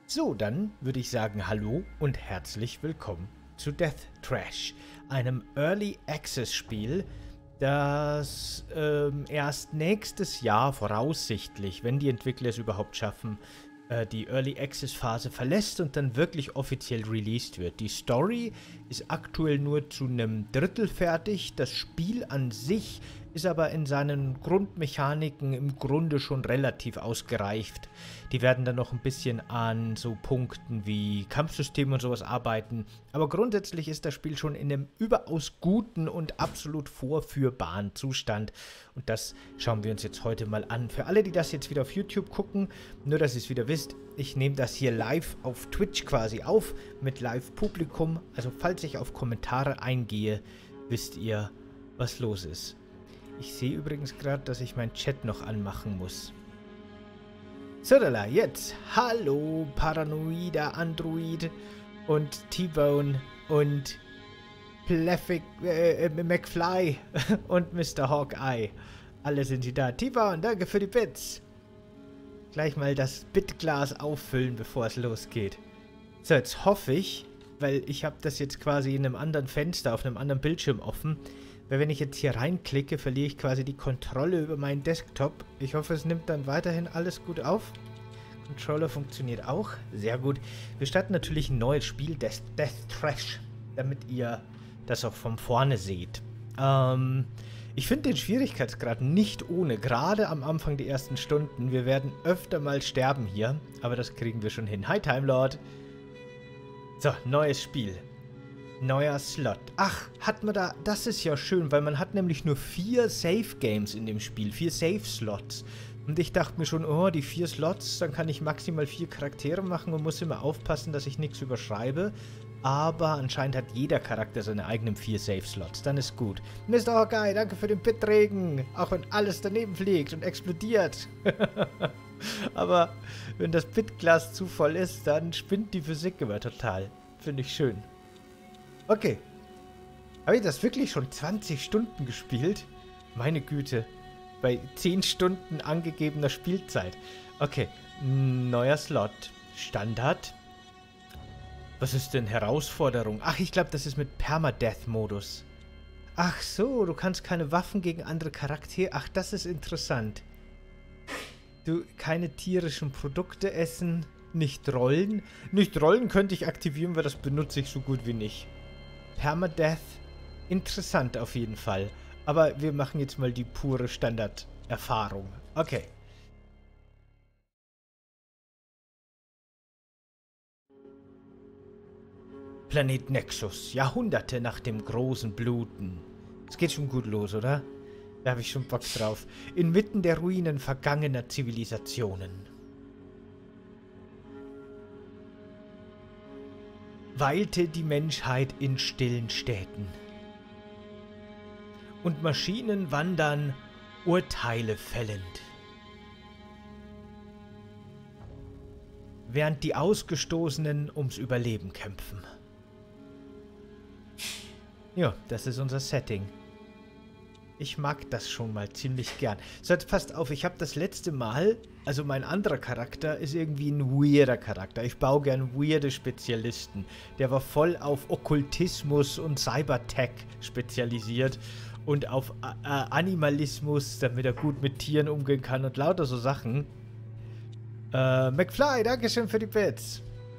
So, dann würde ich sagen hallo und herzlich willkommen zu Death Trash, einem Early Access Spiel, das erst nächstes Jahr voraussichtlich, wenn die Entwickler es überhaupt schaffen, die Early Access Phase verlässt und dann wirklich offiziell released wird. Die Story ist aktuell nur zu einem Drittel fertig. Das Spiel an sich ist aber in seinen Grundmechaniken im Grunde schon relativ ausgereift. Die werden dann noch ein bisschen an so Punkten wie Kampfsystem und sowas arbeiten. Aber grundsätzlich ist das Spiel schon in einem überaus guten und absolut vorführbaren Zustand. Und das schauen wir uns jetzt heute mal an. Für alle, die das jetzt wieder auf YouTube gucken, nur dass ihr es wieder wisst, ich nehme das hier live auf Twitch quasi auf, mit Live-Publikum. Also falls ich auf Kommentare eingehe, wisst ihr, was los ist. Ich sehe übrigens gerade, dass ich meinen Chat noch anmachen muss. So, jetzt. Hallo, paranoider Android und T-Bone und McFly und Mr. Hawkeye. Alle sind da. T-Bone, danke für die Bits. Gleich mal das Bitglas auffüllen, bevor es losgeht. So, jetzt hoffe ich, weil ich habe das jetzt quasi in einem anderen Fenster, auf einem anderen Bildschirm offen, weil wenn ich jetzt hier reinklicke, verliere ich quasi die Kontrolle über meinen Desktop. Ich hoffe, es nimmt dann weiterhin alles gut auf. Controller funktioniert auch. Sehr gut. Wir starten natürlich ein neues Spiel, Death Trash, damit ihr das auch von vorne seht. Ich finde den Schwierigkeitsgrad nicht ohne, gerade am Anfang der ersten Stunden. Wir werden öfter mal sterben hier, aber das kriegen wir schon hin. Hi, Time Lord. So, neues Spiel. Neuer Slot. Ach, hat man da... Das ist ja schön, weil man hat nämlich nur 4 Save Games in dem Spiel. 4 Save Slots. Und ich dachte mir schon, oh, die 4 Slots, dann kann ich maximal 4 Charaktere machen und muss immer aufpassen, dass ich nichts überschreibe. Aber anscheinend hat jeder Charakter seine eigenen 4 Save Slots. Dann ist gut. Mr. Hawkeye, danke für den Bitregen. Auch wenn alles daneben fliegt und explodiert. Aber wenn das Bitglas zu voll ist, dann spinnt die Physik immer total. Finde ich schön. Okay. Habe ich das wirklich schon 20 Stunden gespielt? Meine Güte. Bei 10 Stunden angegebener Spielzeit. Okay. Neuer Slot. Standard. Was ist denn Herausforderung? Ach, ich glaube, das ist mit Permadeath-Modus. Ach so, du kannst keine Waffen gegen andere Charaktere... Ach, das ist interessant. Du, keine tierischen Produkte essen. Nicht rollen. Nicht rollen könnte ich aktivieren, weil das benutze ich so gut wie nicht. Permadeath, interessant auf jeden Fall. Aber wir machen jetzt mal die pure Standard-Erfahrung. Okay. Planet Nexus, Jahrhunderte nach dem großen Bluten. Es geht schon gut los, oder? Da habe ich schon Bock drauf. Inmitten der Ruinen vergangener Zivilisationen. Weilte die Menschheit in stillen Städten. Und Maschinen wandern, Urteile fällend. Während die Ausgestoßenen ums Überleben kämpfen. Ja, das ist unser Setting. Ich mag das schon mal ziemlich gern. So, jetzt passt auf, ich habe das letzte Mal, also mein anderer Charakter ist irgendwie ein weirder Charakter. Ich baue gern weirde Spezialisten. Der war voll auf Okkultismus und Cybertech spezialisiert und auf Animalismus, damit er gut mit Tieren umgehen kann und lauter so Sachen. McFly, dankeschön für die Bits.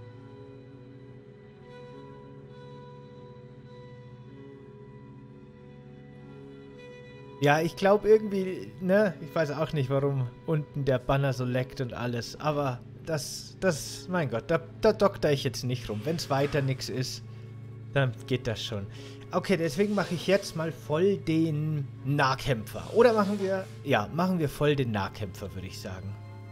Ja, ich glaube irgendwie, ne, ich weiß auch nicht, warum unten der Banner so leckt und alles, aber mein Gott, da dokter ich jetzt nicht rum. Wenn es weiter nichts ist, dann geht das schon. Okay, deswegen mache ich jetzt mal voll den Nahkämpfer. Oder machen wir voll den Nahkämpfer, würde ich sagen.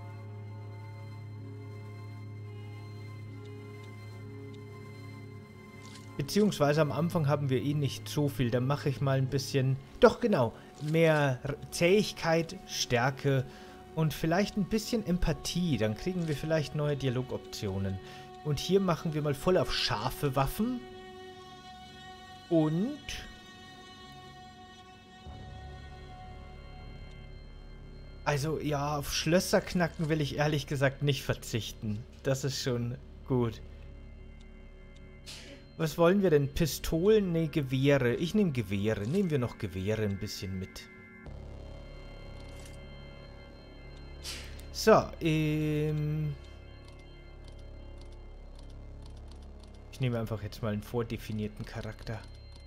Beziehungsweise am Anfang haben wir eh nicht so viel. Dann mache ich mal ein bisschen... Doch, genau. Mehr Zähigkeit, Stärke und vielleicht ein bisschen Empathie. Dann kriegen wir vielleicht neue Dialogoptionen. Und hier machen wir mal voll auf scharfe Waffen. Und... Also, ja, auf Schlösser knacken will ich ehrlich gesagt nicht verzichten. Das ist schon gut. Was wollen wir denn? Pistolen? Nee, Gewehre. Ich nehme Gewehre. Nehmen wir noch Gewehre ein bisschen mit. So, ich nehme einfach jetzt mal einen vordefinierten Charakter.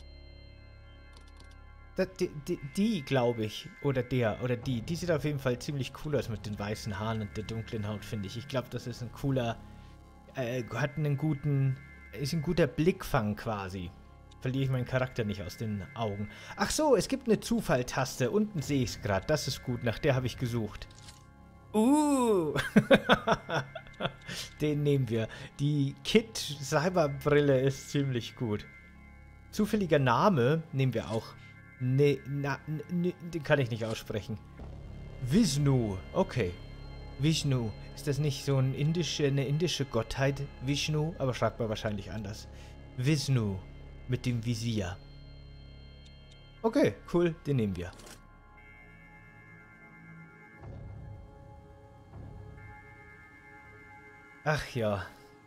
Die glaube ich. Oder die. Die sieht auf jeden Fall ziemlich cool aus mit den weißen Haaren und der dunklen Haut, finde ich. Ich glaube, das ist ein cooler... hat einen guten... Ist ein guter Blickfang quasi. Verliere ich meinen Charakter nicht aus den Augen. Ach so, es gibt eine Zufalltaste. Unten sehe ich es gerade. Das ist gut. Nach der habe ich gesucht. Den nehmen wir. Die Kit-Cyberbrille ist ziemlich gut. Zufälliger Name nehmen wir auch. Nee, den kann ich nicht aussprechen. Vishnu. Okay. Vishnu. Ist das nicht so eine indische Gottheit? Vishnu? Aber schreibt man wahrscheinlich anders. Vishnu. Mit dem Visier. Okay, cool. Den nehmen wir. Ach ja.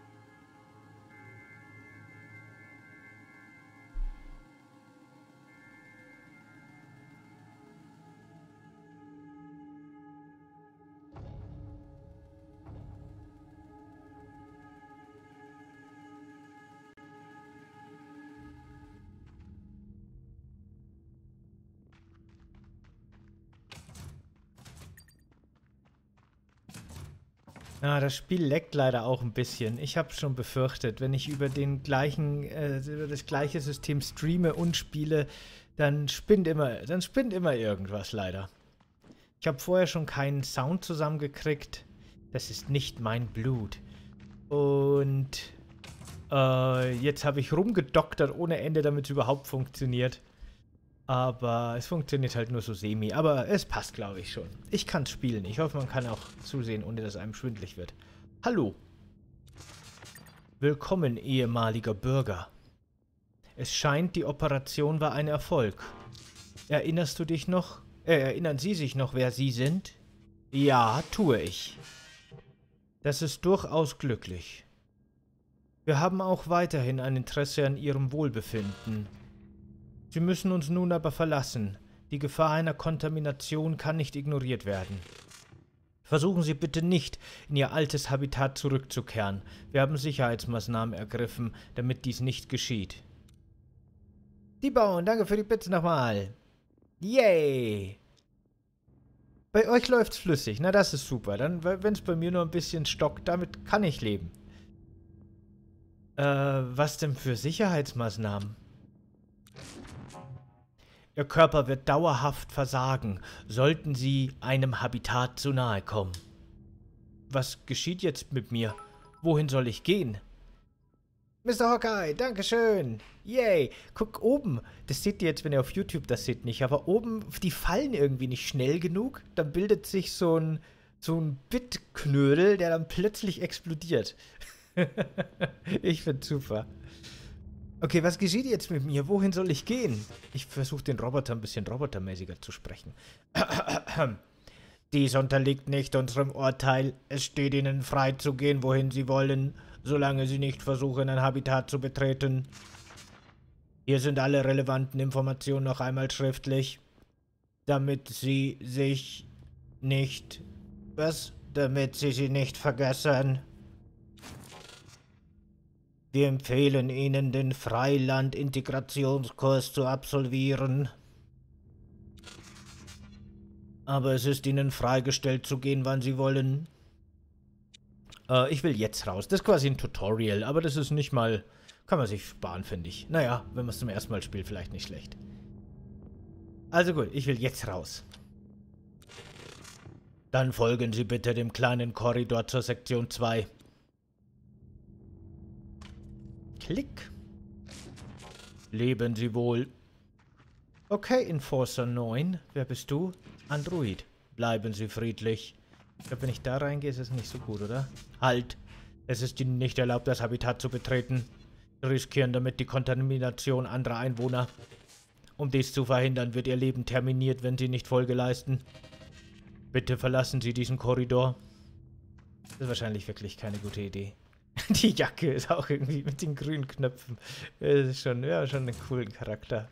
Ah, das Spiel leckt leider auch ein bisschen. Ich habe schon befürchtet, wenn ich über über das gleiche System streame und spiele, dann spinnt immer irgendwas leider. Ich habe vorher schon keinen Sound zusammengekriegt. Das ist nicht mein Blut. Und jetzt habe ich rumgedoktert ohne Ende, damit es überhaupt funktioniert. Aber es funktioniert halt nur so semi. Aber es passt, glaube ich, schon. Ich kann es spielen. Ich hoffe, man kann auch zusehen, ohne dass einem schwindelig wird. Hallo. Willkommen, ehemaliger Bürger. Es scheint, die Operation war ein Erfolg. Erinnern Sie sich noch, wer Sie sind? Ja, tue ich. Das ist durchaus glücklich. Wir haben auch weiterhin ein Interesse an Ihrem Wohlbefinden. Sie müssen uns nun aber verlassen. Die Gefahr einer Kontamination kann nicht ignoriert werden. Versuchen Sie bitte nicht, in Ihr altes Habitat zurückzukehren. Wir haben Sicherheitsmaßnahmen ergriffen, damit dies nicht geschieht. Die Bauern, danke für die Bits nochmal. Yay! Bei euch läuft's flüssig, na das ist super. Dann, wenn es bei mir nur ein bisschen stockt, damit kann ich leben. Was denn für Sicherheitsmaßnahmen? Ihr Körper wird dauerhaft versagen, sollten Sie einem Habitat zu nahe kommen. Was geschieht jetzt mit mir? Wohin soll ich gehen? Mr. Hawkeye, dankeschön. Yay. Guck oben. Das seht ihr jetzt, wenn ihr auf YouTube das seht, nicht. Aber oben, die fallen irgendwie nicht schnell genug. Dann bildet sich so ein Bitknödel, der dann plötzlich explodiert. Ich find's super. Okay, was geschieht jetzt mit mir? Wohin soll ich gehen? Ich versuche den Roboter ein bisschen robotermäßiger zu sprechen. Dies unterliegt nicht unserem Urteil. Es steht Ihnen frei zu gehen, wohin Sie wollen, solange Sie nicht versuchen, ein Habitat zu betreten. Hier sind alle relevanten Informationen noch einmal schriftlich, damit Sie sich nicht... Was? Damit Sie sie nicht vergessen. Wir empfehlen Ihnen, den Freiland-Integrationskurs zu absolvieren. Aber es ist Ihnen freigestellt zu gehen, wann Sie wollen. Ich will jetzt raus. Das ist quasi ein Tutorial, aber das ist nicht mal... Kann man sich sparen, finde ich. Naja, wenn man es zum ersten Mal spielt, vielleicht nicht schlecht. Also gut, ich will jetzt raus. Dann folgen Sie bitte dem kleinen Korridor zur Sektion 2. Klick. Leben Sie wohl. Okay, Enforcer 9. Wer bist du? Android. Bleiben Sie friedlich. Ich glaube, wenn ich da reingehe, ist es nicht so gut, oder? Halt! Es ist Ihnen nicht erlaubt, das Habitat zu betreten. Sie riskieren damit die Kontamination anderer Einwohner. Um dies zu verhindern, wird Ihr Leben terminiert, wenn Sie nicht Folge leisten. Bitte verlassen Sie diesen Korridor. Das ist wahrscheinlich wirklich keine gute Idee. Die Jacke ist auch irgendwie mit den grünen Knöpfen. Das ist schon, ja, schon einen coolen Charakter.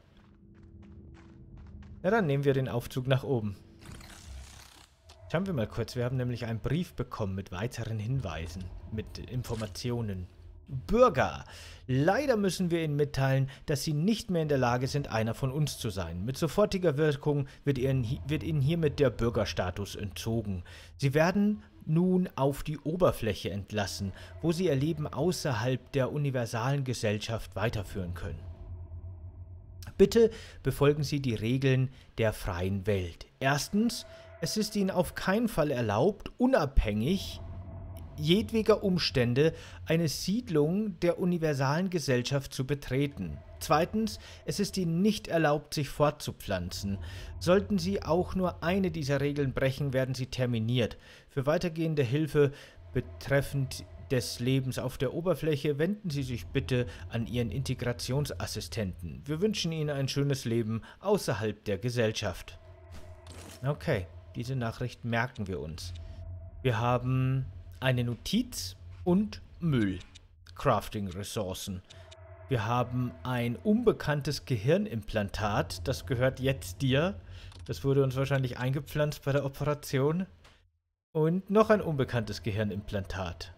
Ja, dann nehmen wir den Aufzug nach oben. Schauen wir mal kurz. Wir haben nämlich einen Brief bekommen mit weiteren Hinweisen, mit Informationen. Bürger! Leider müssen wir Ihnen mitteilen, dass Sie nicht mehr in der Lage sind, einer von uns zu sein. Mit sofortiger Wirkung wird Ihnen hiermit der Bürgerstatus entzogen. Sie werden nun auf die Oberfläche entlassen, wo Sie Ihr Leben außerhalb der universalen Gesellschaft weiterführen können. Bitte befolgen Sie die Regeln der freien Welt. Erstens, es ist Ihnen auf keinen Fall erlaubt, unabhängig jedweder Umstände eine Siedlung der universalen Gesellschaft zu betreten. Zweitens, es ist Ihnen nicht erlaubt, sich fortzupflanzen. Sollten Sie auch nur eine dieser Regeln brechen, werden Sie terminiert. Für weitergehende Hilfe betreffend des Lebens auf der Oberfläche wenden Sie sich bitte an Ihren Integrationsassistenten. Wir wünschen Ihnen ein schönes Leben außerhalb der Gesellschaft. Okay, diese Nachricht merken wir uns. Wir haben eine Notiz und Müll. Crafting-Ressourcen. Wir haben ein unbekanntes Gehirnimplantat. Das gehört jetzt dir. Das wurde uns wahrscheinlich eingepflanzt bei der Operation. Und noch ein unbekanntes Gehirnimplantat.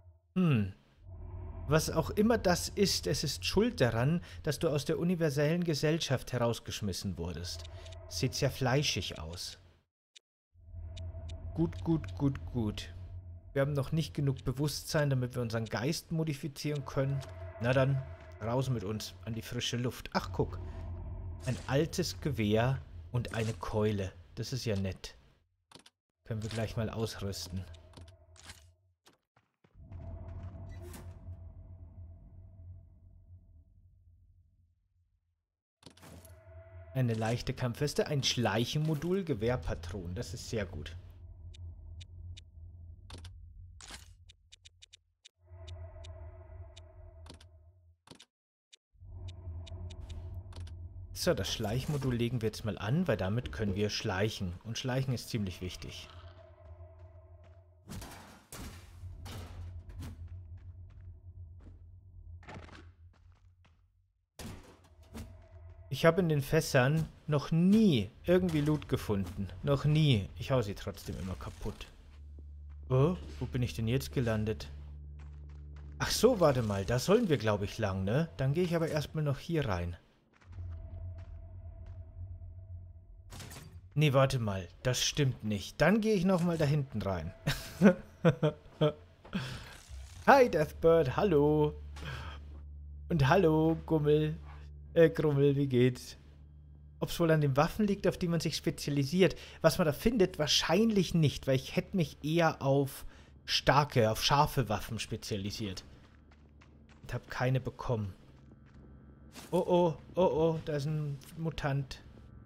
Was auch immer das ist, es ist schuld daran, dass du aus der universellen Gesellschaft herausgeschmissen wurdest. Sieht sehr fleischig aus. Gut, gut, gut, gut. Wir haben noch nicht genug Bewusstsein, damit wir unseren Geist modifizieren können. Na dann, raus mit uns an die frische Luft. Ach, guck. Ein altes Gewehr und eine Keule. Das ist ja nett. Können wir gleich mal ausrüsten. Eine leichte Kampfweste, ein Schleichenmodul, Gewehrpatronen. Das ist sehr gut. So, das Schleichmodul legen wir jetzt mal an, weil damit können wir schleichen. Und schleichen ist ziemlich wichtig. Ich habe in den Fässern noch nie irgendwie Loot gefunden. Noch nie. Ich hau sie trotzdem immer kaputt. Oh, wo bin ich denn jetzt gelandet? Ach so, warte mal. Da sollen wir, glaube ich, lang, ne? Dann gehe ich aber erstmal noch hier rein. Nee, warte mal. Das stimmt nicht. Dann gehe ich nochmal da hinten rein. Hi, Deathbird. Hallo. Und hallo, Grummel, wie geht's? Ob es wohl an den Waffen liegt, auf die man sich spezialisiert? Was man da findet? Wahrscheinlich nicht, weil ich hätte mich eher auf scharfe Waffen spezialisiert. Und habe keine bekommen. Oh, oh, oh, oh, da ist ein Mutant.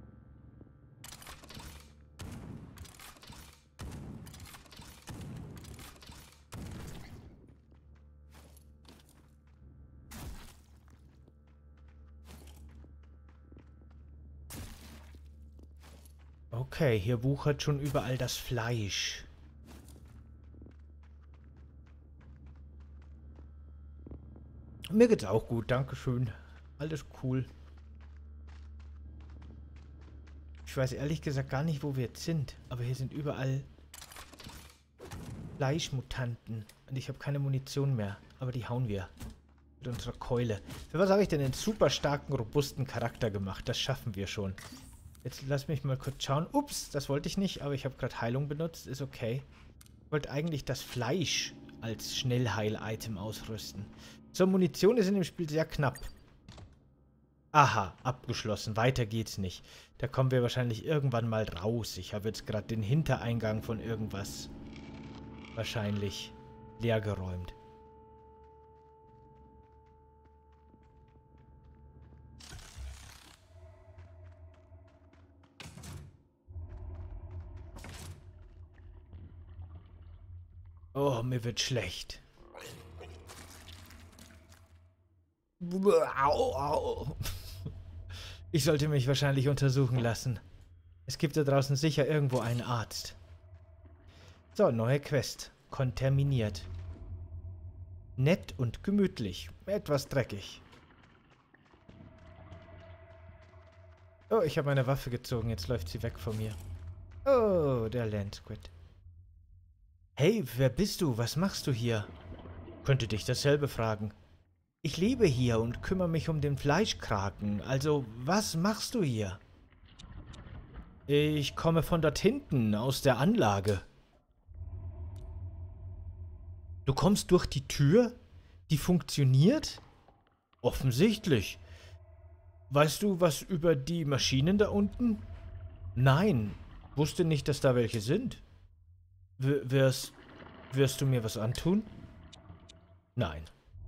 Okay, hier wuchert schon überall das Fleisch. Mir geht's auch gut, dankeschön. Alles cool. Ich weiß ehrlich gesagt gar nicht, wo wir jetzt sind. Aber hier sind überall Fleischmutanten. Und ich habe keine Munition mehr. Aber die hauen wir. Mit unserer Keule. Für was habe ich denn einen super starken, robusten Charakter gemacht? Das schaffen wir schon. Jetzt lass mich mal kurz schauen. Ups, das wollte ich nicht, aber ich habe gerade Heilung benutzt. Ist okay. Ich wollte eigentlich das Fleisch als Schnellheil-Item ausrüsten. So, Munition ist in dem Spiel sehr knapp. Aha, abgeschlossen. Weiter geht's nicht. Da kommen wir wahrscheinlich irgendwann mal raus. Ich habe jetzt gerade den Hintereingang von irgendwas wahrscheinlich leergeräumt. Oh, mir wird schlecht. Au, au. Ich sollte mich wahrscheinlich untersuchen lassen. Es gibt da draußen sicher irgendwo einen Arzt. So, neue Quest. Konterminiert. Nett und gemütlich. Etwas dreckig. Oh, ich habe meine Waffe gezogen. Jetzt läuft sie weg von mir. Oh, der Landsquid. Hey, wer bist du? Was machst du hier? Könnte dich dasselbe fragen. Ich lebe hier und kümmere mich um den Fleischkraken. Also, was machst du hier? Ich komme von dort hinten, aus der Anlage. Du kommst durch die Tür? Die funktioniert? Offensichtlich. Weißt du was über die Maschinen da unten? Nein, wusste nicht, dass da welche sind. Wirst du mir was antun? Nein.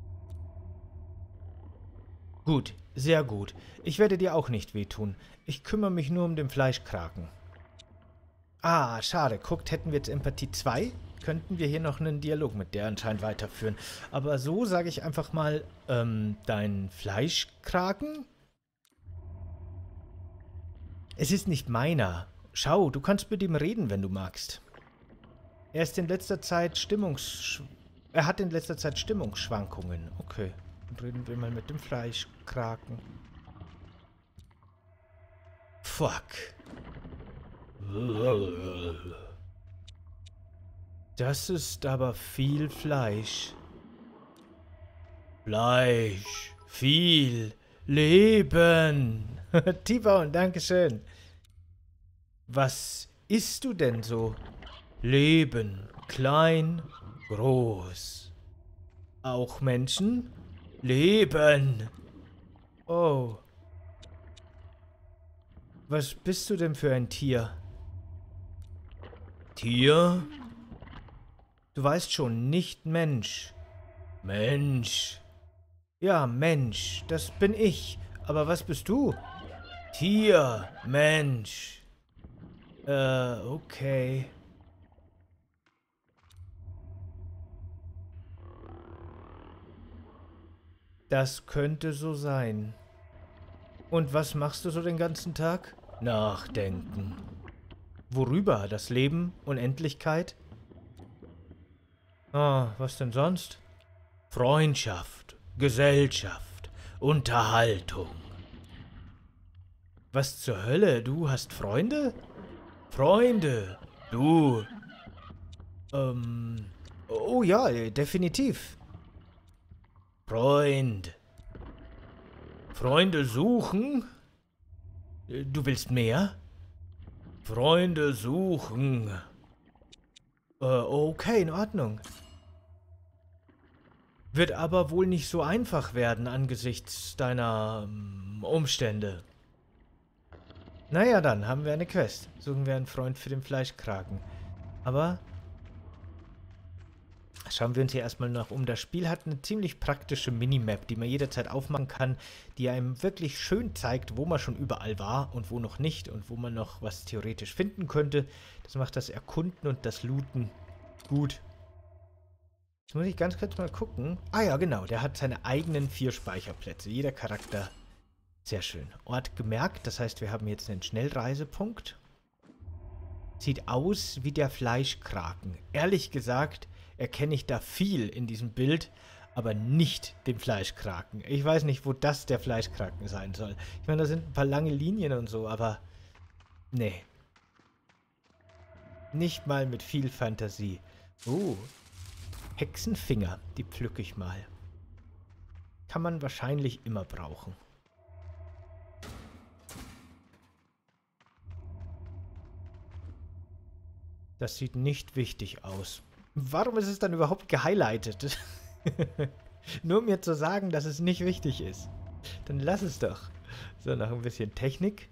Gut, sehr gut. Ich werde dir auch nicht wehtun. Ich kümmere mich nur um den Fleischkraken. Ah, schade. Guckt, hätten wir jetzt Empathie 2, könnten wir hier noch einen Dialog mit der anscheinend weiterführen. Aber so sage ich einfach mal, dein Fleischkraken? Es ist nicht meiner. Schau, du kannst mit ihm reden, wenn du magst. Er hat in letzter Zeit Stimmungsschwankungen. Okay. Dann reden wir mal mit dem Fleischkraken. Fuck. Das ist aber viel Fleisch. Fleisch. Viel. Leben. T-Bone, dankeschön. Was isst du denn so? Leben. Klein. Groß. Auch Menschen? Leben. Oh. Was bist du denn für ein Tier? Tier? Du weißt schon, nicht Mensch. Mensch. Ja, Mensch, das bin ich. Aber was bist du? Tier, Mensch. Okay. Das könnte so sein. Und was machst du so den ganzen Tag? Nachdenken. Worüber? Das Leben? Unendlichkeit? Ah, was denn sonst? Freundschaft, Gesellschaft, Unterhaltung. Was zur Hölle? Du hast Freunde? Freunde. Du. Oh ja, definitiv. Freund. Freunde suchen? Du willst mehr? Freunde suchen. Okay, in Ordnung. Wird aber wohl nicht so einfach werden angesichts deiner Umstände. Naja, dann haben wir eine Quest. Suchen wir einen Freund für den Fleischkraken. Aber schauen wir uns hier erstmal noch um. Das Spiel hat eine ziemlich praktische Minimap, die man jederzeit aufmachen kann, die einem wirklich schön zeigt, wo man schon überall war und wo noch nicht und wo man noch was theoretisch finden könnte. Das macht das Erkunden und das Looten gut. Jetzt muss ich ganz kurz mal gucken. Ah ja, genau, der hat seine eigenen 4 Speicherplätze. Jeder Charakter. Sehr schön. Ort gemerkt, das heißt, wir haben jetzt einen Schnellreisepunkt. Sieht aus wie der Fleischkraken. Ehrlich gesagt erkenne ich da viel in diesem Bild, aber nicht den Fleischkraken. Ich weiß nicht, wo das der Fleischkraken sein soll. Ich meine, da sind ein paar lange Linien und so, aber nee. Nicht mal mit viel Fantasie. Oh, Hexenfinger, die pflücke ich mal. Kann man wahrscheinlich immer brauchen. Das sieht nicht wichtig aus. Warum ist es dann überhaupt gehighlightet? Nur um mir zu sagen, dass es nicht wichtig ist. Dann lass es doch. So, noch ein bisschen Technik.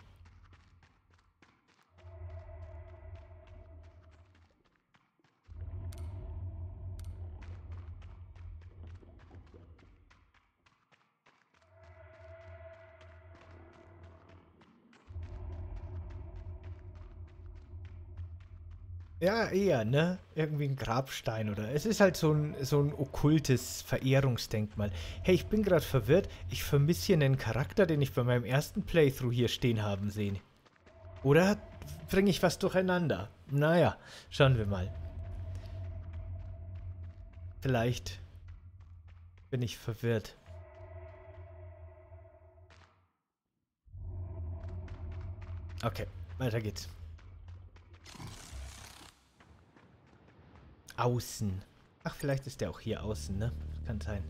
Ja, eher, ne? Irgendwie ein Grabstein oder... Es ist halt so ein okkultes Verehrungsdenkmal. Hey, ich bin gerade verwirrt. Ich vermisse hier einen Charakter, den ich bei meinem ersten Playthrough hier stehen haben sehen. Oder bringe ich was durcheinander? Naja, schauen wir mal. Vielleicht bin ich verwirrt. Okay, weiter geht's. Außen. Ach, vielleicht ist der auch hier außen, ne? Kann sein.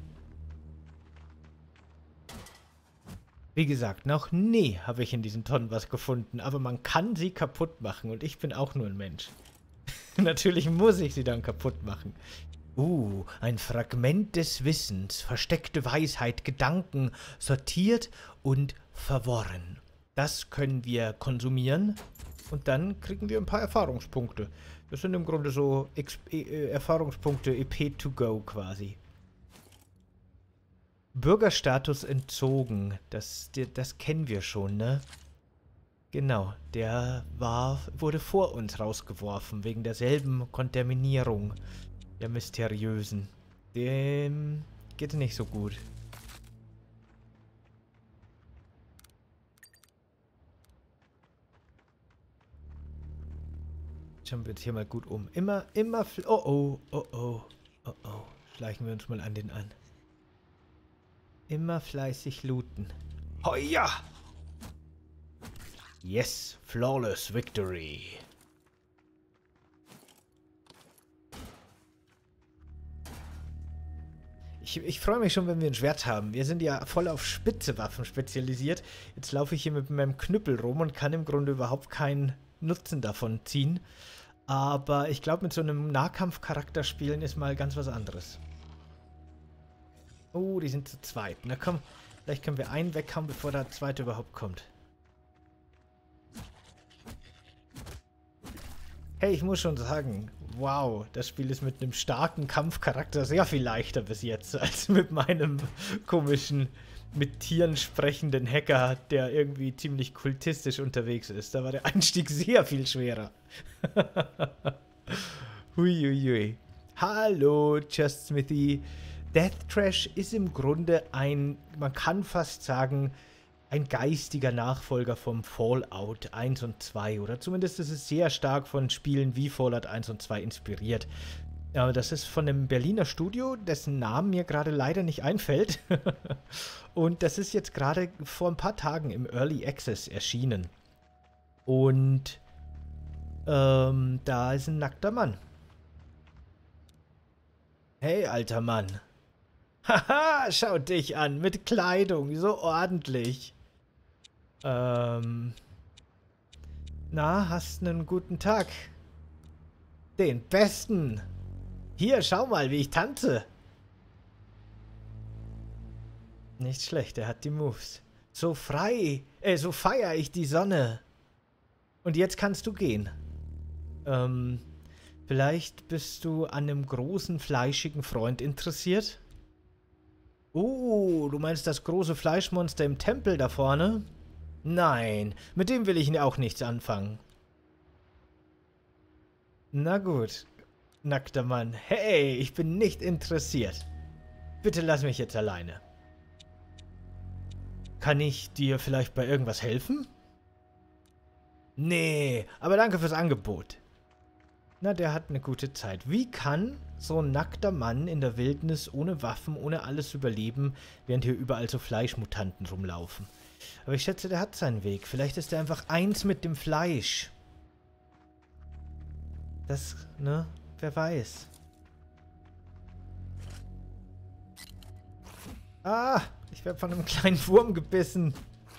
Wie gesagt, noch nie habe ich in diesen Tonnen was gefunden, aber man kann sie kaputt machen und ich bin auch nur ein Mensch. Natürlich muss ich sie dann kaputt machen. Ein Fragment des Wissens, versteckte Weisheit, Gedanken, sortiert und verworren. Das können wir konsumieren und dann kriegen wir ein paar Erfahrungspunkte. Das sind im Grunde so Erfahrungspunkte EP2Go quasi. Bürgerstatus entzogen. Das kennen wir schon, ne? Genau, der wurde vor uns rausgeworfen, wegen derselben Kontaminierung. Der mysteriösen. Dem geht nicht so gut. Schauen wir jetzt hier mal gut um. Immer. Oh. Schleichen wir uns mal an den an. Immer fleißig looten. Heuja! Yes, flawless victory. Ich freue mich schon, wenn wir ein Schwert haben. Wir sind ja voll auf spitze Waffen spezialisiert. Jetzt laufe ich hier mit meinem Knüppel rum und kann im Grunde überhaupt keinen Nutzen davon ziehen. Aber ich glaube, mit so einem Nahkampfcharakter spielen ist mal ganz was anderes. Oh, die sind zu zweit. Na komm, vielleicht können wir einen weghauen, bevor der zweite überhaupt kommt. Hey, ich muss schon sagen, wow, das Spiel ist mit einem starken Kampfcharakter sehr viel leichter bis jetzt, als mit meinem komischen, mit Tieren sprechenden Hacker, der irgendwie ziemlich kultistisch unterwegs ist. Da war der Einstieg sehr viel schwerer. Huiuiui. Hallo, Just Smithy. Death Trash ist im Grunde man kann fast sagen, ein geistiger Nachfolger vom Fallout 1 und 2. Oder zumindest ist es sehr stark von Spielen wie Fallout 1 und 2 inspiriert. Das ist von einem Berliner Studio, dessen Namen mir gerade leider nicht einfällt. Und das ist jetzt gerade vor ein paar Tagen im Early Access erschienen. Und da ist ein nackter Mann. Hey, alter Mann. Haha, schau dich an, mit Kleidung, so ordentlich. Na, hast einen guten Tag. Den besten. Hier, schau mal, wie ich tanze. Nicht schlecht, er hat die Moves. So so feier ich die Sonne. Und jetzt kannst du gehen. Vielleicht bist du an einem großen, fleischigen Freund interessiert? Du meinst das große Fleischmonster im Tempel da vorne? Nein, mit dem will ich auch nichts anfangen. Na gut, nackter Mann. Hey, ich bin nicht interessiert. Bitte lass mich jetzt alleine. Kann ich dir vielleicht bei irgendwas helfen? Nee, aber danke fürs Angebot. Na, der hat eine gute Zeit. Wie kann so ein nackter Mann in der Wildnis ohne Waffen, ohne alles überleben, während hier überall so Fleischmutanten rumlaufen? Aber ich schätze, der hat seinen Weg. Vielleicht ist er einfach eins mit dem Fleisch. Das, ne? Wer weiß. Ah, ich werde von einem kleinen Wurm gebissen.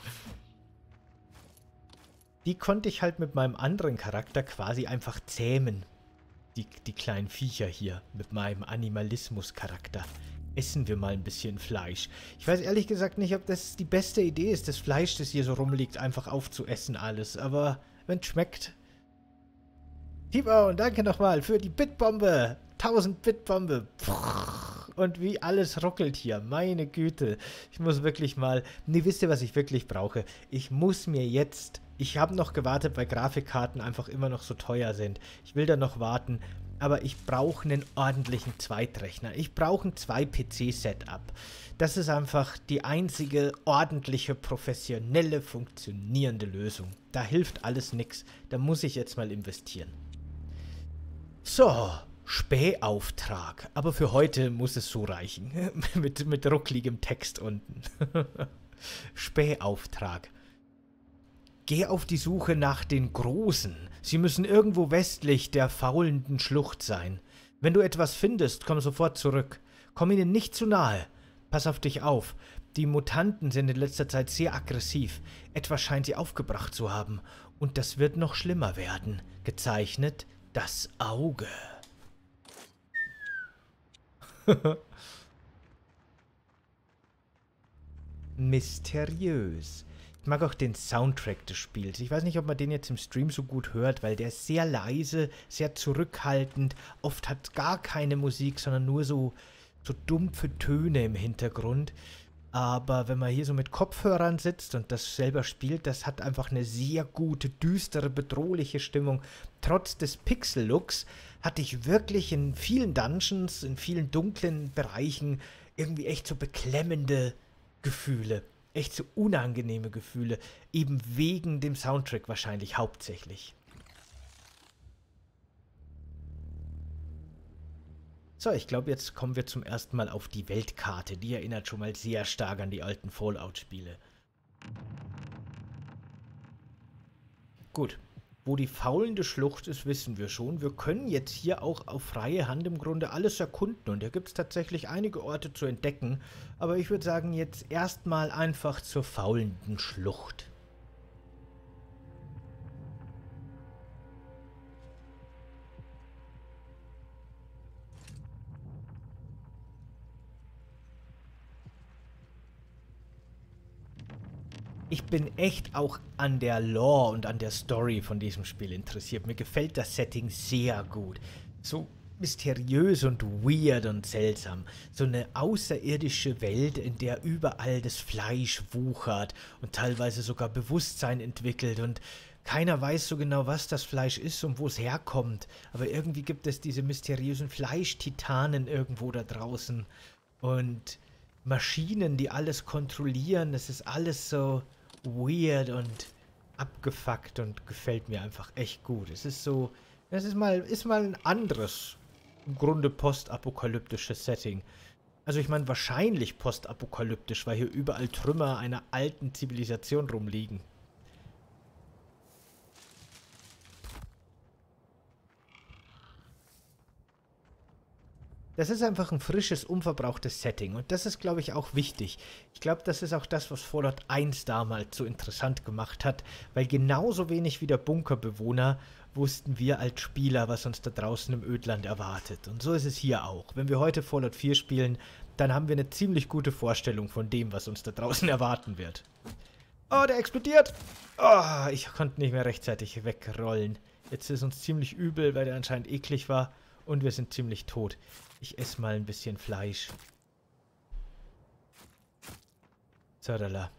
Die konnte ich halt mit meinem anderen Charakter quasi einfach zähmen. Die kleinen Viecher hier mit meinem Animalismus-Charakter. Essen wir mal ein bisschen Fleisch. Ich weiß ehrlich gesagt nicht, ob das die beste Idee ist, das Fleisch, das hier so rumliegt, einfach aufzuessen alles. Aber wenn es schmeckt. T-Bone, danke nochmal für die Bitbombe. 1000 Bitbombe. Und wie alles ruckelt hier. Meine Güte. Ich muss wirklich mal... Nee, wisst ihr, was ich wirklich brauche? Ich muss mir jetzt... Ich habe noch gewartet, weil Grafikkarten einfach immer noch so teuer sind. Ich will da noch warten. Aber ich brauche einen ordentlichen Zweitrechner. Ich brauche ein 2-PC-Setup. Das ist einfach die einzige ordentliche, professionelle, funktionierende Lösung. Da hilft alles nix. Da muss ich jetzt mal investieren. So, Spähauftrag. Aber für heute muss es so reichen. mit ruckligem Text unten. Spähauftrag. Geh auf die Suche nach den Großen. Sie müssen irgendwo westlich der faulenden Schlucht sein. Wenn du etwas findest, komm sofort zurück. Komm ihnen nicht zu nahe. Pass auf dich auf. Die Mutanten sind in letzter Zeit sehr aggressiv. Etwas scheint sie aufgebracht zu haben. Und das wird noch schlimmer werden. Gezeichnet das Auge. Mysteriös. Ich mag auch den Soundtrack des Spiels. Ich weiß nicht, ob man den jetzt im Stream so gut hört, weil der ist sehr leise, sehr zurückhaltend. Oft hat es gar keine Musik, sondern nur so dumpfe Töne im Hintergrund. Aber wenn man hier so mit Kopfhörern sitzt und das selber spielt, das hat einfach eine sehr gute, düstere, bedrohliche Stimmung. Trotz des Pixel-Looks hatte ich wirklich in vielen Dungeons, in vielen dunklen Bereichen irgendwie echt so beklemmende Gefühle. Echt so unangenehme Gefühle. Eben wegen dem Soundtrack wahrscheinlich hauptsächlich. So, ich glaube, jetzt kommen wir zum ersten Mal auf die Weltkarte. Die erinnert schon mal sehr stark an die alten Fallout-Spiele. Gut. Wo die faulende Schlucht ist, wissen wir schon. Wir können jetzt hier auch auf freie Hand im Grunde alles erkunden. Und da gibt es tatsächlich einige Orte zu entdecken. Aber ich würde sagen, jetzt erstmal einfach zur faulenden Schlucht. Ich bin echt auch an der Lore und an der Story von diesem Spiel interessiert. Mir gefällt das Setting sehr gut. So mysteriös und weird und seltsam. So eine außerirdische Welt, in der überall das Fleisch wuchert und teilweise sogar Bewusstsein entwickelt und keiner weiß so genau, was das Fleisch ist und wo es herkommt. Aber irgendwie gibt es diese mysteriösen Fleischtitanen irgendwo da draußen und Maschinen, die alles kontrollieren. Das ist alles so weird und abgefuckt und gefällt mir einfach echt gut. Es ist so, ist mal ein anderes, im Grunde postapokalyptisches Setting. Also ich meine wahrscheinlich postapokalyptisch, weil hier überall Trümmer einer alten Zivilisation rumliegen. Das ist einfach ein frisches, unverbrauchtes Setting und das ist, glaube ich, auch wichtig. Ich glaube, das ist auch das, was Fallout 1 damals so interessant gemacht hat, weil genauso wenig wie der Bunkerbewohner wussten wir als Spieler, was uns da draußen im Ödland erwartet. Und so ist es hier auch. Wenn wir heute Fallout 4 spielen, dann haben wir eine ziemlich gute Vorstellung von dem, was uns da draußen erwarten wird. Oh, der explodiert! Oh, ich konnte nicht mehr rechtzeitig wegrollen. Jetzt ist uns ziemlich übel, weil der anscheinend eklig war und wir sind ziemlich tot. Ich esse mal ein bisschen Fleisch. Zodala.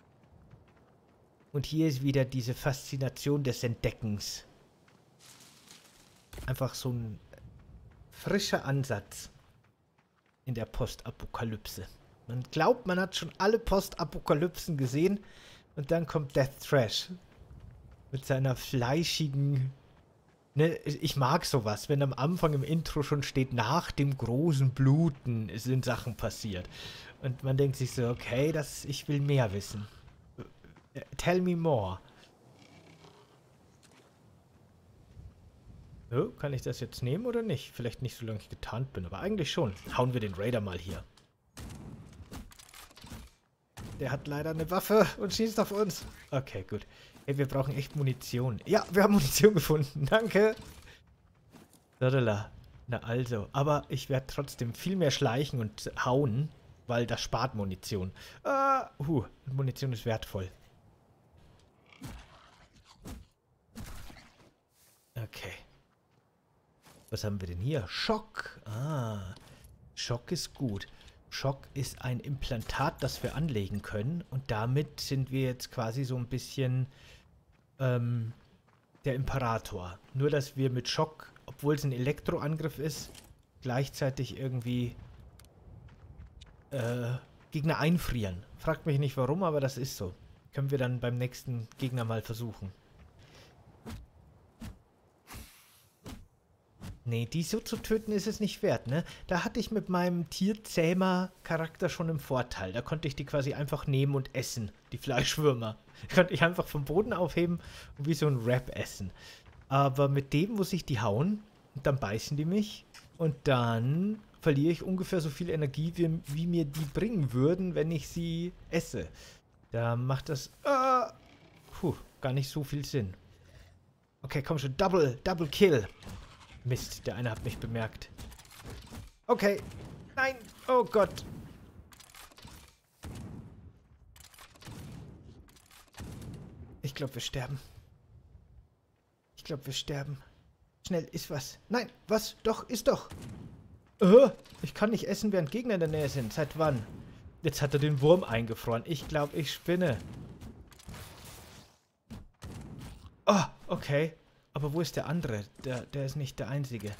Und hier ist wieder diese Faszination des Entdeckens. Einfach so ein frischer Ansatz in der Postapokalypse. Man glaubt, man hat schon alle Postapokalypsen gesehen und dann kommt Death Trash mit seiner fleischigen... Ne, ich mag sowas, wenn am Anfang im Intro schon steht, nach dem großen Bluten sind Sachen passiert. Und man denkt sich so, okay, ich will mehr wissen. Tell me more. So, kann ich das jetzt nehmen oder nicht? Vielleicht nicht, solange ich getarnt bin, aber eigentlich schon. Hauen wir den Raider mal hier. Der hat leider eine Waffe und schießt auf uns. Okay, gut. Ey, wir brauchen echt Munition. Ja, wir haben Munition gefunden. Danke. Na also. Aber ich werde trotzdem viel mehr schleichen und hauen, weil das spart Munition. Munition ist wertvoll. Okay. Was haben wir denn hier? Schock. Schock ist gut. Schock ist ein Implantat, das wir anlegen können. Und damit sind wir jetzt quasi so ein bisschen der Imperator. Nur, dass wir mit Schock, obwohl es ein Elektroangriff ist, gleichzeitig irgendwie Gegner einfrieren. Fragt mich nicht warum, aber das ist so. Können wir dann beim nächsten Gegner mal versuchen. Nee, die so zu töten ist es nicht wert, ne? Da hatte ich mit meinem Tierzähmer-Charakter schon einen Vorteil. Da konnte ich die quasi einfach nehmen und essen, die Fleischwürmer. Die konnte ich einfach vom Boden aufheben und wie so ein Wrap essen. Aber mit dem muss ich die hauen und dann beißen die mich. Und dann verliere ich ungefähr so viel Energie, wie mir die bringen würden, wenn ich sie esse. Da macht das gar nicht so viel Sinn. Okay, komm schon, Double Kill. Mist, der eine hat mich bemerkt. Okay, nein, oh Gott. Ich glaube, wir sterben. Ich glaube, wir sterben. Schnell, ist was. Nein, was? Doch, ist doch. Ich kann nicht essen, während Gegner in der Nähe sind. Seit wann? Jetzt hat er den Wurm eingefroren. Ich glaube, ich spinne. Oh, okay. Aber wo ist der andere? Der ist nicht der Einzige.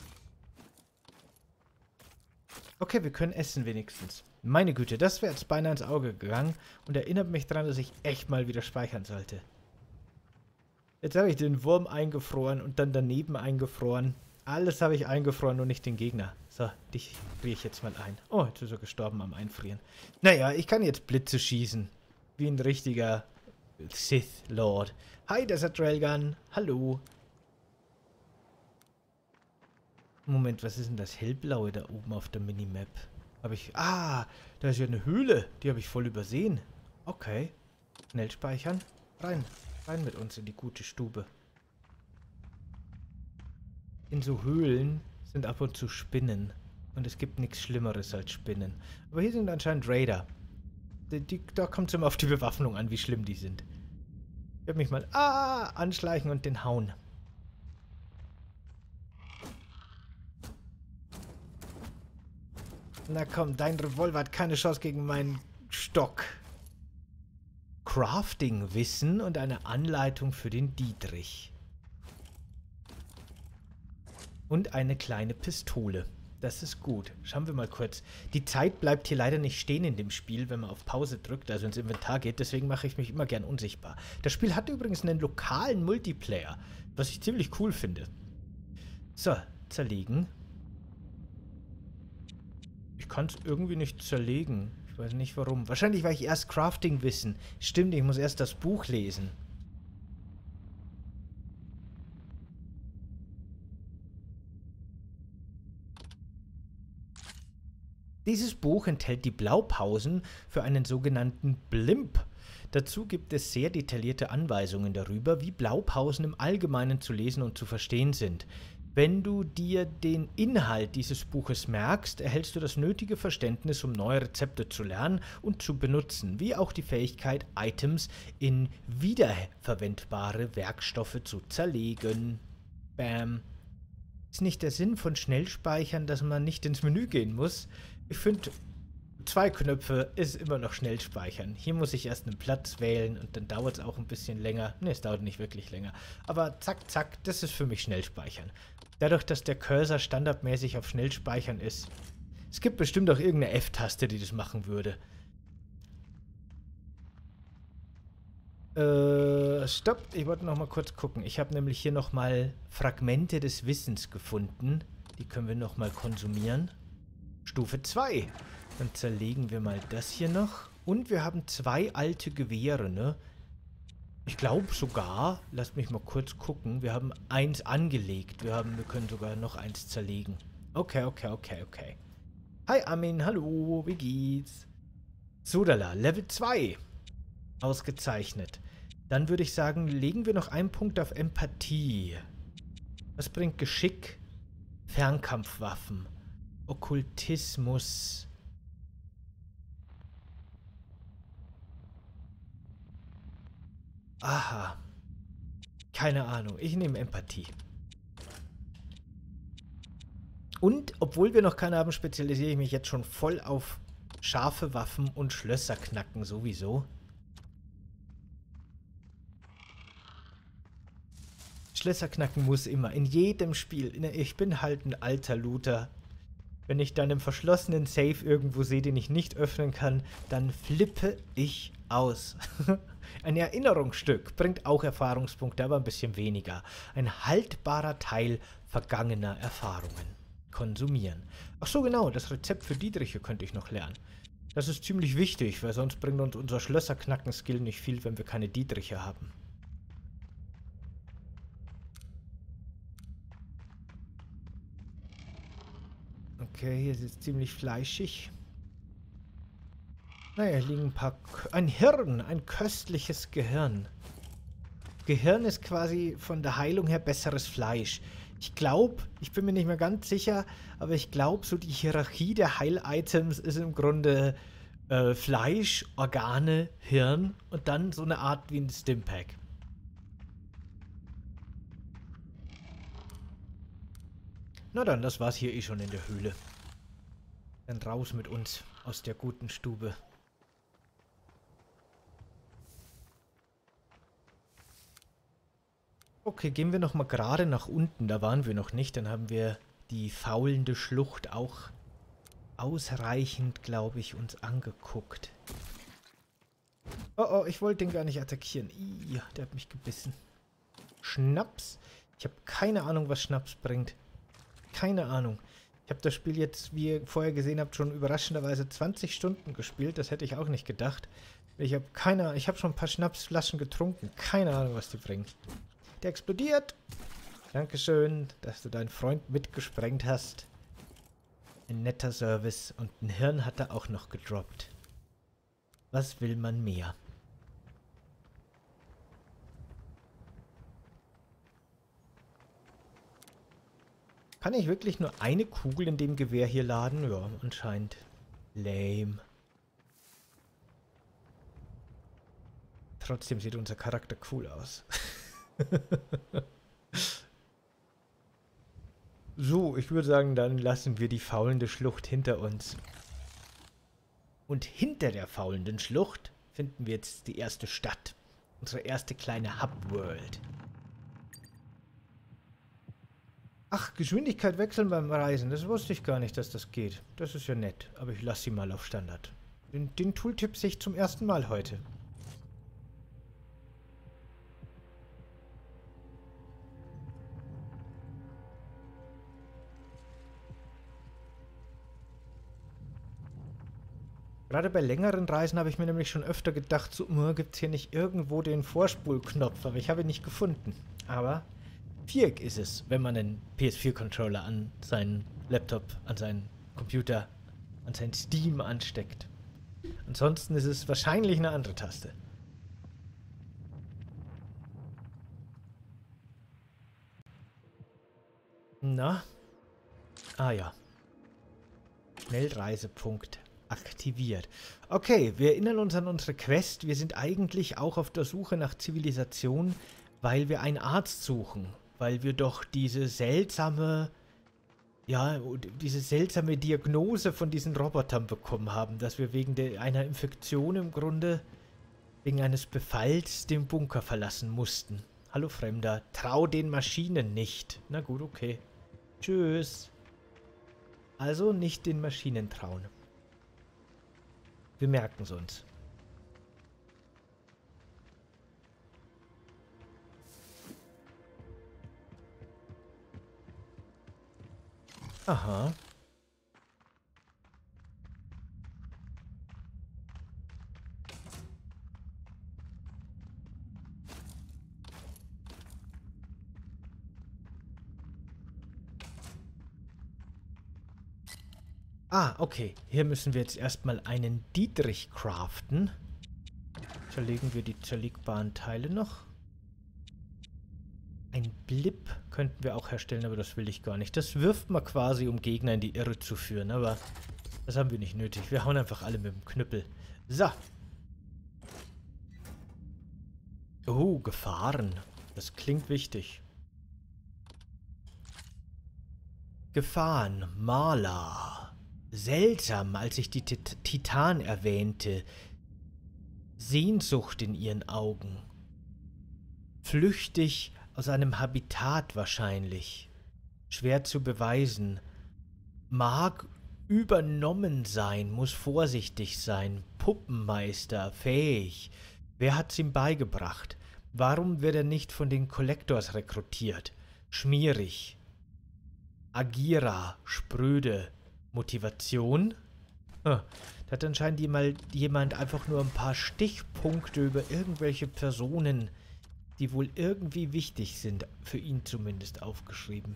Okay, wir können essen wenigstens. Meine Güte, das wäre jetzt beinahe ins Auge gegangen und erinnert mich daran, dass ich echt mal wieder speichern sollte. Jetzt habe ich den Wurm eingefroren und dann daneben eingefroren. Alles habe ich eingefroren, nur nicht den Gegner. So, dich friere ich jetzt mal ein. Oh, jetzt ist er gestorben am Einfrieren. Naja, ich kann jetzt Blitze schießen. Wie ein richtiger Sith Lord. Hi, Desert Railgun. Hallo. Moment, was ist denn das Hellblaue da oben auf der Minimap? Habe ich... Ah, da ist ja eine Höhle. Die habe ich voll übersehen. Okay. Schnell speichern. Rein. Rein mit uns in die gute Stube. In so Höhlen sind ab und zu Spinnen. Und es gibt nichts Schlimmeres als Spinnen. Aber hier sind anscheinend Raider. Da kommt es immer auf die Bewaffnung an, wie schlimm die sind. Ich werde mich mal anschleichen und den hauen. Na komm, dein Revolver hat keine Chance gegen meinen Stock. Crafting-Wissen und eine Anleitung für den Dietrich. Und eine kleine Pistole. Das ist gut. Schauen wir mal kurz. Die Zeit bleibt hier leider nicht stehen in dem Spiel, wenn man auf Pause drückt, also ins Inventar geht. Deswegen mache ich mich immer gern unsichtbar. Das Spiel hat übrigens einen lokalen Multiplayer, was ich ziemlich cool finde. So, zerlegen. Ich kann es irgendwie nicht zerlegen. Ich weiß nicht warum. Wahrscheinlich, weil ich erst Crafting wissen. Stimmt, ich muss erst das Buch lesen. Dieses Buch enthält die Blaupausen für einen sogenannten Blimp. Dazu gibt es sehr detaillierte Anweisungen darüber, wie Blaupausen im Allgemeinen zu lesen und zu verstehen sind. Wenn du dir den Inhalt dieses Buches merkst, erhältst du das nötige Verständnis, um neue Rezepte zu lernen und zu benutzen, wie auch die Fähigkeit, Items in wiederverwendbare Werkstoffe zu zerlegen. Bam. Ist nicht der Sinn von Schnellspeichern, dass man nicht ins Menü gehen muss? Ich finde, 2 Knöpfe ist immer noch Schnellspeichern. Hier muss ich erst einen Platz wählen und dann dauert es auch ein bisschen länger. Ne, es dauert nicht wirklich länger. Aber zack, zack, das ist für mich Schnellspeichern. Dadurch, dass der Cursor standardmäßig auf Schnellspeichern ist. Es gibt bestimmt auch irgendeine F-Taste, die das machen würde. Stopp. Ich wollte noch mal kurz gucken. Ich habe nämlich hier noch mal Fragmente des Wissens gefunden. Die können wir noch mal konsumieren. Stufe 2. Dann zerlegen wir mal das hier noch. Und wir haben 2 alte Gewehre, ne? Ich glaube sogar, lasst mich mal kurz gucken, wir haben 1 angelegt. Wir können sogar noch 1 zerlegen. Okay. Hi Armin, hallo, wie geht's? Sodala, Level 2. Ausgezeichnet. Dann würde ich sagen, legen wir noch einen Punkt auf Empathie. Was bringt Geschick? Fernkampfwaffen. Okkultismus. Aha. Keine Ahnung. Ich nehme Empathie. Und, obwohl wir noch keine haben, spezialisiere ich mich jetzt schon voll auf scharfe Waffen und Schlösser knacken sowieso. Schlösser knacken muss immer. In jedem Spiel. Ich bin halt ein alter Looter. Wenn ich dann im verschlossenen Safe irgendwo sehe, den ich nicht öffnen kann, dann flippe ich aus. Ein Erinnerungsstück bringt auch Erfahrungspunkte, aber ein bisschen weniger. Ein haltbarer Teil vergangener Erfahrungen konsumieren. Ach so, genau, das Rezept für Dietriche könnte ich noch lernen. Das ist ziemlich wichtig, weil sonst bringt uns unser Schlösserknacken-Skill nicht viel, wenn wir keine Dietriche haben. Okay, hier ist es ziemlich fleischig. Naja, hier liegen ein paar... Ein Hirn, ein köstliches Gehirn. Gehirn ist quasi von der Heilung her besseres Fleisch. Ich glaube, ich bin mir nicht mehr ganz sicher, aber ich glaube, so die Hierarchie der Heil-Items ist im Grunde Fleisch, Organe, Hirn und dann so eine Art wie ein Stimpack. Na dann, das war's hier eh schon in der Höhle. Dann raus mit uns aus der guten Stube. Okay, gehen wir nochmal gerade nach unten. Da waren wir noch nicht. Dann haben wir die faulende Schlucht auch ausreichend, glaube ich, uns angeguckt. Oh, oh, ich wollte den gar nicht attackieren. Ih, der hat mich gebissen. Schnaps? Ich habe keine Ahnung, was Schnaps bringt. Keine Ahnung. Ich habe das Spiel jetzt, wie ihr vorher gesehen habt, schon überraschenderweise 20 Stunden gespielt. Das hätte ich auch nicht gedacht. Ich habe schon ein paar Schnapsflaschen getrunken. Keine Ahnung, was die bringen. Der explodiert. Dankeschön, dass du deinen Freund mitgesprengt hast. Ein netter Service. Und ein Hirn hat er auch noch gedroppt. Was will man mehr? Kann ich wirklich nur eine Kugel in dem Gewehr hier laden? Ja, anscheinend. Lame. Trotzdem sieht unser Charakter cool aus. So, ich würde sagen, dann lassen wir die faulende Schlucht hinter uns. Und hinter der faulenden Schlucht finden wir jetzt die erste Stadt. Unsere erste kleine Hub-World. Ach, Geschwindigkeit wechseln beim Reisen. Das wusste ich gar nicht, dass das geht. Das ist ja nett. Aber ich lasse sie mal auf Standard. Den Tooltip sehe ich zum ersten Mal heute. Gerade bei längeren Reisen habe ich mir nämlich schon öfter gedacht, so, gibt es hier nicht irgendwo den Vorspulknopf, aber ich habe ihn nicht gefunden. Aber Viereck ist es, wenn man einen PS4-Controller an seinen Laptop, an seinen Computer, an sein Steam ansteckt. Ansonsten ist es wahrscheinlich eine andere Taste. Na? Ah ja. Schnellreisepunkt aktiviert. Okay, wir erinnern uns an unsere Quest. Wir sind eigentlich auch auf der Suche nach Zivilisation, weil wir einen Arzt suchen. Weil wir doch diese seltsame Diagnose von diesen Robotern bekommen haben, dass wir wegen einer Infektion im Grunde, wegen eines Befalls, den Bunker verlassen mussten. Hallo Fremder, trau den Maschinen nicht. Na gut, okay. Tschüss. Also nicht den Maschinen trauen. Wir merken es uns. Aha. Ah, okay. Hier müssen wir jetzt erstmal einen Dietrich craften. Zerlegen wir die zerlegbaren Teile noch. Ein Blip könnten wir auch herstellen, aber das will ich gar nicht. Das wirft man quasi, um Gegner in die Irre zu führen, aber das haben wir nicht nötig. Wir hauen einfach alle mit dem Knüppel. So. Oh, Gefahren. Das klingt wichtig. Gefahren. Maler. Seltsam, als ich die Titan erwähnte. Sehnsucht in ihren Augen. Flüchtig aus einem Habitat wahrscheinlich. Schwer zu beweisen. Mag übernommen sein, muss vorsichtig sein. Puppenmeister, fähig. Wer hat's ihm beigebracht? Warum wird er nicht von den Collectors rekrutiert? Schmierig. Agira, spröde. Motivation? Da hat anscheinend jemand einfach nur ein paar Stichpunkte über irgendwelche Personen, die wohl irgendwie wichtig sind, für ihn zumindest aufgeschrieben.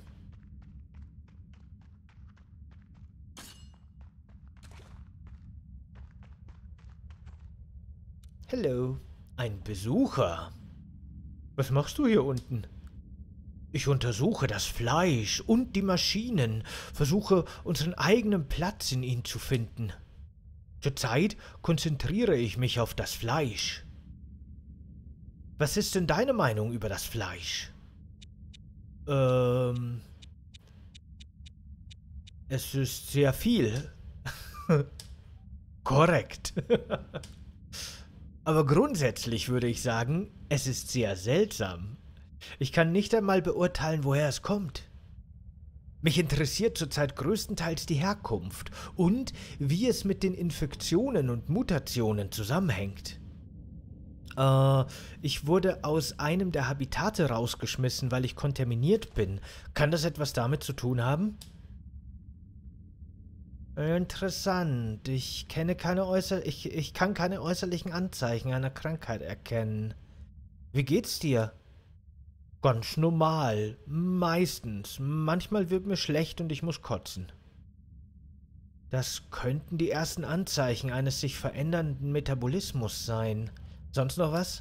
Hallo, ein Besucher. Was machst du hier unten? Ich untersuche das Fleisch und die Maschinen, versuche unseren eigenen Platz in ihnen zu finden. Zurzeit konzentriere ich mich auf das Fleisch. Was ist denn deine Meinung über das Fleisch? Es ist sehr viel. Korrekt. Aber grundsätzlich würde ich sagen, es ist sehr seltsam. Ich kann nicht einmal beurteilen, woher es kommt. Mich interessiert zurzeit größtenteils die Herkunft und wie es mit den Infektionen und Mutationen zusammenhängt. Ich wurde aus einem der Habitate rausgeschmissen, weil ich kontaminiert bin. Kann das etwas damit zu tun haben? Interessant. Ich kann keine äußerlichen Anzeichen einer Krankheit erkennen. Wie geht's dir? Ganz normal. Meistens. Manchmal wird mir schlecht und ich muss kotzen. Das könnten die ersten Anzeichen eines sich verändernden Metabolismus sein. Sonst noch was?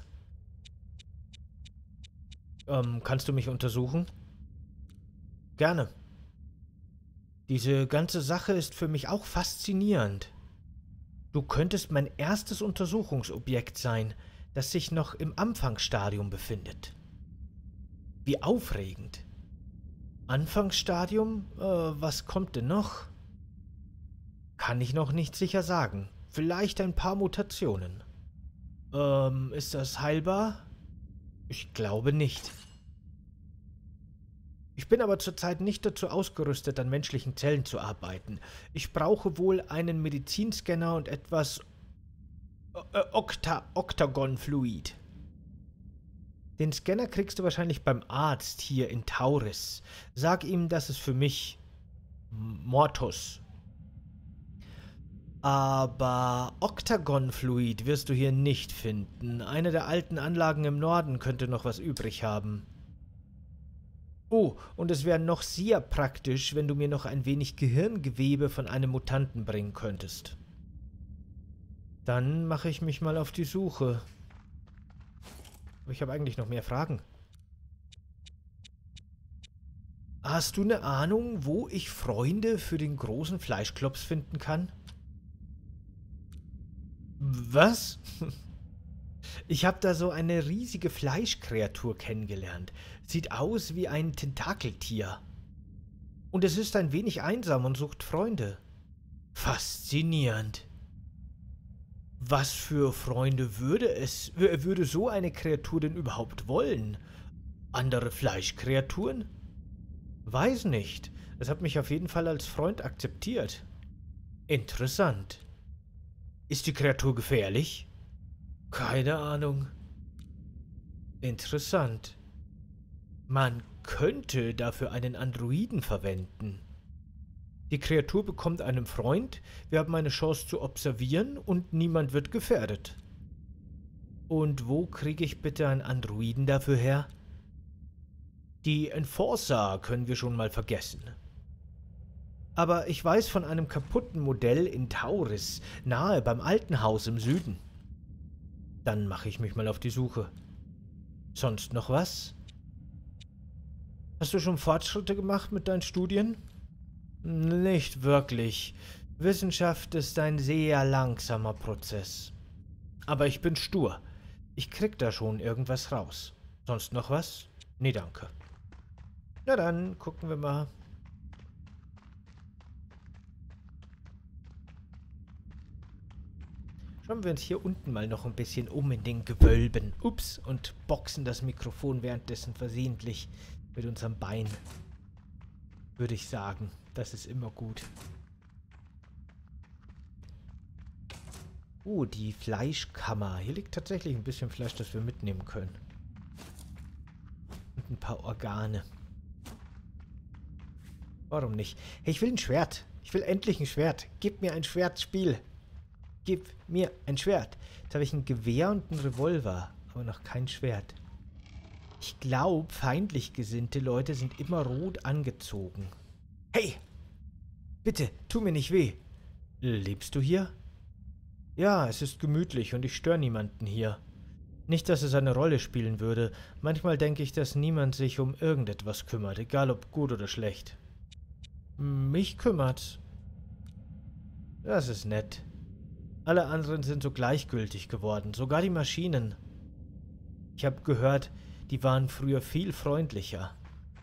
Kannst du mich untersuchen? Gerne. Diese ganze Sache ist für mich auch faszinierend. Du könntest mein erstes Untersuchungsobjekt sein, das sich noch im Anfangsstadium befindet. Wie aufregend. Anfangsstadium? Was kommt denn noch? Kann ich noch nicht sicher sagen. Vielleicht ein paar Mutationen. Ist das heilbar? Ich glaube nicht. Ich bin aber zurzeit nicht dazu ausgerüstet, an menschlichen Zellen zu arbeiten. Ich brauche wohl einen Medizinscanner und etwas Octagon-Fluid. Den Scanner kriegst du wahrscheinlich beim Arzt hier in Tauris. Sag ihm, dass es für mich Mortus. Aber Octagon-Fluid wirst du hier nicht finden. Eine der alten Anlagen im Norden könnte noch was übrig haben. Oh, und es wäre noch sehr praktisch, wenn du mir noch ein wenig Gehirngewebe von einem Mutanten bringen könntest. Dann mache ich mich mal auf die Suche. Aber ich habe eigentlich noch mehr Fragen. Hast du eine Ahnung, wo ich Freunde für den großen Fleischklops finden kann? Was? Ich habe da so eine riesige Fleischkreatur kennengelernt. Sieht aus wie ein Tentakeltier. Und es ist ein wenig einsam und sucht Freunde. Faszinierend. Was für Freunde würde so eine Kreatur denn überhaupt wollen? Andere Fleischkreaturen? Weiß nicht. Es hat mich auf jeden Fall als Freund akzeptiert. Interessant. Ist die Kreatur gefährlich? Keine Ahnung. Interessant. Man könnte dafür einen Androiden verwenden. Die Kreatur bekommt einen Freund, wir haben eine Chance zu observieren und niemand wird gefährdet. Und wo kriege ich bitte einen Androiden dafür her? Die Enforcer können wir schon mal vergessen. Aber ich weiß von einem kaputten Modell in Tauris, nahe beim alten Haus im Süden. Dann mache ich mich mal auf die Suche. Sonst noch was? Hast du schon Fortschritte gemacht mit deinen Studien? Nicht wirklich. Wissenschaft ist ein sehr langsamer Prozess. Aber ich bin stur. Ich krieg da schon irgendwas raus. Sonst noch was? Nee, danke. Na dann, gucken wir mal. Schauen wir uns hier unten mal noch ein bisschen um in den Gewölben. Ups, und boxen das Mikrofon währenddessen versehentlich mit unserem Bein. Würde ich sagen. Das ist immer gut. Die Fleischkammer. Hier liegt tatsächlich ein bisschen Fleisch, das wir mitnehmen können. Und ein paar Organe. Warum nicht? Hey, ich will ein Schwert. Ich will endlich ein Schwert. Gib mir ein Schwert, Spiel. Gib mir ein Schwert. Jetzt habe ich ein Gewehr und einen Revolver, aber noch kein Schwert. Ich glaube, feindlich gesinnte Leute sind immer rot angezogen. Hey! Bitte, tu mir nicht weh. Lebst du hier? Ja, es ist gemütlich und ich störe niemanden hier. Nicht, dass es eine Rolle spielen würde. Manchmal denke ich, dass niemand sich um irgendetwas kümmert, egal ob gut oder schlecht. Mich kümmert's. Das ist nett. Alle anderen sind so gleichgültig geworden, sogar die Maschinen. Ich habe gehört, die waren früher viel freundlicher.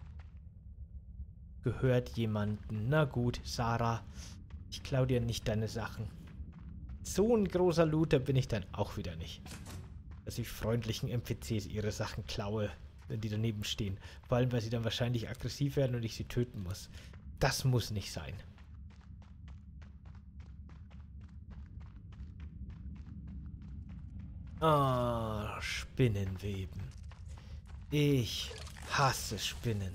Gehört jemanden. Na gut, Sarah, ich klau dir nicht deine Sachen. So ein großer Looter bin ich dann auch wieder nicht. Dass ich freundlichen NPCs ihre Sachen klaue, wenn die daneben stehen. Vor allem, weil sie dann wahrscheinlich aggressiv werden und ich sie töten muss. Das muss nicht sein. Ah, Spinnenweben. Ich hasse Spinnen.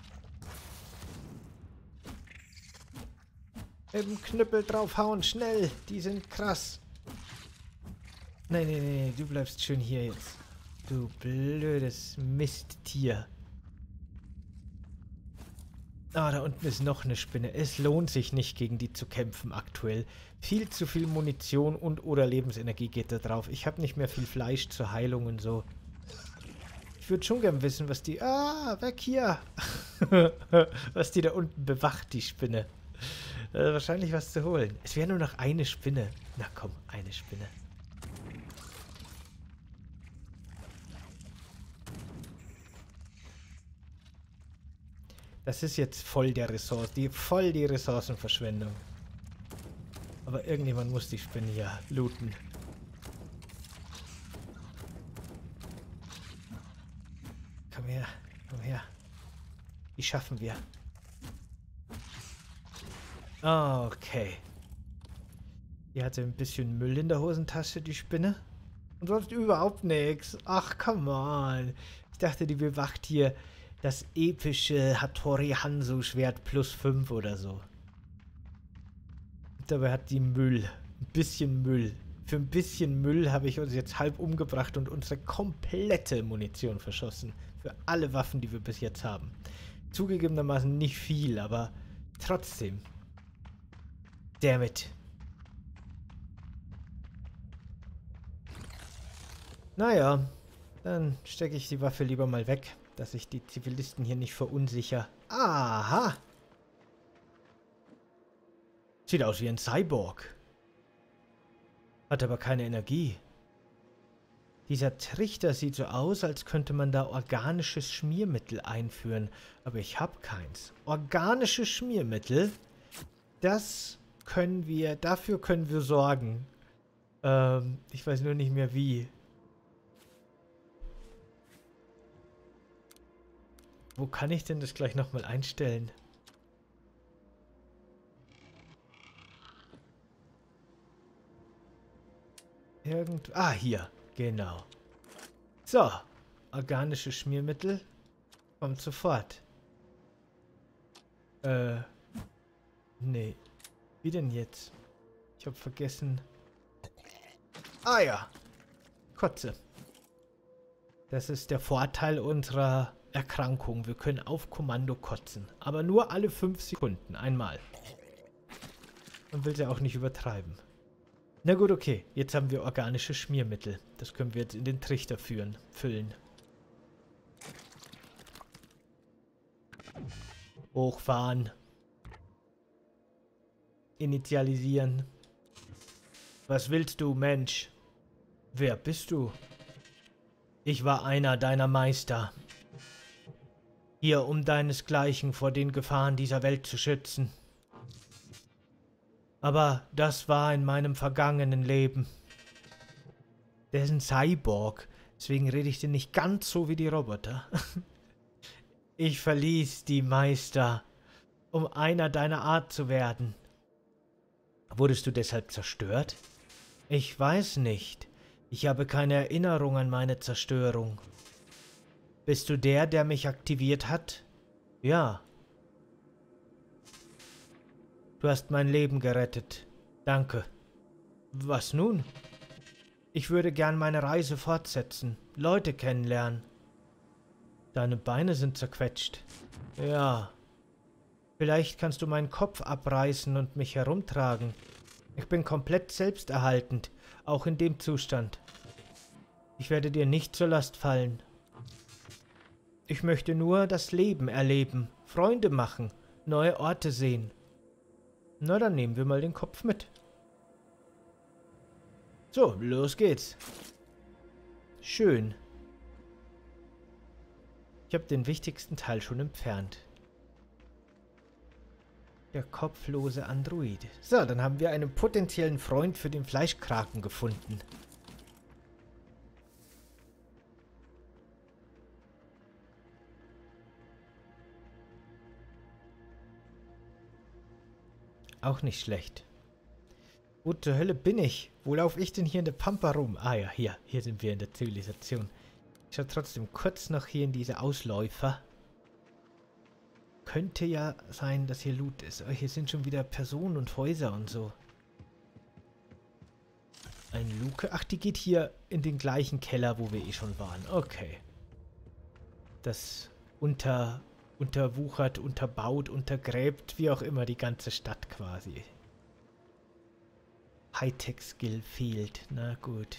Mit dem Knüppel draufhauen, schnell! Die sind krass. Nein, nein, nein, du bleibst schön hier jetzt. Du blödes Misttier. Ah, da unten ist noch eine Spinne. Es lohnt sich nicht, gegen die zu kämpfen aktuell. Viel zu viel Munition und oder Lebensenergie geht da drauf. Ich habe nicht mehr viel Fleisch zur Heilung und so. Ich würde schon gern wissen, was die... Ah, weg hier! Was die da unten bewacht, die Spinne. Wahrscheinlich was zu holen. Es wäre nur noch eine Spinne. Na komm, eine Spinne. Das ist jetzt voll die Ressourcenverschwendung. Aber irgendjemand muss die Spinne ja looten. Komm her, komm her. Die schaffen wir. Okay. Die hatte ein bisschen Müll in der Hosentasche, die Spinne. Und sonst überhaupt nichts. Ach, come on. Ich dachte, die bewacht hier das epische Hattori Hanzo Schwert plus 5 oder so. Und dabei hat die Müll. Ein bisschen Müll. Für ein bisschen Müll habe ich uns jetzt halb umgebracht und unsere komplette Munition verschossen. Für alle Waffen, die wir bis jetzt haben. Zugegebenermaßen nicht viel, aber trotzdem. Damn it. Naja, dann stecke ich die Waffe lieber mal weg, dass ich die Zivilisten hier nicht verunsichere. Aha! Sieht aus wie ein Cyborg. Hat aber keine Energie. Dieser Trichter sieht so aus, als könnte man da organisches Schmiermittel einführen. Aber ich habe keins. Organisches Schmiermittel, dafür können wir sorgen. Ich weiß nur nicht mehr wie. Wo kann ich denn das gleich nochmal einstellen? Hier. Genau. So. Organische Schmiermittel. Kommt sofort. Nee. Wie denn jetzt? Ich habe vergessen. Ah ja. Kotze. Das ist der Vorteil unserer Erkrankung. Wir können auf Kommando kotzen. Aber nur alle 5 Sekunden. Einmal. Man will es ja auch nicht übertreiben. Na gut, okay. Jetzt haben wir organische Schmiermittel. Das können wir jetzt in den Trichter füllen. Hochfahren. Initialisieren. Was willst du, Mensch? Wer bist du? Ich war einer deiner Meister. Hier, um deinesgleichen vor den Gefahren dieser Welt zu schützen. Aber das war in meinem vergangenen Leben. Der ist ein Cyborg, deswegen rede ich den nicht ganz so wie die Roboter. Ich verließ die Meister, um einer deiner Art zu werden. Wurdest du deshalb zerstört? Ich weiß nicht. Ich habe keine Erinnerung an meine Zerstörung. Bist du der mich aktiviert hat? Ja. Du hast mein Leben gerettet. Danke. Was nun? Ich würde gern meine Reise fortsetzen, Leute kennenlernen. Deine Beine sind zerquetscht. Ja. Vielleicht kannst du meinen Kopf abreißen und mich herumtragen. Ich bin komplett selbsterhaltend, auch in dem Zustand. Ich werde dir nicht zur Last fallen. Ich möchte nur das Leben erleben, Freunde machen, neue Orte sehen. Na, dann nehmen wir mal den Kopf mit. So, los geht's. Schön. Ich habe den wichtigsten Teil schon entfernt. Der kopflose Android. So, dann haben wir einen potenziellen Freund für den Fleischkraken gefunden. Auch nicht schlecht. Wo zur Hölle bin ich? Wo laufe ich denn hier in der Pampa rum? Ah ja, hier sind wir in der Zivilisation. Ich schaue trotzdem kurz noch hier in diese Ausläufer. Könnte ja sein, dass hier Loot ist. Oh, hier sind schon wieder Personen und Häuser und so. Eine Luke. Ach, die geht hier in den gleichen Keller, wo wir eh schon waren. Okay. Das unterwuchert, unterbaut, untergräbt, wie auch immer, die ganze Stadt quasi. Hightech-Skill fehlt. Na gut.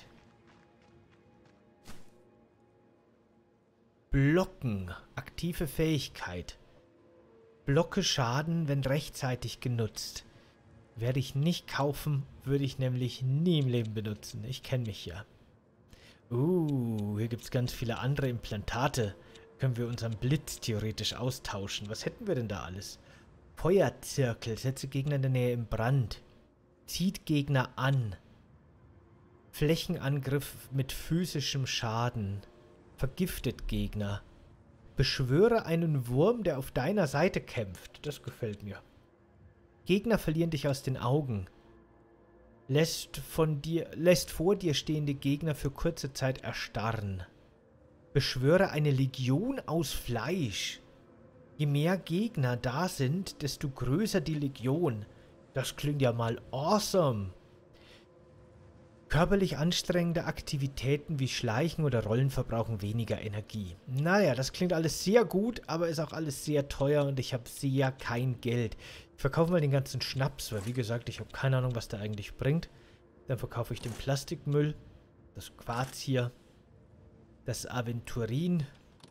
Blocken. Aktive Fähigkeit. Blocke Schaden, wenn rechtzeitig genutzt. Werde ich nicht kaufen, würde ich nämlich nie im Leben benutzen. Ich kenne mich ja. Hier gibt es ganz viele andere Implantate. Können wir unseren Blitz theoretisch austauschen. Was hätten wir denn da alles? Feuerzirkel. Setze Gegner in der Nähe in Brand. Zieht Gegner an. Flächenangriff mit physischem Schaden. Vergiftet Gegner. Beschwöre einen Wurm, der auf deiner Seite kämpft. Das gefällt mir. Gegner verlieren dich aus den Augen. Lässt vor dir stehende Gegner für kurze Zeit erstarren. Beschwöre eine Legion aus Fleisch. Je mehr Gegner da sind, desto größer die Legion. Das klingt ja mal awesome. Körperlich anstrengende Aktivitäten wie Schleichen oder Rollen verbrauchen weniger Energie. Naja, das klingt alles sehr gut, aber ist auch alles sehr teuer und ich habe sehr kein Geld. Ich verkaufe mal den ganzen Schnaps, weil wie gesagt, ich habe keine Ahnung, was der eigentlich bringt. Dann verkaufe ich den Plastikmüll, das Quarz hier, das Aventurin,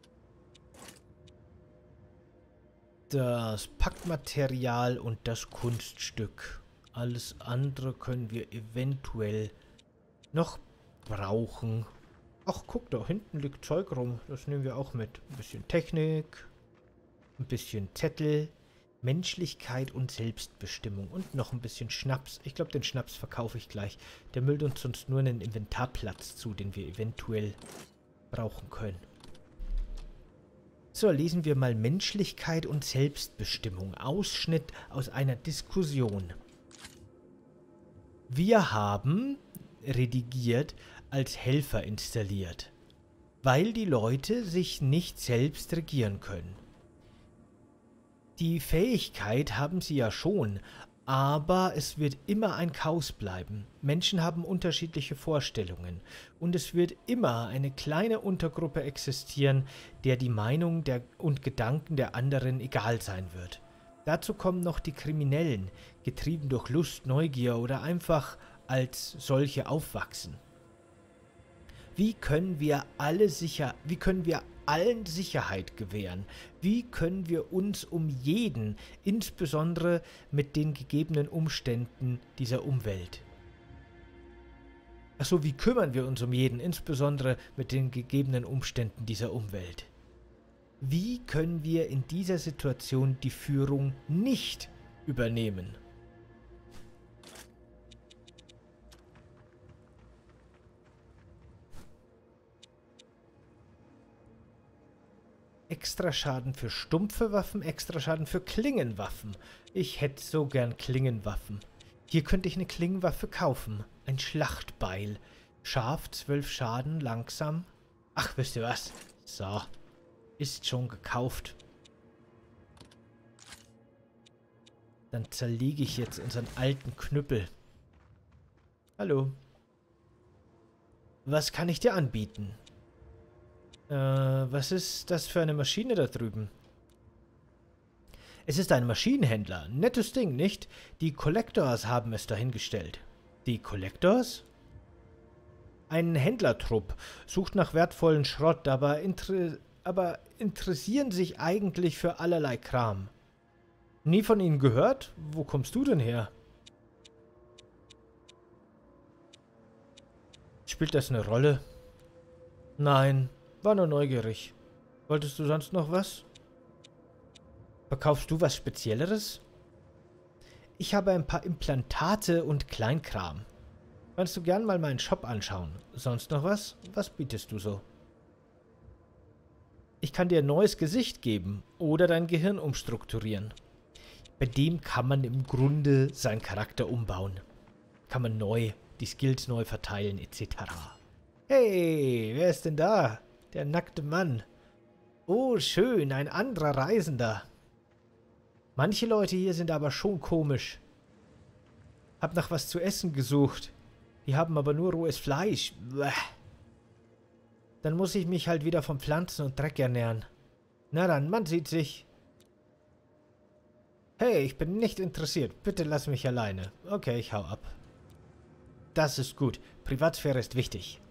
das Packmaterial und das Kunststück. Alles andere können wir eventuell noch brauchen. Ach, guck, da hinten liegt Zeug rum. Das nehmen wir auch mit. Ein bisschen Technik, ein bisschen Zettel, Menschlichkeit und Selbstbestimmung und noch ein bisschen Schnaps. Ich glaube, den Schnaps verkaufe ich gleich. Der müllt uns sonst nur einen Inventarplatz zu, den wir eventuell brauchen können. So, lesen wir mal Menschlichkeit und Selbstbestimmung. Ausschnitt aus einer Diskussion. Wir haben redigiert als Helfer installiert, weil die Leute sich nicht selbst regieren können. Die Fähigkeit haben sie ja schon, aber es wird immer ein Chaos bleiben. Menschen haben unterschiedliche Vorstellungen und es wird immer eine kleine Untergruppe existieren, der die Meinung und Gedanken der anderen egal sein wird. Dazu kommen noch die Kriminellen, getrieben durch Lust, Neugier oder einfach als solche aufwachsen. Wie können wir allen Sicherheit gewähren? Wie können wir uns um jeden, insbesondere mit den gegebenen Umständen dieser Umwelt? Achso, wie kümmern wir uns um jeden, insbesondere mit den gegebenen Umständen dieser Umwelt? Wie können wir in dieser Situation die Führung nicht übernehmen? Extraschaden für stumpfe Waffen, Extraschaden für Klingenwaffen. Ich hätte so gern Klingenwaffen. Hier könnte ich eine Klingenwaffe kaufen. Ein Schlachtbeil. Scharf, 12 Schaden, langsam. Ach, wisst ihr was? So. Ist schon gekauft. Dann zerlege ich jetzt unseren alten Knüppel. Hallo. Was kann ich dir anbieten? Was ist das für eine Maschine da drüben? Es ist ein Maschinenhändler. Nettes Ding, nicht? Die Collectors haben es dahingestellt. Die Collectors? Ein Händlertrupp. Sucht nach wertvollen Schrott, aber interessieren sich eigentlich für allerlei Kram. Nie von ihnen gehört? Wo kommst du denn her? Spielt das eine Rolle? Nein, war nur neugierig. Wolltest du sonst noch was? Verkaufst du was Spezielleres? Ich habe ein paar Implantate und Kleinkram. Kannst du gern mal meinen Shop anschauen. Sonst noch was? Was bietest du so? Ich kann dir ein neues Gesicht geben oder dein Gehirn umstrukturieren. Bei dem kann man im Grunde seinen Charakter umbauen. Kann man die Skills neu verteilen etc. Hey, wer ist denn da? Der nackte Mann. Oh, schön, ein anderer Reisender. Manche Leute hier sind aber schon komisch. Hab nach was zu essen gesucht. Die haben aber nur rohes Fleisch. Bleh. Dann muss ich mich halt wieder von Pflanzen und Dreck ernähren. Na dann, man sieht sich. Hey, ich bin nicht interessiert. Bitte lass mich alleine. Okay, ich hau ab. Das ist gut. Privatsphäre ist wichtig.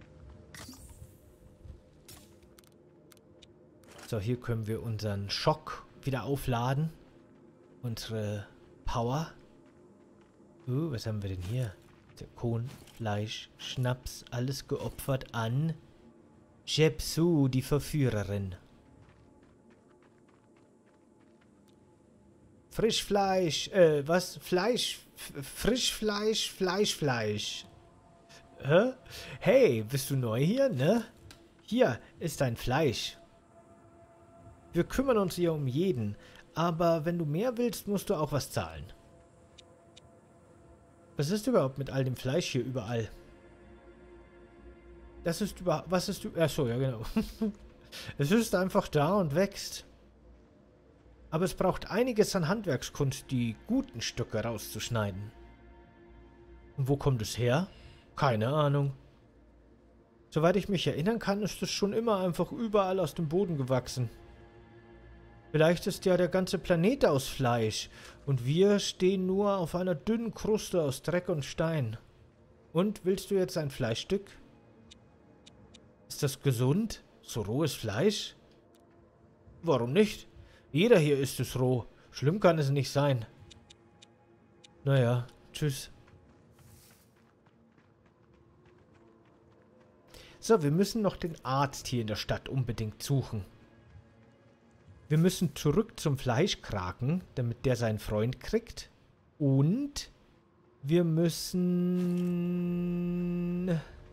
So, hier können wir unseren Schock wieder aufladen. Unsere Power. Was haben wir denn hier? Zirkon, Fleisch, Schnaps, alles geopfert an Jepsu, die Verführerin. Frischfleisch, was? Fleisch, Frischfleisch, Fleischfleisch. Hä? Hey, bist du neu hier, ne? Hier ist dein Fleisch. Wir kümmern uns hier um jeden, aber wenn du mehr willst, musst du auch was zahlen. Was ist überhaupt mit all dem Fleisch hier überall? Das ist was ist achso, ja genau. Es ist einfach da und wächst. Aber es braucht einiges an Handwerkskunst, die guten Stücke rauszuschneiden. Und wo kommt es her? Keine Ahnung. Soweit ich mich erinnern kann, ist es schon immer einfach überall aus dem Boden gewachsen. Vielleicht ist ja der ganze Planet aus Fleisch und wir stehen nur auf einer dünnen Kruste aus Dreck und Stein. Und, willst du jetzt ein Fleischstück? Ist das gesund? So rohes Fleisch? Warum nicht? Jeder hier isst es roh. Schlimm kann es nicht sein. Naja, tschüss. So, wir müssen noch den Arzt hier in der Stadt unbedingt suchen. Wir müssen zurück zum Fleischkraken, damit der seinen Freund kriegt. Und wir müssen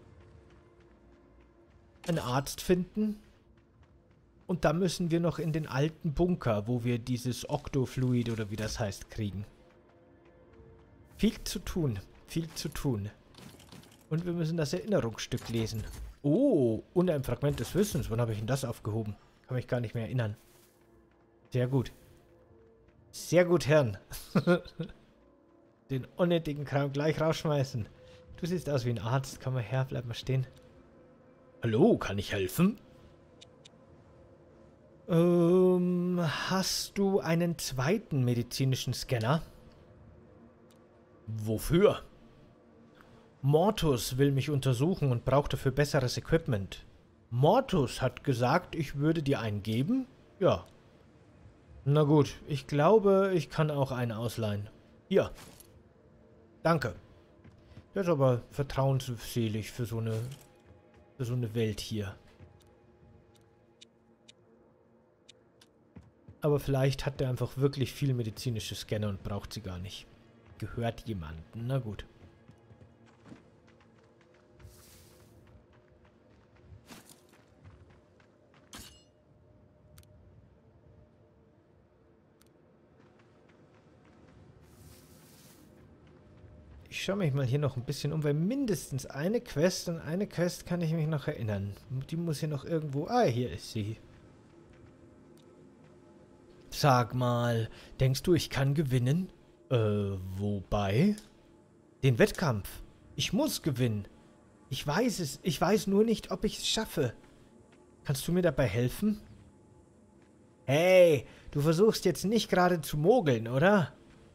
einen Arzt finden. Und dann müssen wir noch in den alten Bunker, wo wir dieses Octofluid oder wie das heißt, kriegen. Viel zu tun, viel zu tun. Und wir müssen das Erinnerungsstück lesen. Oh, und ein Fragment des Wissens. Wann habe ich denn das aufgehoben? Kann mich gar nicht mehr erinnern. Sehr gut. Sehr gut, Herrn. Den unnötigen Kram gleich rausschmeißen. Du siehst aus wie ein Arzt. Komm mal her, bleib mal stehen. Hallo, kann ich helfen? Hast du einen zweiten medizinischen Scanner? Wofür? Mortus will mich untersuchen und braucht dafür besseres Equipment. Mortus hat gesagt, ich würde dir einen geben? Ja. Na gut, ich glaube, ich kann auch einen ausleihen. Hier. Danke. Das ist aber vertrauensselig für so eine Welt hier. Aber vielleicht hat er einfach wirklich viel medizinische Scanner und braucht sie gar nicht. Gehört jemandem. Na gut. Ich schaue mich mal hier noch ein bisschen um, weil mindestens eine Quest, an eine Quest kann ich mich noch erinnern. Die muss hier noch irgendwo... Ah, hier ist sie. Sag mal, denkst du, ich kann gewinnen? Wobei? Den Wettkampf. Ich muss gewinnen. Ich weiß es. Ich weiß nur nicht, ob ich es schaffe. Kannst du mir dabei helfen? Hey, du versuchst jetzt nicht gerade zu mogeln, oder?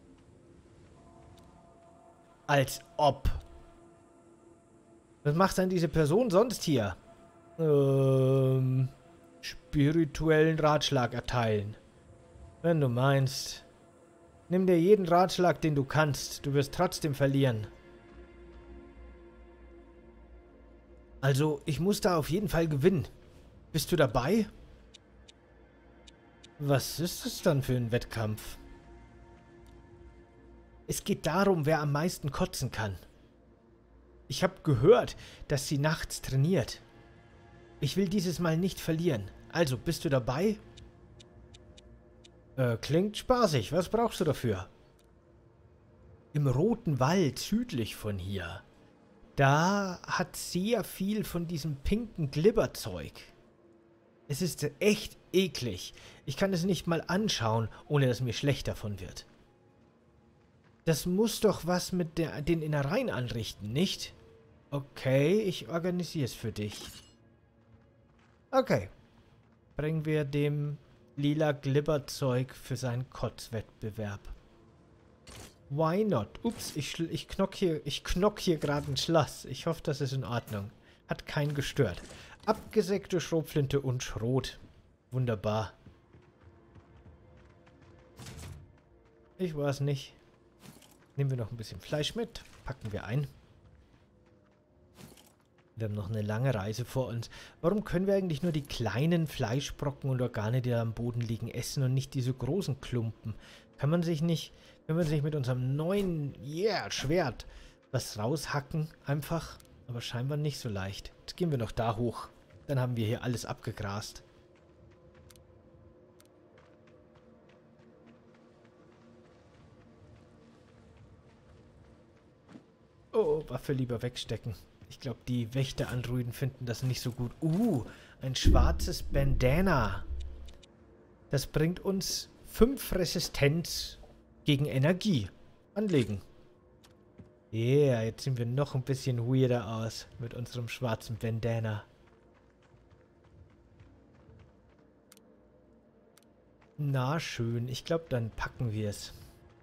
Als ob. Was macht denn diese Person sonst hier? Spirituellen Ratschlag erteilen. Wenn du meinst. Nimm dir jeden Ratschlag, den du kannst. Du wirst trotzdem verlieren. Also, ich muss da auf jeden Fall gewinnen. Bist du dabei? Was ist es dann für ein Wettkampf? Es geht darum, wer am meisten kotzen kann. Ich habe gehört, dass sie nachts trainiert. Ich will dieses Mal nicht verlieren. Also, bist du dabei? Klingt spaßig. Was brauchst du dafür? Im Roten Wald, südlich von hier. Da hat sehr viel von diesem pinken Glibberzeug. Es ist echt eklig. Ich kann es nicht mal anschauen, ohne dass mir schlecht davon wird. Das muss doch was mit den Innereien anrichten, nicht? Okay, ich organisiere es für dich. Okay. Bringen wir dem lila Glibberzeug für seinen Kotzwettbewerb. Why not? Ups, ich knock hier gerade ein Schloss. Ich hoffe, das ist in Ordnung. Hat keinen gestört. Abgesägte Schrotflinte und Schrot. Wunderbar. Ich weiß nicht. Nehmen wir noch ein bisschen Fleisch mit. Packen wir ein. Wir haben noch eine lange Reise vor uns. Warum können wir eigentlich nur die kleinen Fleischbrocken und Organe, die da am Boden liegen, essen und nicht diese großen Klumpen? Kann man sich nicht mit unserem neuen, Schwert was raushacken? Einfach. Aber scheinbar nicht so leicht. Jetzt gehen wir noch da hoch. Dann haben wir hier alles abgegrast. Oh, Waffe lieber wegstecken. Ich glaube, die Wächter-Androiden finden das nicht so gut. Ein schwarzes Bandana. Das bringt uns 5 Resistenz gegen Energie. Anlegen. Yeah, jetzt sehen wir noch ein bisschen weirder aus mit unserem schwarzen Bandana. Na schön, ich glaube, dann packen wir es.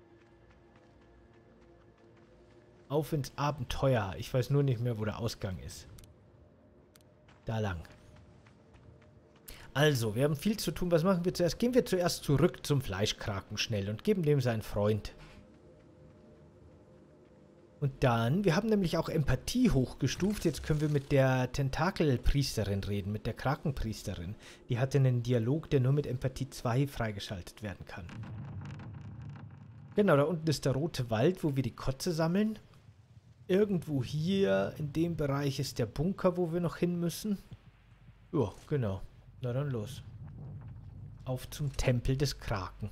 Auf ins Abenteuer. Ich weiß nur nicht mehr, wo der Ausgang ist. Da lang. Also, wir haben viel zu tun. Was machen wir zuerst? Gehen wir zuerst zurück zum Fleischkraken schnell und geben dem seinen Freund. Und dann, wir haben nämlich auch Empathie hochgestuft. Jetzt können wir mit der Tentakelpriesterin reden, mit der Krakenpriesterin. Die hatte einen Dialog, der nur mit Empathie 2 freigeschaltet werden kann. Genau, da unten ist der rote Wald, wo wir die Kotze sammeln. Irgendwo hier in dem Bereich ist der Bunker, wo wir noch hin müssen. Ja, genau. Na dann los. Auf zum Tempel des Kraken.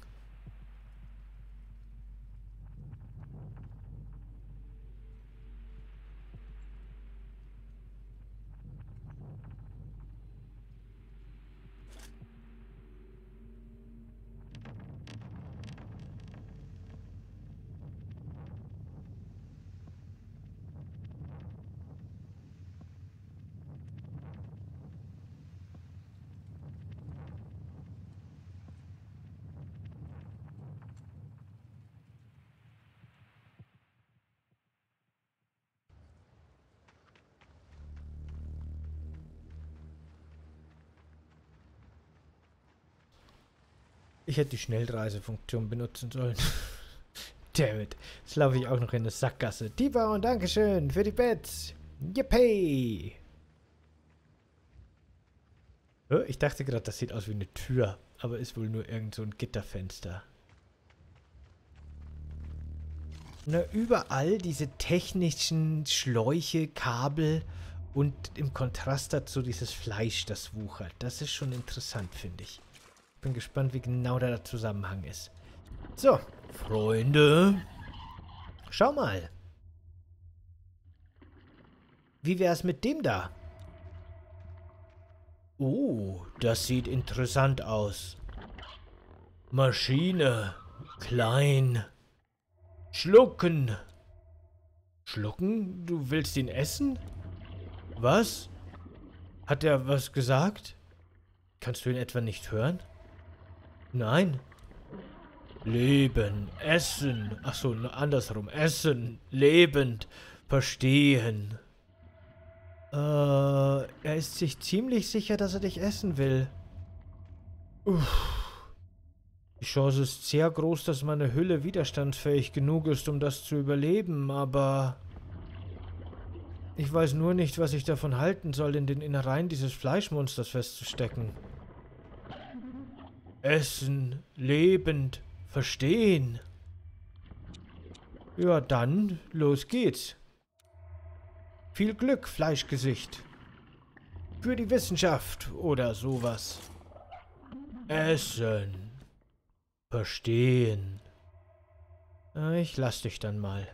Ich hätte die Schnellreisefunktion benutzen sollen. Dammit. Jetzt laufe ich auch noch in eine Sackgasse. T-Bone, Dankeschön für die Bets. Yippee. Oh, ich dachte gerade, das sieht aus wie eine Tür. Aber ist wohl nur irgend so ein Gitterfenster. Na, überall diese technischen Schläuche, Kabel und im Kontrast dazu dieses Fleisch, das wuchert. Das ist schon interessant, finde ich. Bin gespannt, wie genau da der Zusammenhang ist. So, Freunde. Schau mal. Wie wär's mit dem da? Oh, das sieht interessant aus. Maschine. Klein. Schlucken. Schlucken? Du willst ihn essen? Was? Hat er was gesagt? Kannst du ihn etwa nicht hören? Nein. Leben, essen. Ach so, andersrum. Essen, lebend, verstehen. Er ist sich ziemlich sicher, dass er dich essen will. Die Chance ist sehr groß, dass meine Hülle widerstandsfähig genug ist, um das zu überleben, aber ich weiß nur nicht, was ich davon halten soll, in den Innereien dieses Fleischmonsters festzustecken. Essen, lebend, verstehen. Ja, dann, los geht's. Viel Glück, Fleischgesicht. Für die Wissenschaft oder sowas. Essen. Verstehen. Ich lass dich dann mal.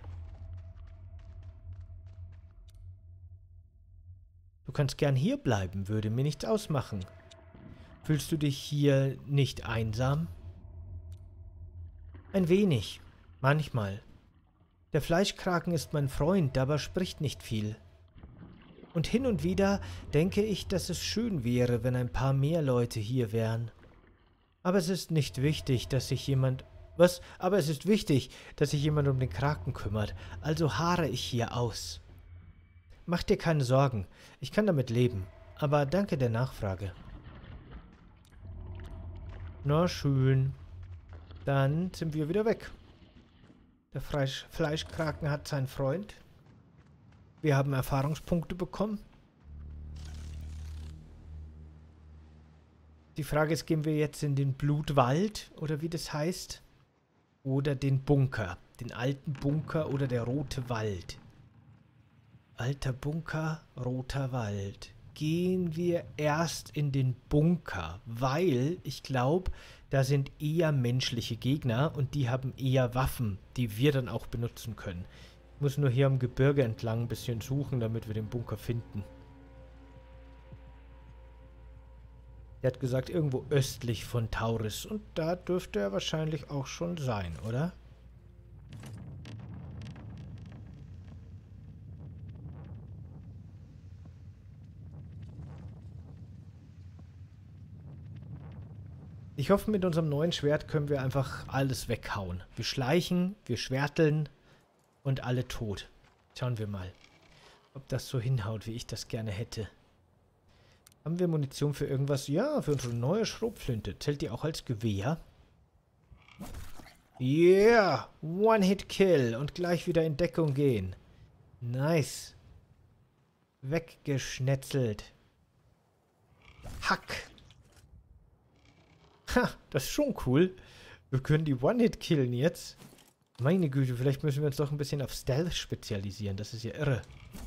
Du kannst gern hier bleiben, würde mir nichts ausmachen. Fühlst du dich hier nicht einsam? Ein wenig. Manchmal. Der Fleischkraken ist mein Freund, aber spricht nicht viel. Und hin und wieder denke ich, dass es schön wäre, wenn ein paar mehr Leute hier wären. Aber es ist nicht wichtig, dass sich jemand... Was? Aber es ist wichtig, dass sich jemand um den Kraken kümmert. Also harre ich hier aus. Mach dir keine Sorgen. Ich kann damit leben. Aber danke der Nachfrage. Na schön. Dann sind wir wieder weg. Der Fleischkraken hat seinen Freund. Wir haben Erfahrungspunkte bekommen. Die Frage ist, gehen wir jetzt in den Blutwald, oder wie das heißt? Oder den Bunker. Den alten Bunker oder der rote Wald. Alter Bunker, roter Wald. Gehen wir erst in den Bunker, weil ich glaube, da sind eher menschliche Gegner und die haben eher Waffen, die wir dann auch benutzen können. Ich muss nur hier am Gebirge entlang ein bisschen suchen, damit wir den Bunker finden. Er hat gesagt, irgendwo östlich von Tauris. Und da dürfte er wahrscheinlich auch schon sein, oder? Ich hoffe, mit unserem neuen Schwert können wir einfach alles weghauen. Wir schleichen, wir schwerteln und alle tot. Schauen wir mal, ob das so hinhaut, wie ich das gerne hätte. Haben wir Munition für irgendwas? Ja, für unsere neue Schrotflinte. Zählt die auch als Gewehr? Yeah! One-Hit-Kill und gleich wieder in Deckung gehen. Nice. Weggeschnetzelt. Hack. Ha, das ist schon cool. Wir können die One-Hit killen jetzt. Meine Güte, vielleicht müssen wir uns doch ein bisschen auf Stealth spezialisieren. Das ist ja irre.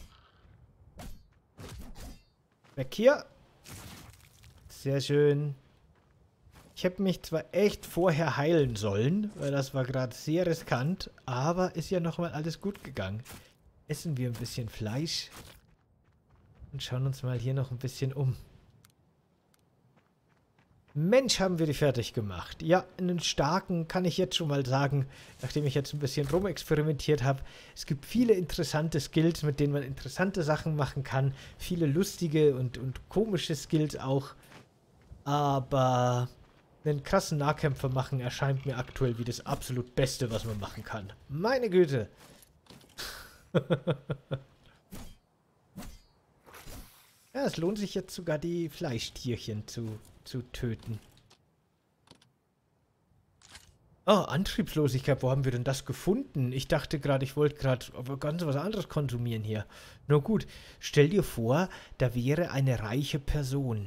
Weg hier. Sehr schön. Ich habe mich zwar echt vorher heilen sollen, weil das war gerade sehr riskant, aber ist ja nochmal alles gut gegangen. Essen wir ein bisschen Fleisch und schauen uns mal hier noch ein bisschen um. Mensch, haben wir die fertig gemacht. Ja, einen starken kann ich jetzt schon mal sagen, nachdem ich jetzt ein bisschen rumexperimentiert habe. Es gibt viele interessante Skills, mit denen man interessante Sachen machen kann. Viele lustige und komische Skills auch. Aber einen krassen Nahkämpfer machen erscheint mir aktuell wie das absolut Beste, was man machen kann. Meine Güte. Ja, es lohnt sich jetzt sogar, die Fleischtierchen zu töten. Oh, Antriebslosigkeit, wo haben wir denn das gefunden? Ich dachte gerade, ich wollte gerade ganz was anderes konsumieren hier. Na gut, stell dir vor, da wäre eine reiche Person.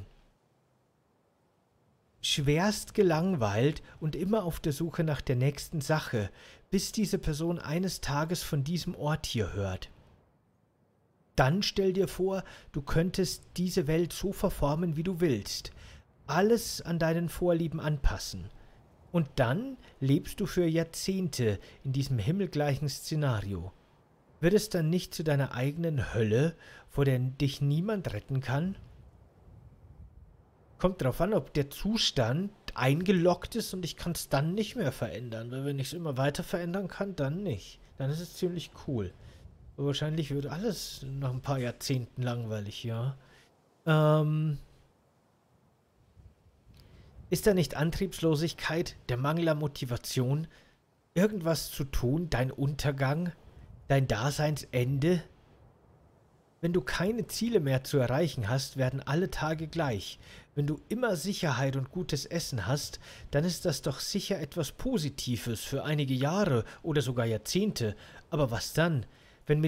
Schwerst gelangweilt und immer auf der Suche nach der nächsten Sache, bis diese Person eines Tages von diesem Ort hier hört. Dann stell dir vor, du könntest diese Welt so verformen, wie du willst. Alles an deinen Vorlieben anpassen. Und dann lebst du für Jahrzehnte in diesem himmelgleichen Szenario. Wird es dann nicht zu deiner eigenen Hölle, vor der dich niemand retten kann? Kommt drauf an, ob der Zustand eingeloggt ist und ich kann es dann nicht mehr verändern. Weil wenn ich es immer weiter verändern kann, dann nicht. Dann ist es ziemlich cool. Aber wahrscheinlich wird alles nach ein paar Jahrzehnten langweilig, ja. Ist da nicht Antriebslosigkeit, der Mangel an Motivation, irgendwas zu tun, dein Untergang, dein Daseinsende? Wenn du keine Ziele mehr zu erreichen hast, werden alle Tage gleich. Wenn du immer Sicherheit und gutes Essen hast, dann ist das doch sicher etwas Positives für einige Jahre oder sogar Jahrzehnte. Aber was dann? Wenn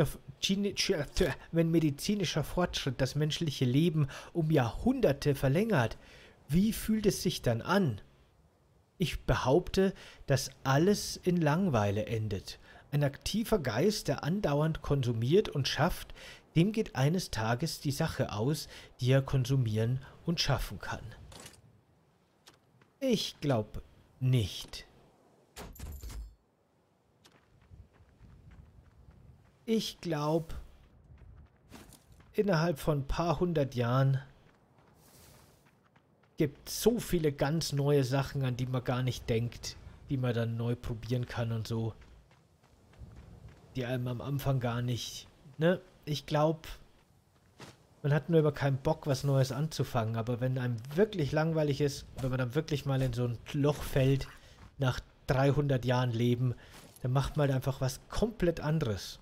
medizinischer Fortschritt das menschliche Leben um Jahrhunderte verlängert, wie fühlt es sich dann an? Ich behaupte, dass alles in Langeweile endet. Ein aktiver Geist, der andauernd konsumiert und schafft, dem geht eines Tages die Sache aus, die er konsumieren und schaffen kann. Ich glaube nicht. Ich glaube, innerhalb von ein paar hundert Jahren gibt es so viele ganz neue Sachen, an die man gar nicht denkt, die man dann neu probieren kann und so. Die einem am Anfang gar nicht, ne? Ich glaube, man hat nur über keinen Bock, was Neues anzufangen. Aber wenn einem wirklich langweilig ist, wenn man dann wirklich mal in so ein Loch fällt, nach 300 Jahren Leben, dann macht man halt einfach was komplett anderes.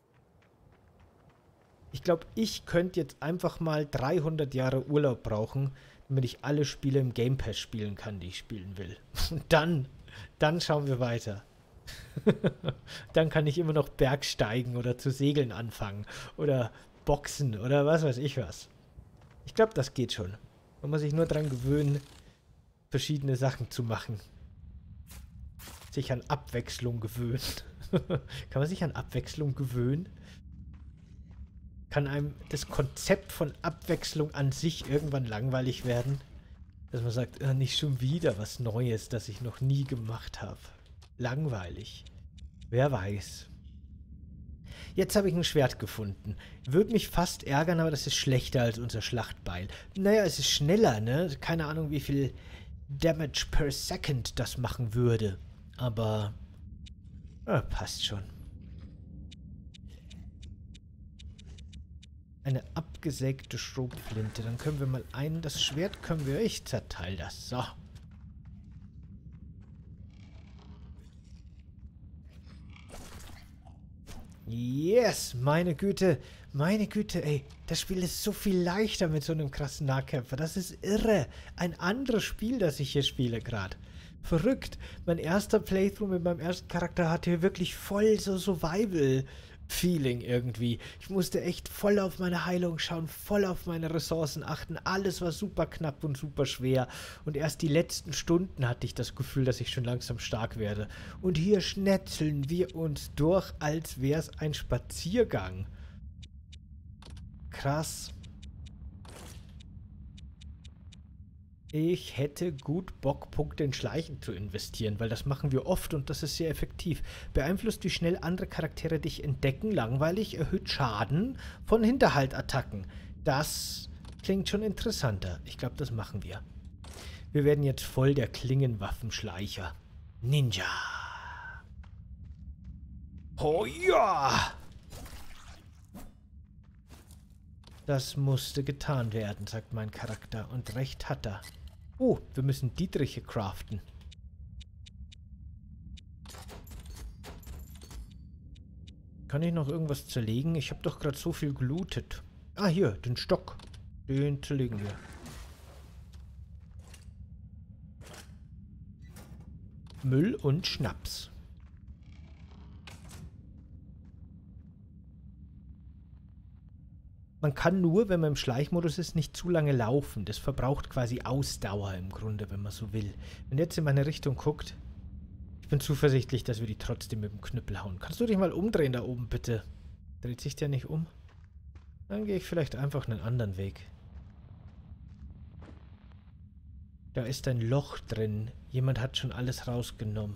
Ich glaube, ich könnte jetzt einfach mal 300 Jahre Urlaub brauchen, damit ich alle Spiele im Game Pass spielen kann, die ich spielen will. Und dann schauen wir weiter. Dann kann ich immer noch Bergsteigen oder zu segeln anfangen oder boxen oder was weiß ich was. Ich glaube, das geht schon. Man muss sich nur dran gewöhnen, verschiedene Sachen zu machen. Sich an Abwechslung gewöhnen. Kann man sich an Abwechslung gewöhnen? Kann einem das Konzept von Abwechslung an sich irgendwann langweilig werden? Dass man sagt, nicht schon wieder was Neues, das ich noch nie gemacht habe. Langweilig. Wer weiß. Jetzt habe ich ein Schwert gefunden. Würde mich fast ärgern, aber das ist schlechter als unser Schlachtbeil. Naja, es ist schneller, ne? Keine Ahnung, wie viel Damage per Second das machen würde. Aber passt schon. Eine abgesägte Schrotflinte. Dann können wir mal das Schwert können wir... Ich zerteile das. So. Yes, meine Güte, ey, das Spiel ist so viel leichter mit so einem krassen Nahkämpfer. Das ist irre. Ein anderes Spiel, das ich hier spiele gerade. Verrückt. Mein erster Playthrough mit meinem ersten Charakter hatte wirklich voll so Survival-Feeling irgendwie. Ich musste echt voll auf meine Heilung schauen, voll auf meine Ressourcen achten. Alles war super knapp und super schwer. Und erst die letzten Stunden hatte ich das Gefühl, dass ich schon langsam stark werde. Und hier schnetzeln wir uns durch, als wäre es ein Spaziergang. Krass. Ich hätte gut Bock, Punkte in Schleichen zu investieren, weil das machen wir oft und das ist sehr effektiv. Beeinflusst, wie schnell andere Charaktere dich entdecken, langweilig, erhöht Schaden von Hinterhaltattacken. Das klingt schon interessanter. Ich glaube, das machen wir. Wir werden jetzt voll der Klingenwaffenschleicher. Ninja. Oh ja! Das musste getan werden, sagt mein Charakter. Und recht hat er. Oh, wir müssen Dietriche craften. Kann ich noch irgendwas zerlegen? Ich habe doch gerade so viel gelootet. Ah, hier, den Stock. Den zerlegen wir. Müll und Schnaps. Man kann nur, wenn man im Schleichmodus ist, nicht zu lange laufen. Das verbraucht quasi Ausdauer im Grunde, wenn man so will. Wenn jetzt in meine Richtung guckt, ich bin zuversichtlich, dass wir die trotzdem mit dem Knüppel hauen. Kannst du dich mal umdrehen da oben, bitte? Dreht sich der nicht um? Dann gehe ich vielleicht einfach einen anderen Weg. Da ist ein Loch drin. Jemand hat schon alles rausgenommen.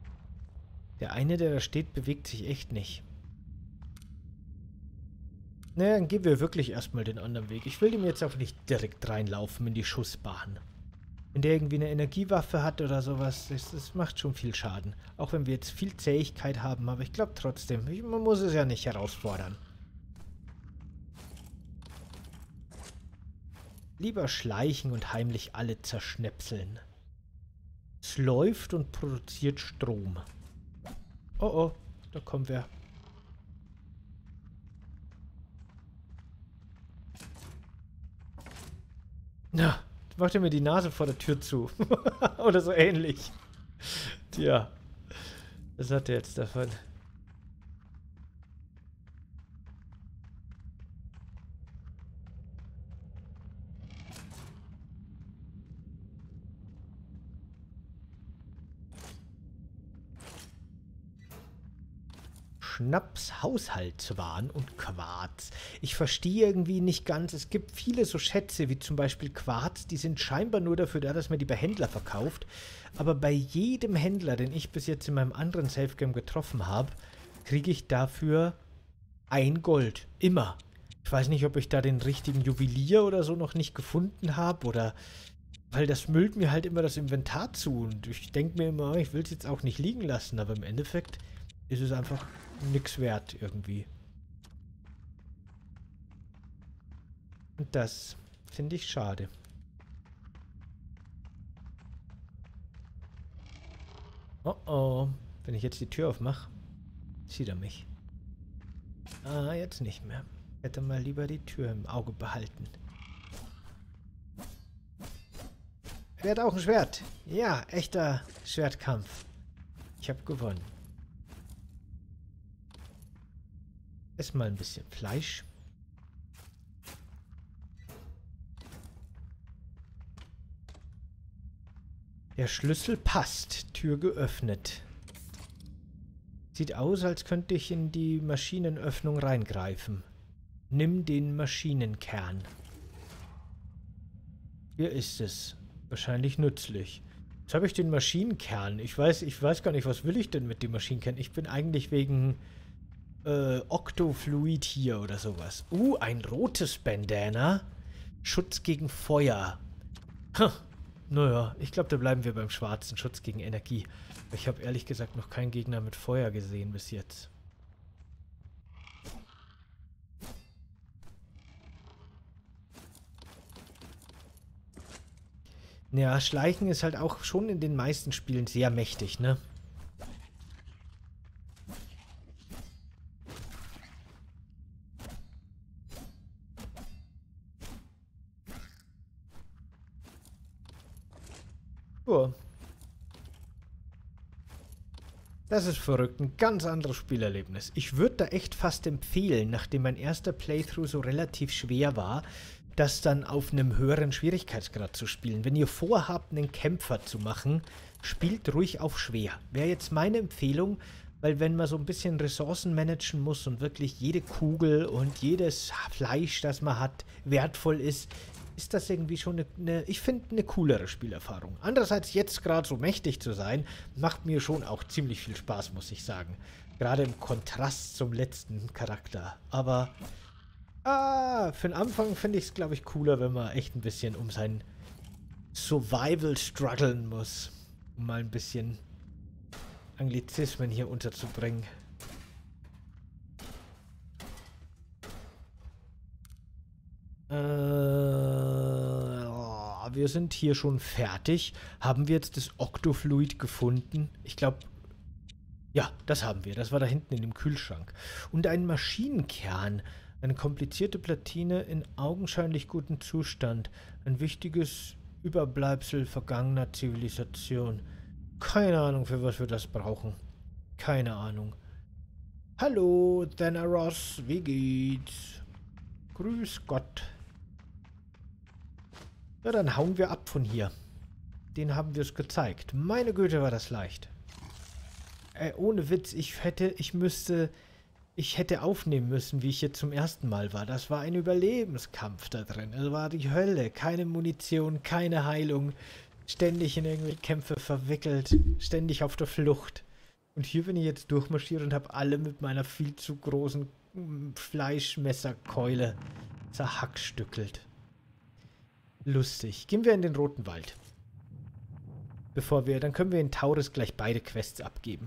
Der eine, der da steht, bewegt sich echt nicht. Naja, dann gehen wir wirklich erstmal den anderen Weg. Ich will dem jetzt auch nicht direkt reinlaufen in die Schussbahn. Wenn der irgendwie eine Energiewaffe hat oder sowas, das macht schon viel Schaden. Auch wenn wir jetzt viel Zähigkeit haben, aber ich glaube trotzdem, man muss es ja nicht herausfordern. Lieber schleichen und heimlich alle zerschnäpseln. Es läuft und produziert Strom. Oh oh, da kommen wir. Na, macht er mir die Nase vor der Tür zu. Oder so ähnlich. Tja, was hat er jetzt davon? Schnaps, Haushaltswaren und Quarz. Ich verstehe irgendwie nicht ganz. Es gibt viele so Schätze, wie zum Beispiel Quarz, die sind scheinbar nur dafür da, dass man die bei Händler verkauft. Aber bei jedem Händler, den ich bis jetzt in meinem anderen Safe-Game getroffen habe, kriege ich dafür 1 Gold. Immer. Ich weiß nicht, ob ich da den richtigen Juwelier oder so noch nicht gefunden habe oder... Weil das müllt mir halt immer das Inventar zu und ich denke mir immer, ich will es jetzt auch nicht liegen lassen, aber im Endeffekt ist es einfach nix wert irgendwie. Und das finde ich schade. Oh oh. Wenn ich jetzt die Tür aufmache, sieht er mich. Ah, jetzt nicht mehr. Hätte mal lieber die Tür im Auge behalten. Er hat auch ein Schwert. Ja, echter Schwertkampf. Ich habe gewonnen. Ess mal ein bisschen Fleisch. Der Schlüssel passt. Tür geöffnet. Sieht aus, als könnte ich in die Maschinenöffnung reingreifen. Nimm den Maschinenkern. Hier ist es. Wahrscheinlich nützlich. Jetzt habe ich den Maschinenkern. Ich weiß gar nicht, was will ich denn mit dem Maschinenkern? Ich bin eigentlich wegen Octofluid hier oder sowas. Ein rotes Bandana. Schutz gegen Feuer. Naja, ich glaube, da bleiben wir beim schwarzen Schutz gegen Energie. Ich habe ehrlich gesagt noch keinen Gegner mit Feuer gesehen bis jetzt. Ja, Schleichen ist halt auch schon in den meisten Spielen sehr mächtig, ne? Oh. Das ist verrückt. Ein ganz anderes Spielerlebnis. Ich würde da echt fast empfehlen, nachdem mein erster Playthrough so relativ schwer war, das dann auf einem höheren Schwierigkeitsgrad zu spielen. Wenn ihr vorhabt, einen Kämpfer zu machen, spielt ruhig auf schwer. Wäre jetzt meine Empfehlung, weil wenn man so ein bisschen Ressourcen managen muss und wirklich jede Kugel und jedes Fleisch, das man hat, wertvoll ist, ist das irgendwie schon ich finde, eine coolere Spielerfahrung. Andererseits, jetzt gerade so mächtig zu sein, macht mir schon auch ziemlich viel Spaß, muss ich sagen. Gerade im Kontrast zum letzten Charakter. Aber, für den Anfang finde ich es, glaube ich, cooler, wenn man echt ein bisschen um sein Survival strugglen muss. Um mal ein bisschen Anglizismen hier unterzubringen. Wir sind hier schon fertig. Haben wir jetzt das Octofluid gefunden? Ich glaube, ja, das haben wir. Das war da hinten in dem Kühlschrank. Und ein Maschinenkern. Eine komplizierte Platine in augenscheinlich gutem Zustand. Ein wichtiges Überbleibsel vergangener Zivilisation. Keine Ahnung, für was wir das brauchen. Keine Ahnung. Hallo, Thanaros, wie geht's? Grüß Gott. Ja, dann hauen wir ab von hier. Den haben wir es gezeigt. Meine Güte, war das leicht. Ohne Witz, ich hätte aufnehmen müssen, wie ich hier zum ersten Mal war. Das war ein Überlebenskampf da drin. Es war die Hölle. Keine Munition, keine Heilung. Ständig in irgendwelche Kämpfe verwickelt. Ständig auf der Flucht. Und hier bin ich jetzt durchmarschiert und habe alle mit meiner viel zu großen Fleischmesserkeule zerhackstückelt. Lustig. Gehen wir in den Roten Wald. Dann können wir in Taurus gleich beide Quests abgeben.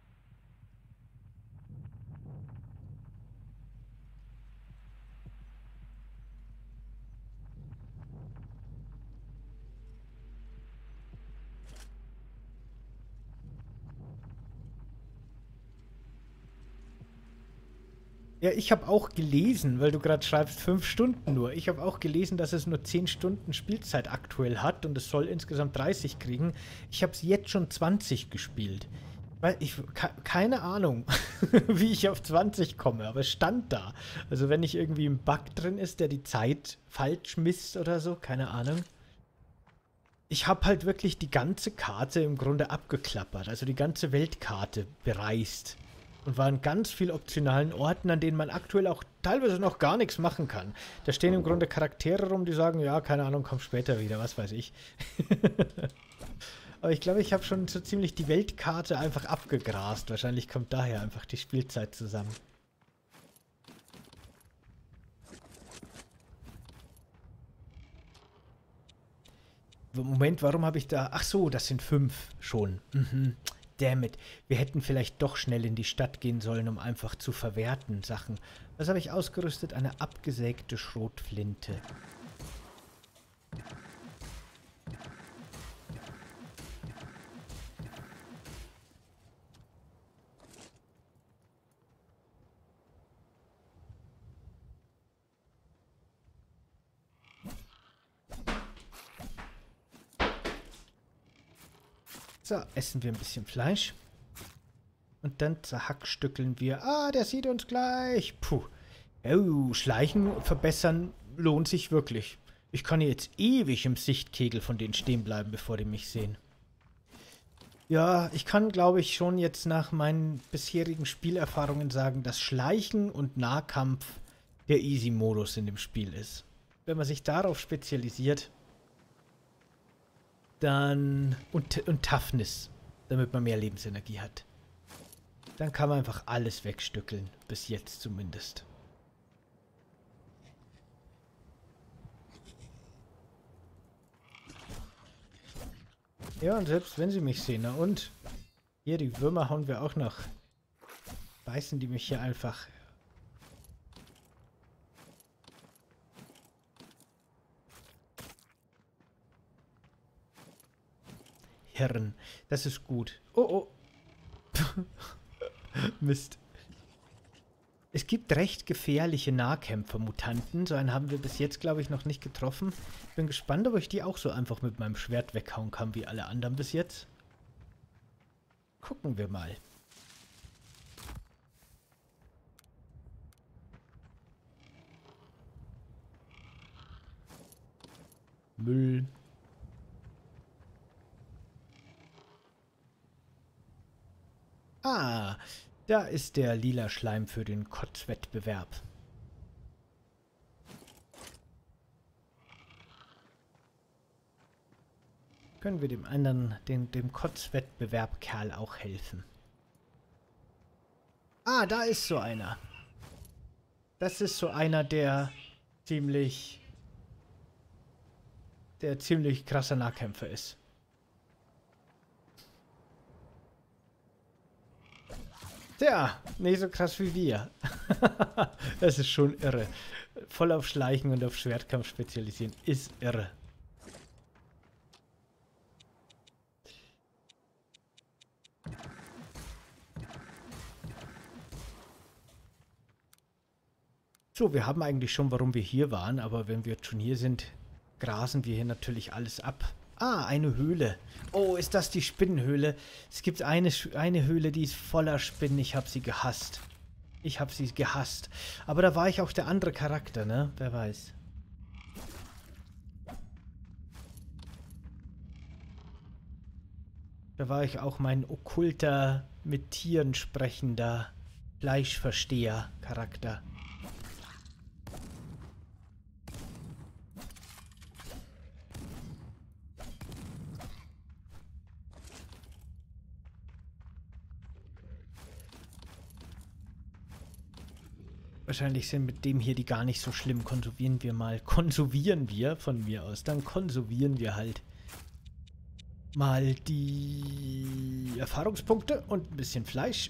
Ja, ich habe auch gelesen, weil du gerade schreibst 5 Stunden nur. Ich habe auch gelesen, dass es nur 10 Stunden Spielzeit aktuell hat und es soll insgesamt 30 kriegen. Ich habe es jetzt schon 20 gespielt. Weil keine Ahnung, wie ich auf 20 komme, aber es stand da. Also wenn nicht irgendwie ein Bug drin ist, der die Zeit falsch misst oder so, keine Ahnung. Ich habe halt wirklich die ganze Karte im Grunde abgeklappert, also die ganze Weltkarte bereist. Und war an ganz vielen optionalen Orten, an denen man aktuell auch teilweise noch gar nichts machen kann. Da stehen im Grunde Charaktere rum, die sagen, ja, keine Ahnung, komm später wieder, was weiß ich. Aber ich glaube, ich habe schon so ziemlich die Weltkarte einfach abgegrast. Wahrscheinlich kommt daher einfach die Spielzeit zusammen. Moment, warum habe ich da... Ach so, das sind 5 schon. Mhm. Damn it. Wir hätten vielleicht doch schnell in die Stadt gehen sollen, um einfach zu verwerten Sachen. Was habe ich ausgerüstet? Eine abgesägte Schrotflinte. So, essen wir ein bisschen Fleisch. Und dann zerhackstückeln wir. Ah, der sieht uns gleich. Puh. Oh, Schleichen verbessern lohnt sich wirklich. Ich kann jetzt ewig im Sichtkegel von denen stehen bleiben, bevor die mich sehen. Ja, ich kann, glaube ich, schon jetzt nach meinen bisherigen Spielerfahrungen sagen, dass Schleichen und Nahkampf der Easy-Modus in dem Spiel ist. Wenn man sich darauf spezialisiert, dann... Und Toughness, damit man mehr Lebensenergie hat. Dann kann man einfach alles wegstückeln. Bis jetzt zumindest. Ja, und selbst wenn sie mich sehen, na und? Hier, die Würmer hauen wir auch noch. Beißen die mich hier einfach. Hirn, das ist gut. Oh, oh. Mist. Es gibt recht gefährliche Nahkämpfer-Mutanten. So einen haben wir bis jetzt, glaube ich, noch nicht getroffen. Bin gespannt, ob ich die auch so einfach mit meinem Schwert weghauen kann, wie alle anderen bis jetzt. Gucken wir mal. Müll. Ah, da ist der lila Schleim für den Kotzwettbewerb. Können wir dem anderen, dem Kotzwettbewerb-Kerl auch helfen? Ah, da ist so einer. Das ist so einer, der ziemlich krasser Nahkämpfer ist. Tja, nicht so krass wie wir. Das ist schon irre. Voll auf Schleichen und auf Schwertkampf spezialisieren ist irre. So, wir haben eigentlich schon, warum wir hier waren, aber wenn wir jetzt schon hier sind, grasen wir hier natürlich alles ab. Ah, eine Höhle. Oh, ist das die Spinnenhöhle? Es gibt eine Höhle, die ist voller Spinnen. Ich habe sie gehasst. Ich habe sie gehasst. Aber da war ich auch der andere Charakter, ne? Wer weiß. Da war ich auch mein okkulter, mit Tieren sprechender Fleischversteher-Charakter. Wahrscheinlich sind mit dem hier die gar nicht so schlimm. Konsumieren wir von mir aus. Dann konsumieren wir halt mal die Erfahrungspunkte und ein bisschen Fleisch.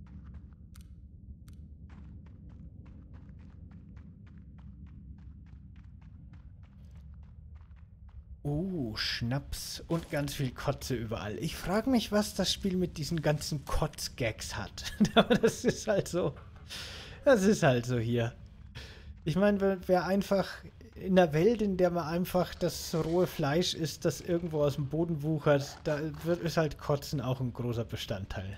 Schnaps und ganz viel Kotze überall. Ich frage mich, was das Spiel mit diesen ganzen Kotz-Gags hat. Aber das ist halt so. Das ist halt so hier. Ich meine, wer einfach in einer Welt, in der man einfach das rohe Fleisch isst, das irgendwo aus dem Boden wuchert, da ist halt Kotzen auch ein großer Bestandteil.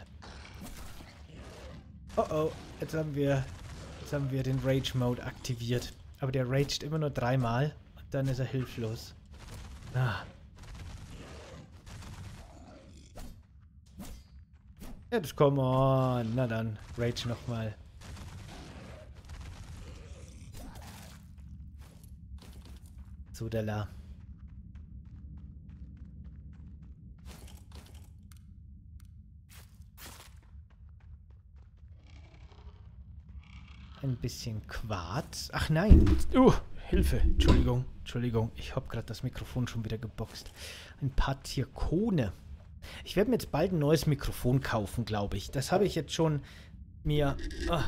Oh oh, jetzt haben wir den Rage-Mode aktiviert. Aber der raged immer nur 3-mal und dann ist er hilflos. Ah. Jetzt come on. Na dann, rage nochmal. So, der La. Ein bisschen Quarz. Ach nein. Hilfe. Entschuldigung. Ich habe gerade das Mikrofon schon wieder geboxt. Ein paar Zirkone. Ich werde mir jetzt bald ein neues Mikrofon kaufen, glaube ich. Das habe ich jetzt schon mir...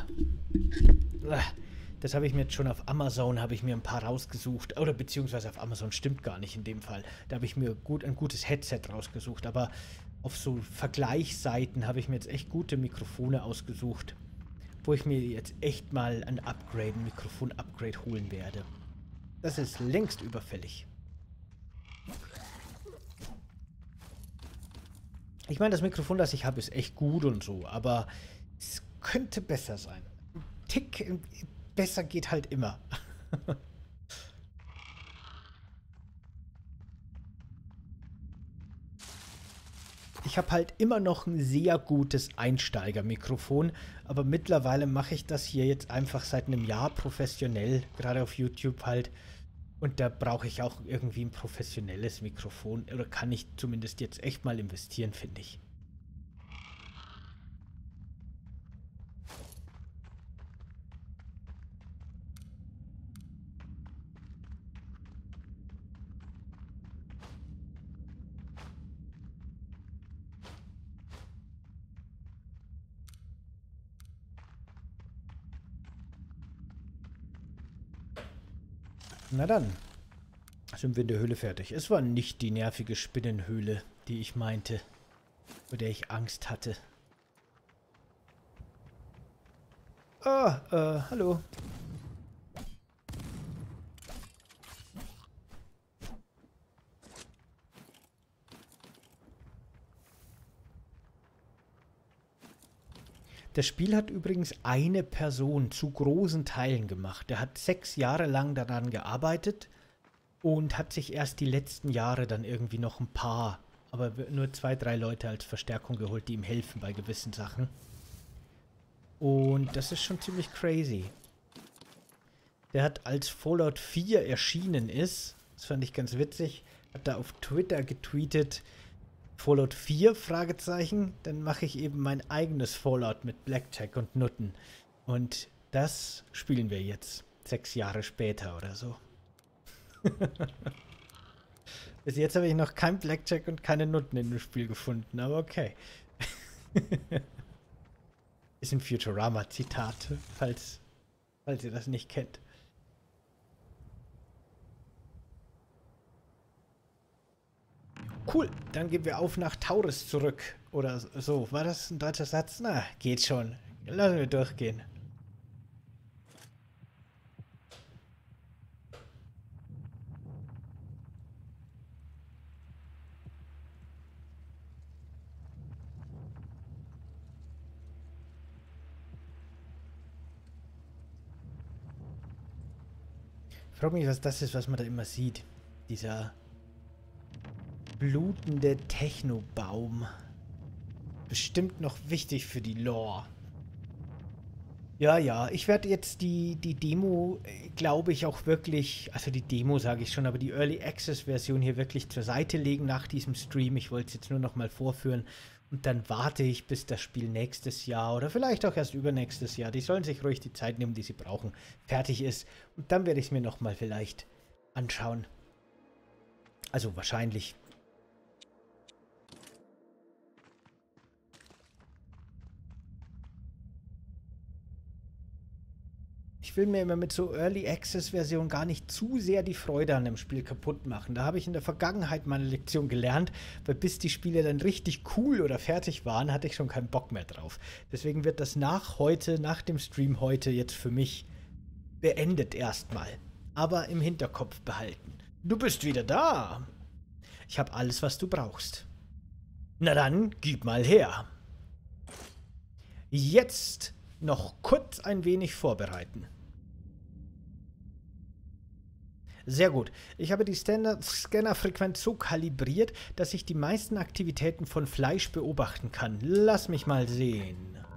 Das habe ich mir jetzt schon auf Amazon, habe ich mir ein paar rausgesucht. Oder beziehungsweise auf Amazon stimmt gar nicht in dem Fall. Da habe ich mir ein gutes Headset rausgesucht. Aber auf so Vergleichsseiten habe ich mir jetzt echt gute Mikrofone ausgesucht. Wo ich mir jetzt echt mal ein Mikrofon-Upgrade holen werde. Das ist längst überfällig. Ich meine, das Mikrofon, das ich habe, ist echt gut und so, aber es könnte besser sein. Ein Tick besser geht halt immer. Ich habe halt immer noch ein sehr gutes Einsteigermikrofon, aber mittlerweile mache ich das hier jetzt einfach seit einem Jahr professionell, gerade auf YouTube halt. Und da brauche ich auch irgendwie ein professionelles Mikrofon, oder kann ich zumindest jetzt echt mal investieren, finde ich. Na dann, sind wir in der Höhle fertig. Es war nicht die nervige Spinnenhöhle, die ich meinte, vor der ich Angst hatte. Hallo. Das Spiel hat übrigens eine Person zu großen Teilen gemacht. Der hat 6 Jahre lang daran gearbeitet und hat sich erst die letzten Jahre dann irgendwie noch ein paar, aber nur 2, 3 Leute als Verstärkung geholt, die ihm helfen bei gewissen Sachen. Und das ist schon ziemlich crazy. Der hat, als Fallout 4 erschienen ist, das fand ich ganz witzig, hat da auf Twitter getweetet, Fallout 4, Fragezeichen, dann mache ich eben mein eigenes Fallout mit Blackjack und Nutten. Und das spielen wir jetzt, 6 Jahre später oder so. Bis jetzt habe ich noch kein Blackjack und keine Nutten in dem Spiel gefunden, aber okay. Ist ein Futurama-Zitat, falls ihr das nicht kennt. Cool, dann gehen wir auf nach Taurus zurück. Oder so. War das ein deutscher Satz? Na, geht schon. Lassen wir durchgehen. Ich frage mich, was das ist, was man da immer sieht. Dieser blutende Technobaum. Bestimmt noch wichtig für die Lore. Ja, ich werde jetzt die Demo, glaube ich, auch wirklich, also die Demo sage ich schon, aber die Early Access Version hier wirklich zur Seite legen nach diesem Stream. Ich wollte es jetzt nur noch mal vorführen Und dann warte ich, bis das Spiel nächstes Jahr oder vielleicht auch erst übernächstes Jahr, die sollen sich ruhig die Zeit nehmen, die sie brauchen, fertig ist. Und dann werde ich es mir nochmal vielleicht anschauen. Also wahrscheinlich. Ich will mir immer mit so Early Access Versionen gar nicht zu sehr die Freude an dem Spiel kaputt machen. Da habe ich in der Vergangenheit meine Lektion gelernt, weil bis die Spiele dann richtig cool oder fertig waren, hatte ich schon keinen Bock mehr drauf. Deswegen wird das nach dem Stream heute jetzt für mich beendet erstmal. Aber im Hinterkopf behalten. Du bist wieder da. Ich habe alles, was du brauchst. Na dann, gib mal her. Jetzt noch kurz ein wenig vorbereiten. Sehr gut. Ich habe die Scannerfrequenz so kalibriert, dass ich die meisten Aktivitäten von Fleisch beobachten kann. Lass mich mal sehen.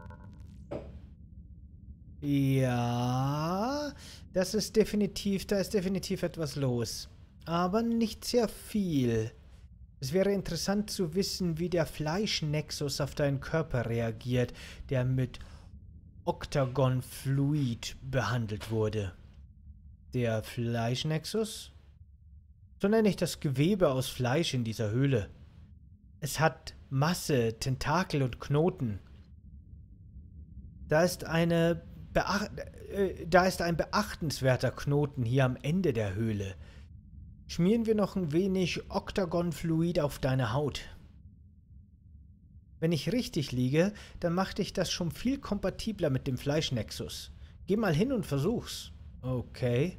Ja, da ist definitiv etwas los. Aber nicht sehr viel. Es wäre interessant zu wissen, wie der Fleischnexus auf deinen Körper reagiert, der mit Octagon Fluid behandelt wurde. Der Fleischnexus? So nenne ich das Gewebe aus Fleisch in dieser Höhle. Es hat Masse, Tentakel und Knoten. Da ist ein beachtenswerter Knoten hier am Ende der Höhle. Schmieren wir noch ein wenig Octagon-Fluid auf deine Haut. Wenn ich richtig liege, dann macht dich das schon viel kompatibler mit dem Fleischnexus. Geh mal hin und versuch's. Okay.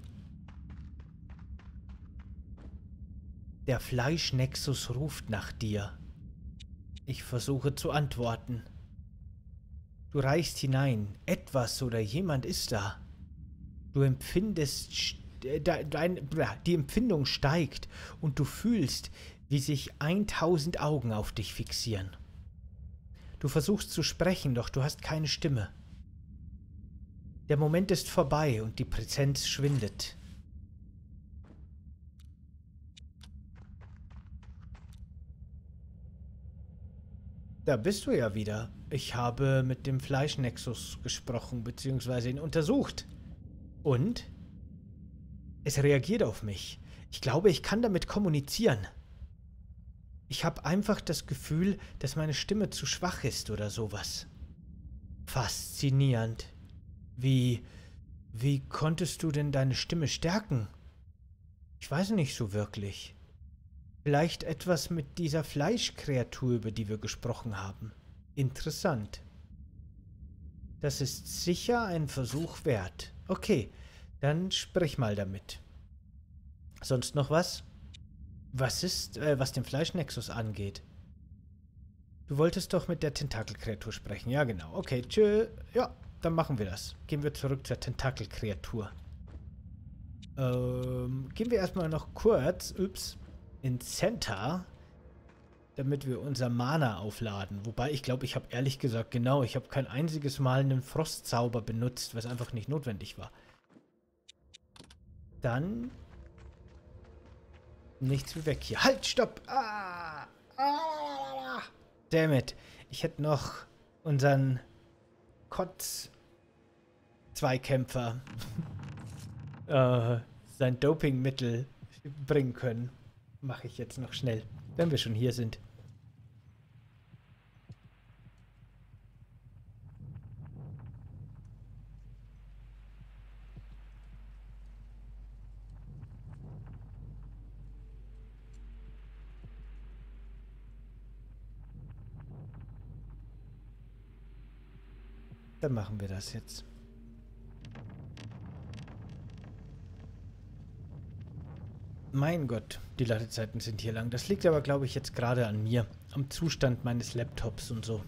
Der Fleischnexus ruft nach dir. Ich versuche zu antworten. Du reichst hinein. Etwas oder jemand ist da. Du empfindest... Die Empfindung steigt und du fühlst, wie sich 1000 Augen auf dich fixieren. Du versuchst zu sprechen, doch du hast keine Stimme. Der Moment ist vorbei und die Präsenz schwindet. Da bist du ja wieder. Ich habe mit dem Fleischnexus gesprochen, beziehungsweise ihn untersucht. Und? Es reagiert auf mich. Ich glaube, ich kann damit kommunizieren. Ich habe einfach das Gefühl, dass meine Stimme zu schwach ist oder sowas. Faszinierend. Wie konntest du denn deine Stimme stärken? Ich weiß nicht so wirklich. Vielleicht etwas mit dieser Fleischkreatur, über die wir gesprochen haben. Interessant. Das ist sicher ein Versuch wert. Okay, dann sprich mal damit. Sonst noch was? Was den Fleischnexus angeht? Du wolltest doch mit der Tentakelkreatur sprechen. Ja, genau. Okay, tschö. Ja, dann machen wir das. Gehen wir zurück zur Tentakelkreatur. Gehen wir erstmal noch kurz, in Center, damit wir unser Mana aufladen. Wobei, ich glaube, ich habe ehrlich gesagt, ich habe kein einziges Mal einen Frostzauber benutzt, was einfach nicht notwendig war. Dann... Nichts wie weg hier. Halt, stopp! Damn it. Ich hätte noch unseren Kotz-Zweikämpfer sein Dopingmittel bringen können. Mache ich jetzt noch schnell, wenn wir schon hier sind. Dann machen wir das jetzt. Mein Gott, die Ladezeiten sind hier lang. Das liegt aber, glaube ich, jetzt gerade an mir. Am Zustand meines Laptops und so.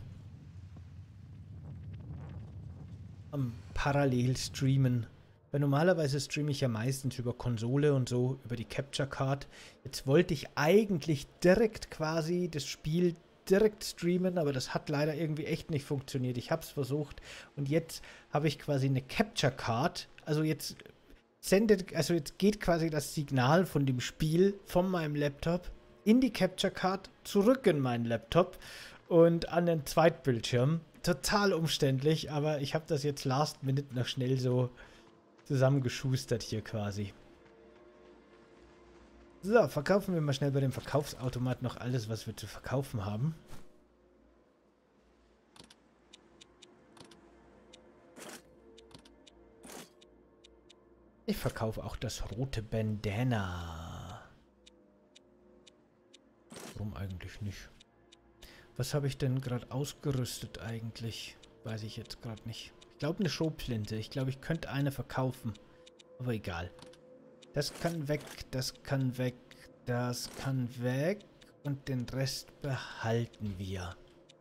Am Parallel-Streamen. Weil normalerweise streame ich ja meistens über Konsole und so, über die Capture Card. Jetzt wollte ich eigentlich direkt quasi das Spiel direkt streamen, aber das hat leider irgendwie echt nicht funktioniert. Ich habe es versucht und jetzt habe ich quasi eine Capture Card. Also jetzt geht quasi das Signal von dem Spiel von meinem Laptop in die Capture Card zurück in meinen Laptop und an den Zweitbildschirm. Total umständlich, aber ich habe das jetzt last minute noch schnell so zusammengeschustert hier quasi. So, verkaufen wir mal schnell bei dem Verkaufsautomat noch alles, was wir zu verkaufen haben. Ich verkaufe auch das rote Bandana. Warum eigentlich nicht? Was habe ich denn gerade ausgerüstet eigentlich? Weiß ich jetzt gerade nicht. Ich glaube eine Schrotflinte. Ich glaube, ich könnte eine verkaufen. Aber egal. Das kann weg, das kann weg, das kann weg. Und den Rest behalten wir.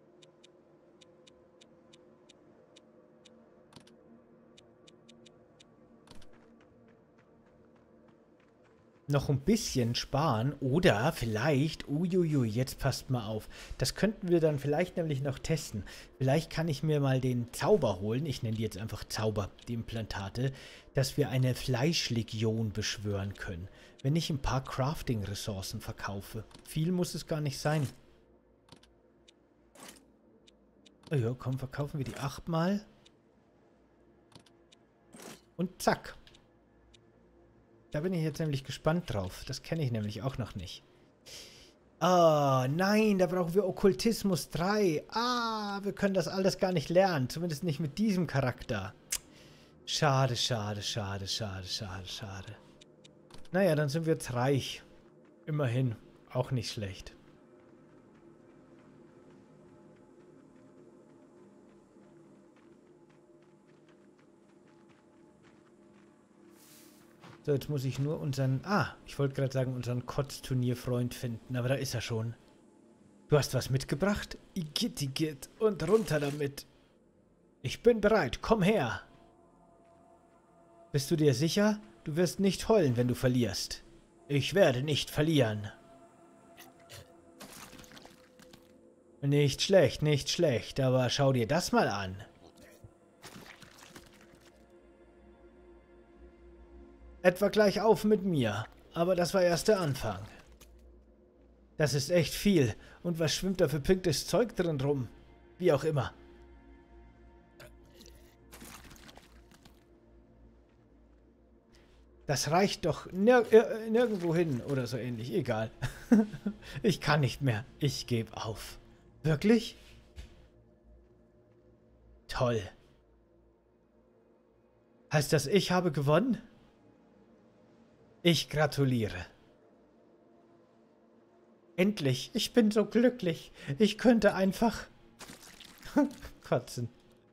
Noch ein bisschen sparen oder vielleicht, uiuiui, jetzt passt mal auf, das könnten wir dann vielleicht nämlich noch testen. Vielleicht kann ich mir mal den Zauber holen, ich nenne die jetzt einfach Zauber, die Implantate, dass wir eine Fleischlegion beschwören können, wenn ich ein paar Crafting-Ressourcen verkaufe. Viel muss es gar nicht sein. Oh ja, komm, verkaufen wir die 8 mal. Und zack. Da bin ich jetzt nämlich gespannt drauf. Das kenne ich nämlich auch noch nicht. Ah, nein, da brauchen wir Okkultismus 3. Ah, wir können das alles gar nicht lernen. Zumindest nicht mit diesem Charakter. Schade, schade, schade, schade, schade, schade. Naja, dann sind wir jetzt reich. Immerhin. Auch nicht schlecht. So, jetzt muss ich nur unseren... Ah, ich wollte gerade sagen, unseren Kotz-Turnierfreund finden, aber da ist er schon. Du hast was mitgebracht? Igitt, igitt. Und runter damit. Ich bin bereit, komm her. Bist du dir sicher? Du wirst nicht heulen, wenn du verlierst. Ich werde nicht verlieren. Nicht schlecht, aber schau dir das mal an. Etwa gleich auf mit mir, aber das war erst der Anfang. Das ist echt viel. Und was schwimmt da für pinkes Zeug drin rum? Wie auch immer. Das reicht doch nirgendwo hin oder so ähnlich. Egal. Ich kann nicht mehr. Ich gebe auf. Wirklich? Toll. Heißt das, ich habe gewonnen? Ich gratuliere. Endlich. Ich bin so glücklich. Ich könnte einfach kotzen.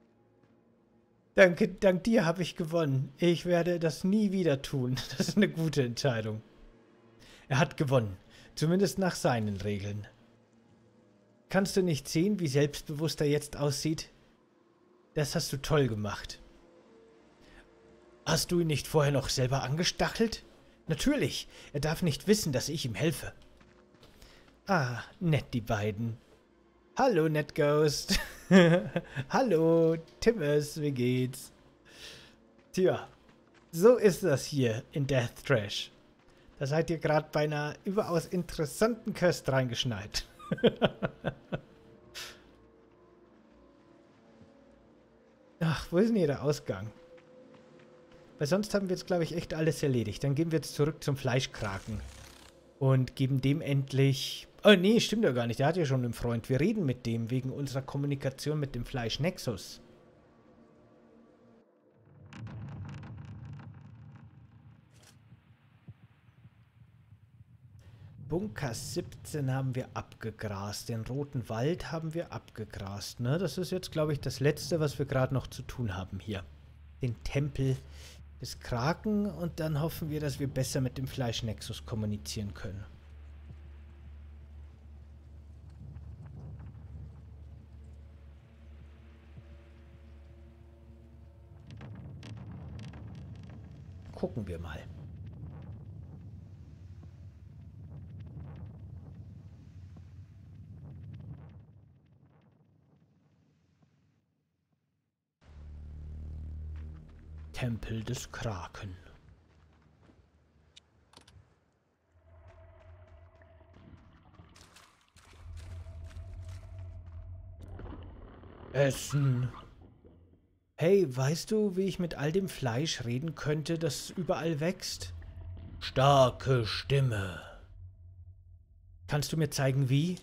Dank dir habe ich gewonnen. Ich werde das nie wieder tun. Das ist eine gute Entscheidung. Er hat gewonnen. Zumindest nach seinen Regeln. Kannst du nicht sehen, wie selbstbewusst er jetzt aussieht? Das hast du toll gemacht. Hast du ihn nicht vorher noch selber angestachelt? Natürlich. Er darf nicht wissen, dass ich ihm helfe. Ah, nett die beiden. Hallo, Netghost. Hallo, Timmes, wie geht's? Tja, so ist das hier in Death Trash. Da seid ihr gerade bei einer überaus interessanten Quest reingeschneit. Ach, wo ist denn hier der Ausgang? Weil sonst haben wir jetzt, glaube ich, echt alles erledigt. Dann gehen wir jetzt zurück zum Fleischkraken. Und geben dem endlich... Oh, nee, stimmt ja gar nicht. Der hat ja schon einen Freund. Wir reden mit dem wegen unserer Kommunikation mit dem Fleischnexus. Bunker 17 haben wir abgegrast. Den Roten Wald haben wir abgegrast. Ne? Das ist jetzt, glaube ich, das Letzte, was wir gerade noch zu tun haben hier. Den Tempel des Kraken. Und dann hoffen wir, dass wir besser mit dem Fleischnexus kommunizieren können. Gucken wir mal. Tempel des Kraken. Essen. Hey, weißt du, wie ich mit all dem Fleisch reden könnte, das überall wächst? Starke Stimme. Kannst du mir zeigen, wie?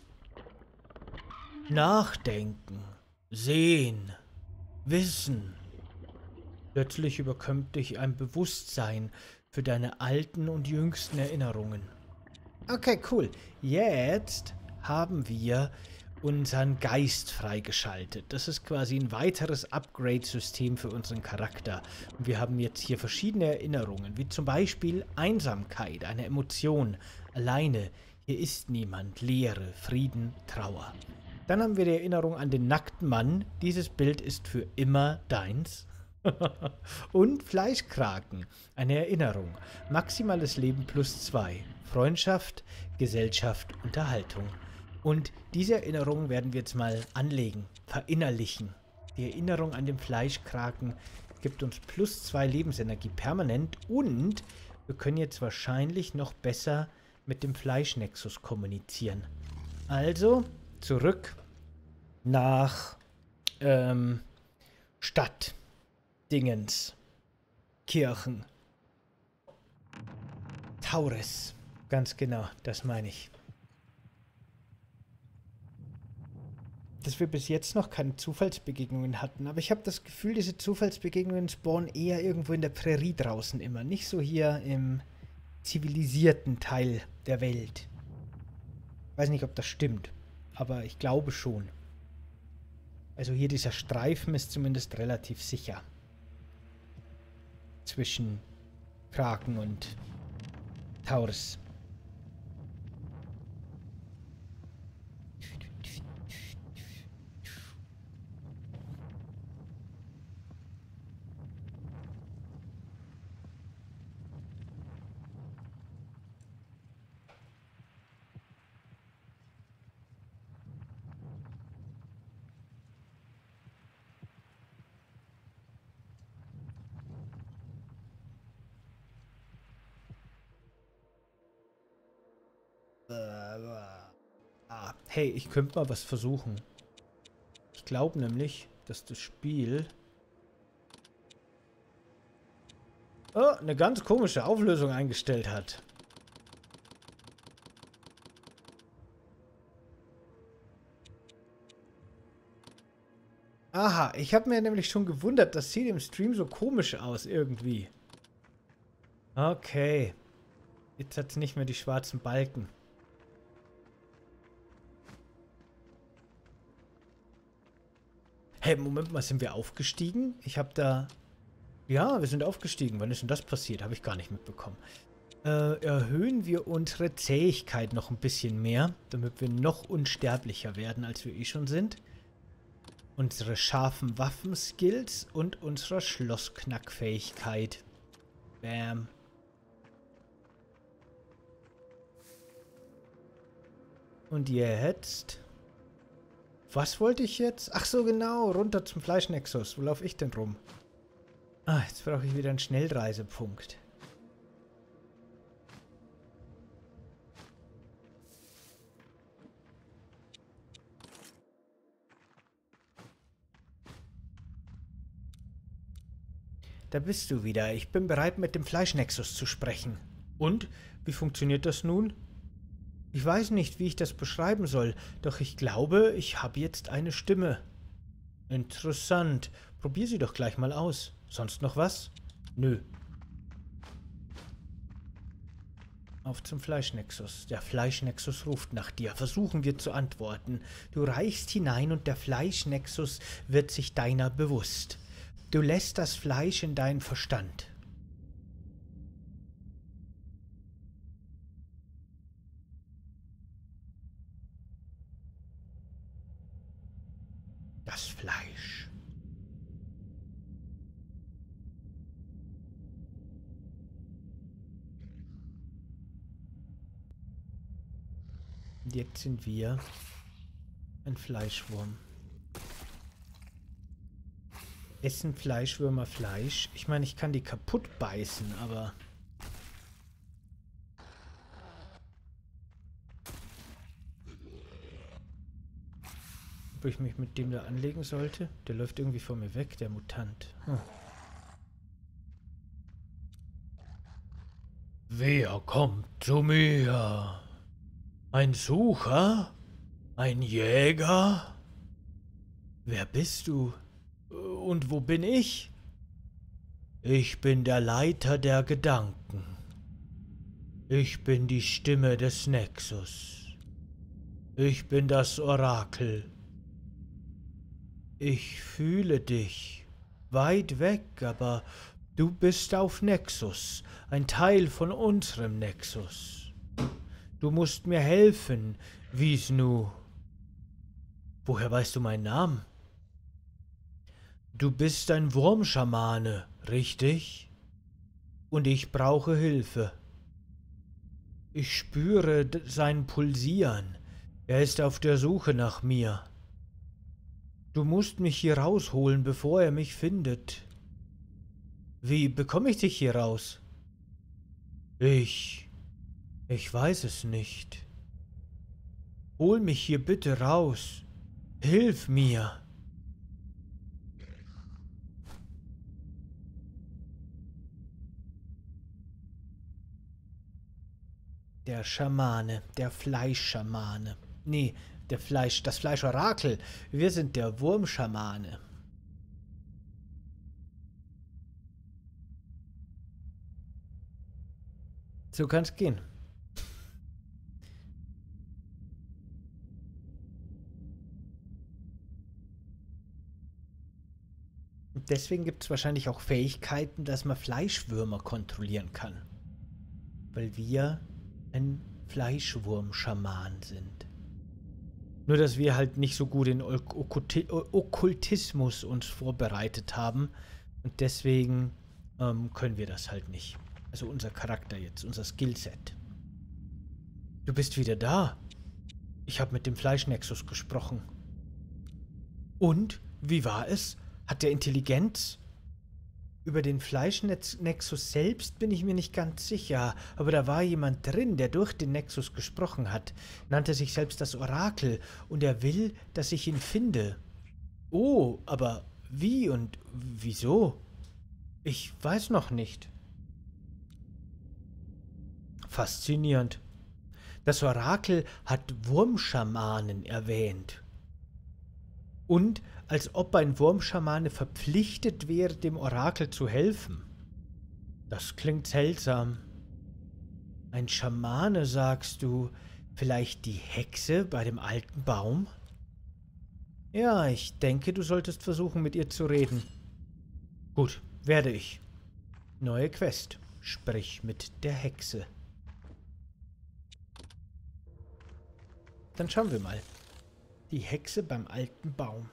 Nachdenken, sehen, wissen. Plötzlich überkommt dich ein Bewusstsein für deine alten und jüngsten Erinnerungen. Okay, cool. Jetzt haben wir unseren Geist freigeschaltet. Das ist quasi ein weiteres Upgrade-System für unseren Charakter. Und wir haben jetzt hier verschiedene Erinnerungen, wie zum Beispiel Einsamkeit, eine Emotion, alleine, hier ist niemand, Leere, Frieden, Trauer. Dann haben wir die Erinnerung an den nackten Mann. Dieses Bild ist für immer deins. Und Fleischkraken, eine Erinnerung. Maximales Leben +2. Freundschaft, Gesellschaft, Unterhaltung. Und diese Erinnerung werden wir jetzt mal anlegen, verinnerlichen. Die Erinnerung an den Fleischkraken gibt uns +2 Lebensenergie permanent und wir können jetzt wahrscheinlich noch besser mit dem Fleischnexus kommunizieren. Also zurück nach Stadt, Dingens, Kirchen, Taurus. Ganz genau, das meine ich. Dass wir bis jetzt noch keine Zufallsbegegnungen hatten, aber ich habe das Gefühl, diese Zufallsbegegnungen spawnen eher irgendwo in der Prärie draußen immer, nicht so hier im zivilisierten Teil der Welt. Weiß nicht, ob das stimmt, aber ich glaube schon. Also hier dieser Streifen ist zumindest relativ sicher. Zwischen Kraken und Taurus. Hey, ich könnte mal was versuchen. Ich glaube nämlich, dass das Spiel eine ganz komische Auflösung eingestellt hat. Aha, ich habe mir nämlich schon gewundert, das sieht im Stream so komisch aus irgendwie. Okay. Jetzt hat es nicht mehr die schwarzen Balken. Hey, Moment mal, sind wir aufgestiegen? Ich habe da... Ja, wir sind aufgestiegen. Wann ist denn das passiert? Habe ich gar nicht mitbekommen. Erhöhen wir unsere Zähigkeit noch ein bisschen mehr, damit wir noch unsterblicher werden, als wir eh schon sind. Unsere scharfen Waffenskills und unsere Schlossknackfähigkeit. Bam. Und jetzt... Was wollte ich jetzt? Ach so, genau. Runter zum Fleischnexus. Wo laufe ich denn rum? Ah, jetzt brauche ich wieder einen Schnellreisepunkt. Da bist du wieder. Ich bin bereit, mit dem Fleischnexus zu sprechen. Und? Wie funktioniert das nun? Ich weiß nicht, wie ich das beschreiben soll, doch ich glaube, ich habe jetzt eine Stimme. Interessant. Probier sie doch gleich mal aus. Sonst noch was? Nö. Auf zum Fleischnexus. Der Fleischnexus ruft nach dir. Versuchen wir zu antworten. Du reichst hinein und der Fleischnexus wird sich deiner bewusst. Du lässt das Fleisch in deinen Verstand. Das Fleisch. Und jetzt sind wir ein Fleischwurm. Essen Fleischwürmer Fleisch? Ich meine, ich kann die kaputt beißen, aber... Wo ich mich mit dem da anlegen sollte. Der läuft irgendwie vor mir weg, der Mutant. Hm. Wer kommt zu mir? Ein Sucher? Ein Jäger? Wer bist du? Und wo bin ich? Ich bin der Leiter der Gedanken. Ich bin die Stimme des Nexus. Ich bin das Orakel. Ich fühle dich. Weit weg, aber du bist auf Nexus. Ein Teil von unserem Nexus. Du musst mir helfen, Visnu. Woher weißt du meinen Namen? Du bist ein Wurmschamane, richtig? Und ich brauche Hilfe. Ich spüre sein Pulsieren. Er ist auf der Suche nach mir. Du musst mich hier rausholen, bevor er mich findet. Wie bekomme ich dich hier raus? Ich weiß es nicht. Hol mich hier bitte raus. Hilf mir. Der Schamane, der Fleischschamane. Nee, das Fleischorakel. Wir sind der Wurmschamane. So kann's gehen. Und deswegen gibt es wahrscheinlich auch Fähigkeiten, dass man Fleischwürmer kontrollieren kann. Weil wir ein Fleischwurm-Schaman sind. Nur, dass wir halt nicht so gut in Okkultismus uns vorbereitet haben. Und deswegen können wir das halt nicht. Also unser Charakter jetzt, unser Skillset. Du bist wieder da. Ich habe mit dem Fleischnexus gesprochen. Und? Wie war es? Hat der Intelligenz? Über den Fleischnexus selbst bin ich mir nicht ganz sicher, aber da war jemand drin, der durch den Nexus gesprochen hat, nannte sich selbst das Orakel, und er will, dass ich ihn finde. Oh, aber wie und wieso? Ich weiß noch nicht. Faszinierend. Das Orakel hat Wurmschamanen erwähnt. Und als ob ein Wurmschamane verpflichtet wäre, dem Orakel zu helfen. Das klingt seltsam. Ein Schamane, sagst du? Vielleicht die Hexe bei dem alten Baum? Ja, ich denke, du solltest versuchen, mit ihr zu reden. Gut, werde ich. Neue Quest. Sprich mit der Hexe. Dann schauen wir mal. Die Hexe beim alten Baum.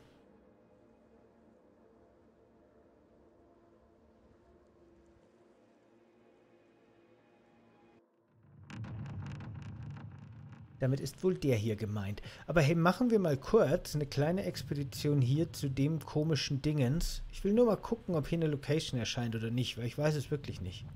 Damit ist wohl der hier gemeint. Aber hey, machen wir mal kurz eine kleine Expedition hier zu dem komischen Dingens. Ich will nur mal gucken, ob hier eine Location erscheint oder nicht, weil ich weiß es wirklich nicht.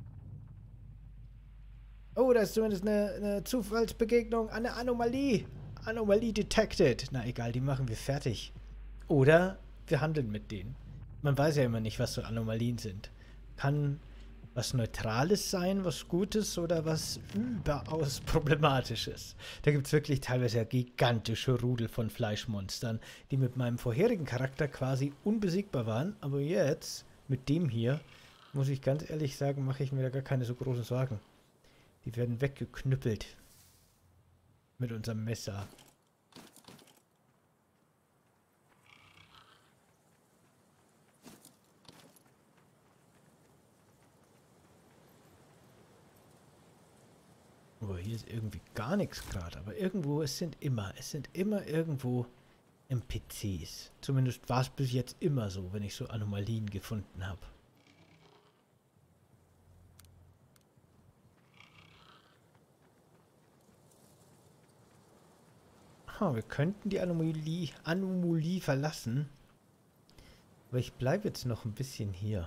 Oh, da ist zumindest eine Zufallsbegegnung, eine Anomalie. Anomalie detected. Na egal, die machen wir fertig. Oder wir handeln mit denen. Man weiß ja immer nicht, was so Anomalien sind. Kann was Neutrales sein, was Gutes oder was überaus Problematisches. Da gibt es wirklich teilweise ja gigantische Rudel von Fleischmonstern, die mit meinem vorherigen Charakter quasi unbesiegbar waren. Aber jetzt, mit dem hier, muss ich ganz ehrlich sagen, mache ich mir da gar keine so großen Sorgen. Die werden weggeknüppelt. Mit unserem Messer. Oh, hier ist irgendwie gar nichts gerade. Aber irgendwo, es sind immer irgendwo NPCs. Zumindest war es bis jetzt immer so, wenn ich so Anomalien gefunden habe. Wir könnten die Anomalie verlassen. Aber ich bleibe jetzt noch ein bisschen hier.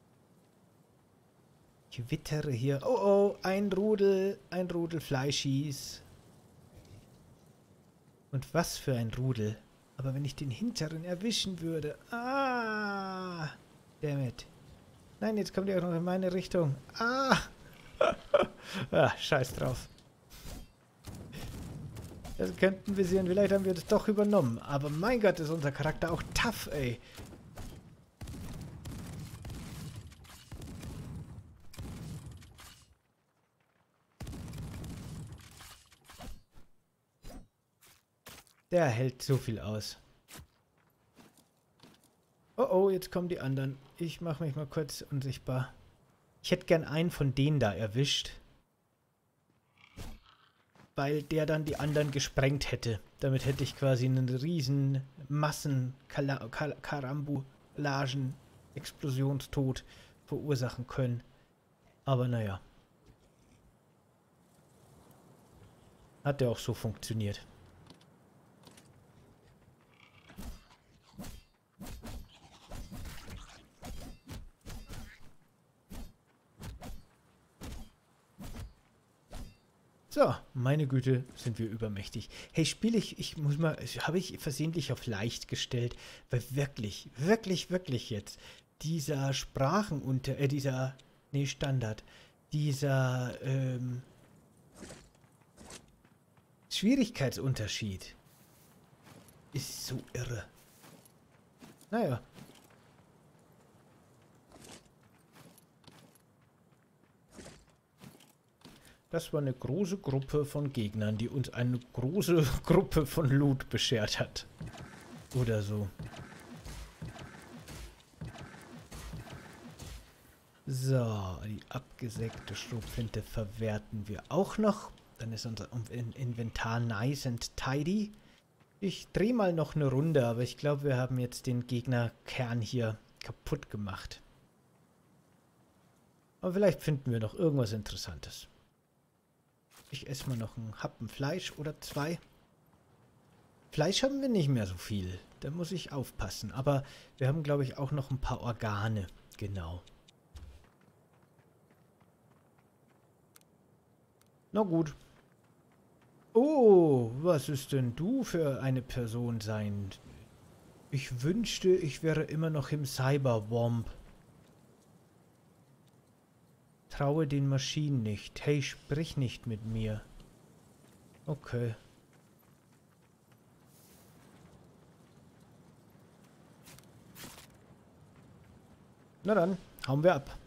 Ich wittere hier. Oh oh, ein Rudel Fleischis. Und was für ein Rudel. Aber wenn ich den hinteren erwischen würde... Ah! Dammit. Nein, jetzt kommt er auch noch in meine Richtung. Ah! Ah, scheiß drauf. Das könnten wir sehen. Vielleicht haben wir das doch übernommen. Aber mein Gott, ist unser Charakter auch tough, ey. Der hält so viel aus. Oh oh, jetzt kommen die anderen. Ich mache mich mal kurz unsichtbar. Ich hätte gern einen von denen da erwischt. Weil der dann die anderen gesprengt hätte. Damit hätte ich quasi einen riesen Karambulagen, Explosionstod verursachen können. Aber naja. Hat ja auch so funktioniert. So, meine Güte, sind wir übermächtig. Hey, spiele ich muss mal, habe ich versehentlich auf leicht gestellt, weil wirklich, wirklich, wirklich jetzt, dieser Standard, dieser, Schwierigkeitsunterschied ist so irre. Naja. Das war eine große Gruppe von Gegnern, die uns eine große Gruppe von Loot beschert hat. Oder so. So, die abgesägte Schrotflinte verwerten wir auch noch. Dann ist unser Inventar nice and tidy. Ich drehe mal noch eine Runde, aber ich glaube, wir haben jetzt den Gegnerkern hier kaputt gemacht. Aber vielleicht finden wir noch irgendwas Interessantes. Ich esse mal noch einen Happen Fleisch oder zwei. Fleisch haben wir nicht mehr so viel. Da muss ich aufpassen. Aber wir haben, glaube ich, auch noch ein paar Organe. Genau. Na gut. Oh, was ist denn du für eine Person sein? Ich wünschte, ich wäre immer noch im Cyberwomp. Traue den Maschinen nicht. Hey, sprich nicht mit mir. Okay. Na dann, hauen wir ab.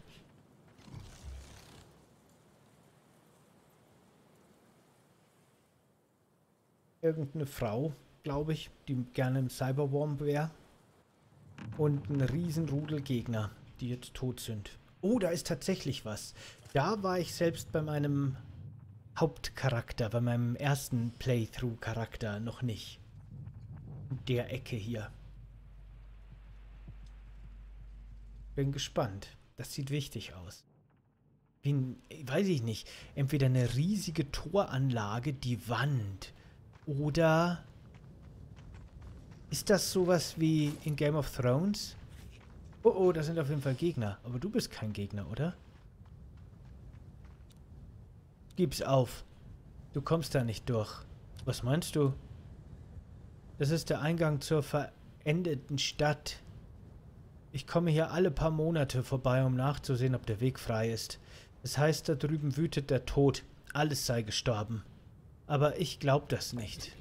Irgendeine Frau, glaube ich, die gerne im Cyberwomp wäre. Und ein Riesenrudel Gegner, die jetzt tot sind. Oh, da ist tatsächlich was. Da war ich selbst bei meinem Hauptcharakter, bei meinem ersten Playthrough-Charakter noch nicht. In der Ecke hier. Bin gespannt. Das sieht wichtig aus. Weiß ich nicht. Entweder eine riesige Toranlage, die Wand. Oder ist das sowas wie in Game of Thrones? Oh, oh, das sind auf jeden Fall Gegner. Aber du bist kein Gegner, oder? Gib's auf. Du kommst da nicht durch. Was meinst du? Das ist der Eingang zur verendeten Stadt. Ich komme hier alle paar Monate vorbei, um nachzusehen, ob der Weg frei ist. Das heißt, da drüben wütet der Tod. Alles sei gestorben. Aber ich glaub das nicht.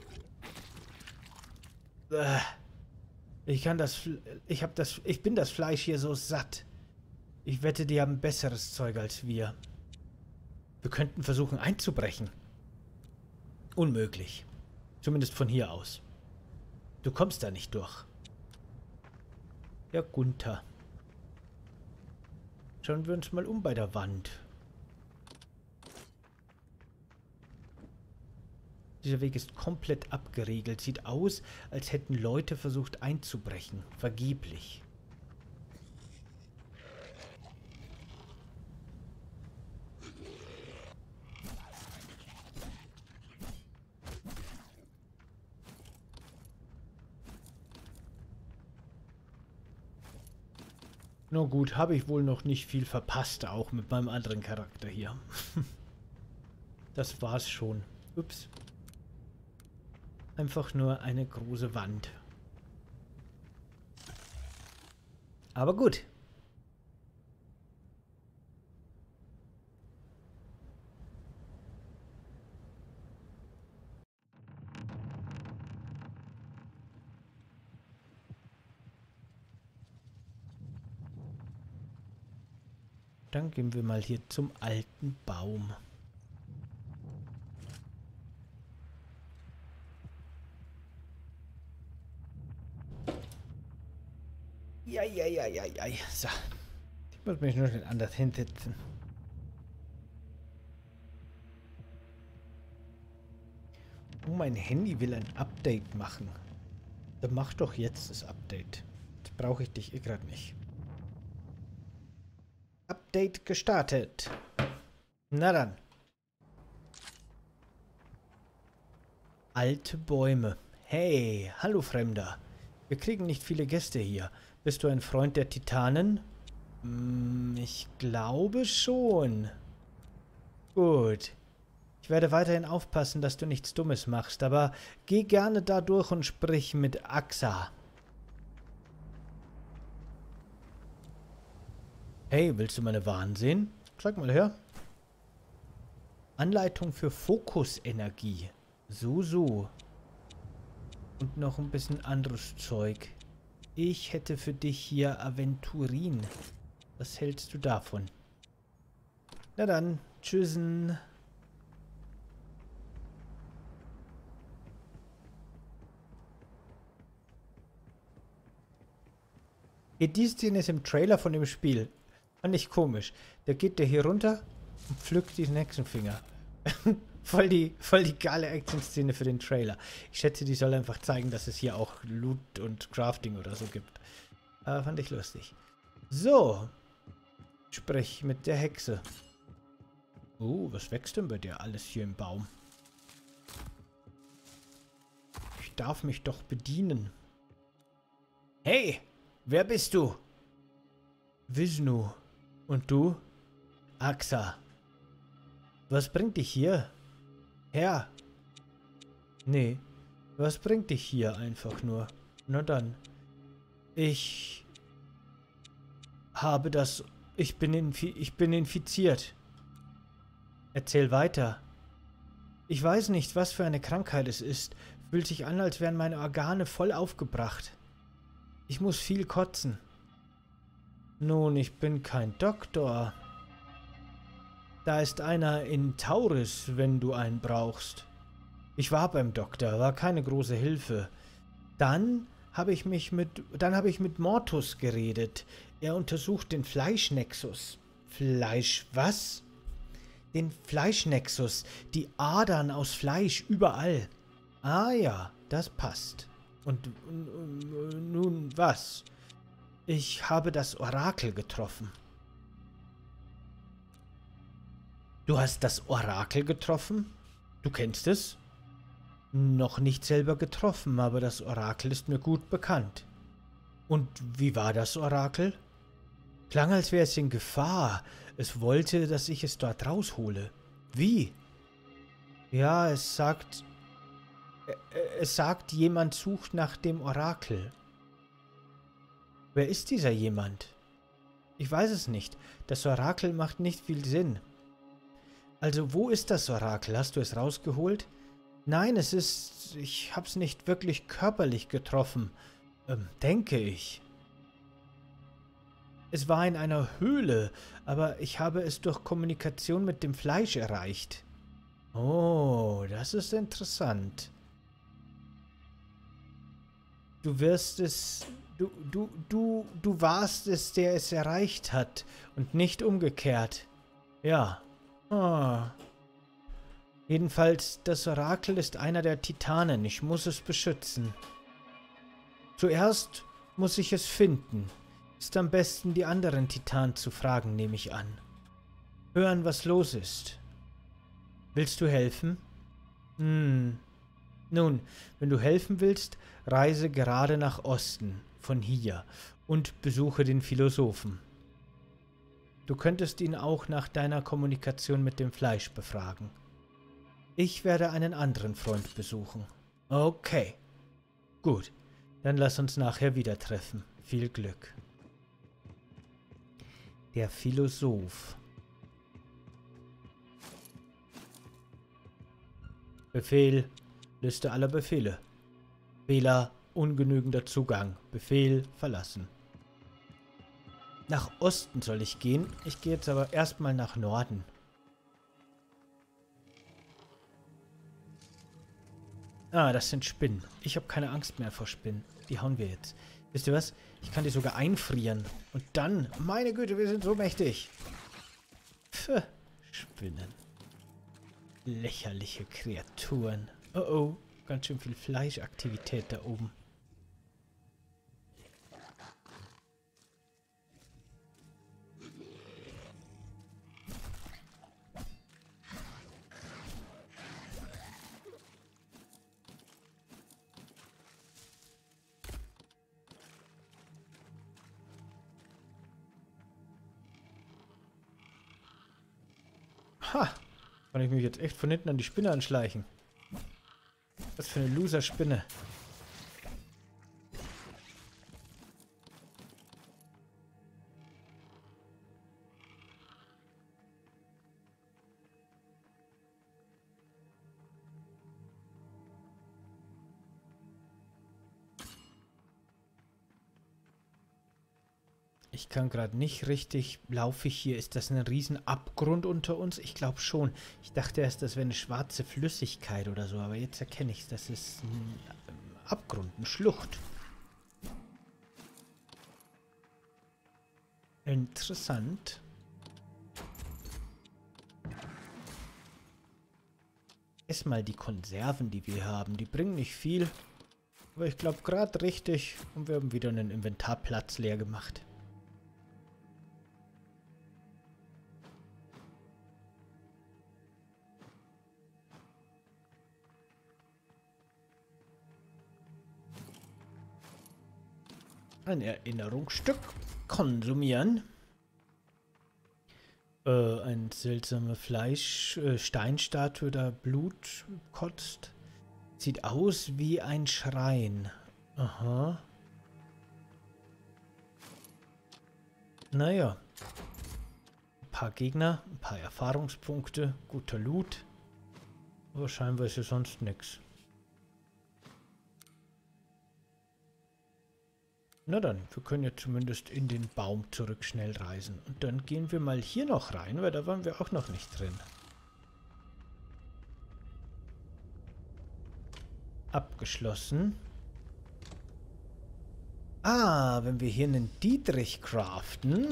Ich bin das Fleisch hier so satt. Ich wette, die haben besseres Zeug als wir. Wir könnten versuchen einzubrechen. Unmöglich. Zumindest von hier aus. Du kommst da nicht durch. Ja, Gunther. Schauen wir uns mal um bei der Wand. Dieser Weg ist komplett abgeriegelt. Sieht aus, als hätten Leute versucht einzubrechen. Vergeblich. Na gut, habe ich wohl noch nicht viel verpasst, auch mit meinem anderen Charakter hier. Das war's schon. Ups. Einfach nur eine große Wand. Aber gut. Dann gehen wir mal hier zum alten Baum. Ja. So. Ich muss mich nur den anders hinsetzen. Oh, mein Handy will ein Update machen. Dann mach doch jetzt das Update. Jetzt brauche ich dich gerade nicht. Update gestartet. Na dann. Alte Bäume. Hey, hallo Fremder. Wir kriegen nicht viele Gäste hier. Bist du ein Freund der Titanen? Ich glaube schon. Gut. Ich werde weiterhin aufpassen, dass du nichts Dummes machst, aber geh gerne da durch und sprich mit Axa. Hey, willst du meine Waren sehen? Sag mal her. Anleitung für Fokusenergie. So. Und noch ein bisschen anderes Zeug. Ich hätte für dich hier Aventurin. Was hältst du davon? Na dann, tschüssen. Hier, die Szene ist im Trailer von dem Spiel. Fand ich komisch. Da geht der hier runter und pflückt diesen Hexenfinger. voll die geile Action-Szene für den Trailer. Ich schätze, die soll einfach zeigen, dass es hier auch Loot und Crafting oder so gibt. Fand ich lustig. So. Sprich mit der Hexe. Was wächst denn bei dir alles hier im Baum? Ich darf mich doch bedienen. Hey, wer bist du? Vishnu. Und du? Axa. Was bringt dich hier? Herr. Nee. Was bringt dich hier einfach nur? Na dann. Ich habe das... Ich bin infiziert. Erzähl weiter. Ich weiß nicht, was für eine Krankheit es ist. Fühlt sich an, als wären meine Organe voll aufgebracht. Ich muss viel kotzen. Nun, ich bin kein Doktor. Da ist einer in Tauris, wenn du einen brauchst. Ich war beim Doktor, war keine große Hilfe. Dann habe ich mit Mortus geredet. Er untersucht den Fleischnexus. Fleisch was? Den Fleischnexus. Die Adern aus Fleisch überall. Ah ja, das passt. Und nun was? Ich habe das Orakel getroffen. Du hast das Orakel getroffen? Du kennst es? Noch nicht selber getroffen, aber das Orakel ist mir gut bekannt. Und wie war das Orakel? Klang, als wäre es in Gefahr. Es wollte, dass ich es dort raushole. Wie? Ja, es sagt, jemand sucht nach dem Orakel. Wer ist dieser jemand? Ich weiß es nicht. Das Orakel macht nicht viel Sinn. Also, wo ist das Orakel? Hast du es rausgeholt? Nein, ich hab's nicht wirklich körperlich getroffen. Denke ich. Es war in einer Höhle, aber ich habe es durch Kommunikation mit dem Fleisch erreicht. Oh, das ist interessant. Du warst es, der es erreicht hat und nicht umgekehrt. Ja. Ah. Jedenfalls, das Orakel ist einer der Titanen. Ich muss es beschützen. Zuerst muss ich es finden. Ist am besten, die anderen Titanen zu fragen, nehme ich an. Hören, was los ist. Willst du helfen? Nun, wenn du helfen willst, reise gerade nach Osten, von hier, und besuche den Philosophen. Du könntest ihn auch nach deiner Kommunikation mit dem Fleisch befragen. Ich werde einen anderen Freund besuchen. Okay. Gut, dann lass uns nachher wieder treffen. Viel Glück. Der Philosoph. Befehl. Liste aller Befehle. Fehler. Ungenügender Zugang. Befehl verlassen. Nach Osten soll ich gehen. Ich gehe jetzt aber erstmal nach Norden. Ah, das sind Spinnen. Ich habe keine Angst mehr vor Spinnen. Die hauen wir jetzt. Wisst ihr was? Ich kann die sogar einfrieren. Und dann, meine Güte, wir sind so mächtig. Pff, Spinnen. Lächerliche Kreaturen. Oh oh, ganz schön viel Fleischaktivität da oben. Ha! Kann ich mich jetzt echt von hinten an die Spinne anschleichen? Was für eine Loser-Spinne. Ich kann gerade nicht richtig... Laufe ich hier? Ist das ein riesen Abgrund unter uns? Ich glaube schon. Ich dachte erst, das wäre eine schwarze Flüssigkeit oder so. Aber jetzt erkenne ich es. Das ist ein Abgrund, eine Schlucht. Interessant. Erstmal die Konserven, die wir haben. Die bringen nicht viel. Aber ich glaube gerade richtig. Und wir haben wieder einen Inventarplatz leer gemacht. Ein Erinnerungsstück konsumieren. Ein seltsamer Steinstatue, da Blut kotzt. Sieht aus wie ein Schrein. Aha. Naja. Ein paar Gegner, ein paar Erfahrungspunkte, guter Loot. Aber scheinbar ist hier sonst nichts. Na dann, wir können ja zumindest in den Baum zurück schnell reisen. Und dann gehen wir mal hier noch rein, weil da waren wir auch noch nicht drin. Abgeschlossen. Ah, wenn wir hier einen Dietrich craften.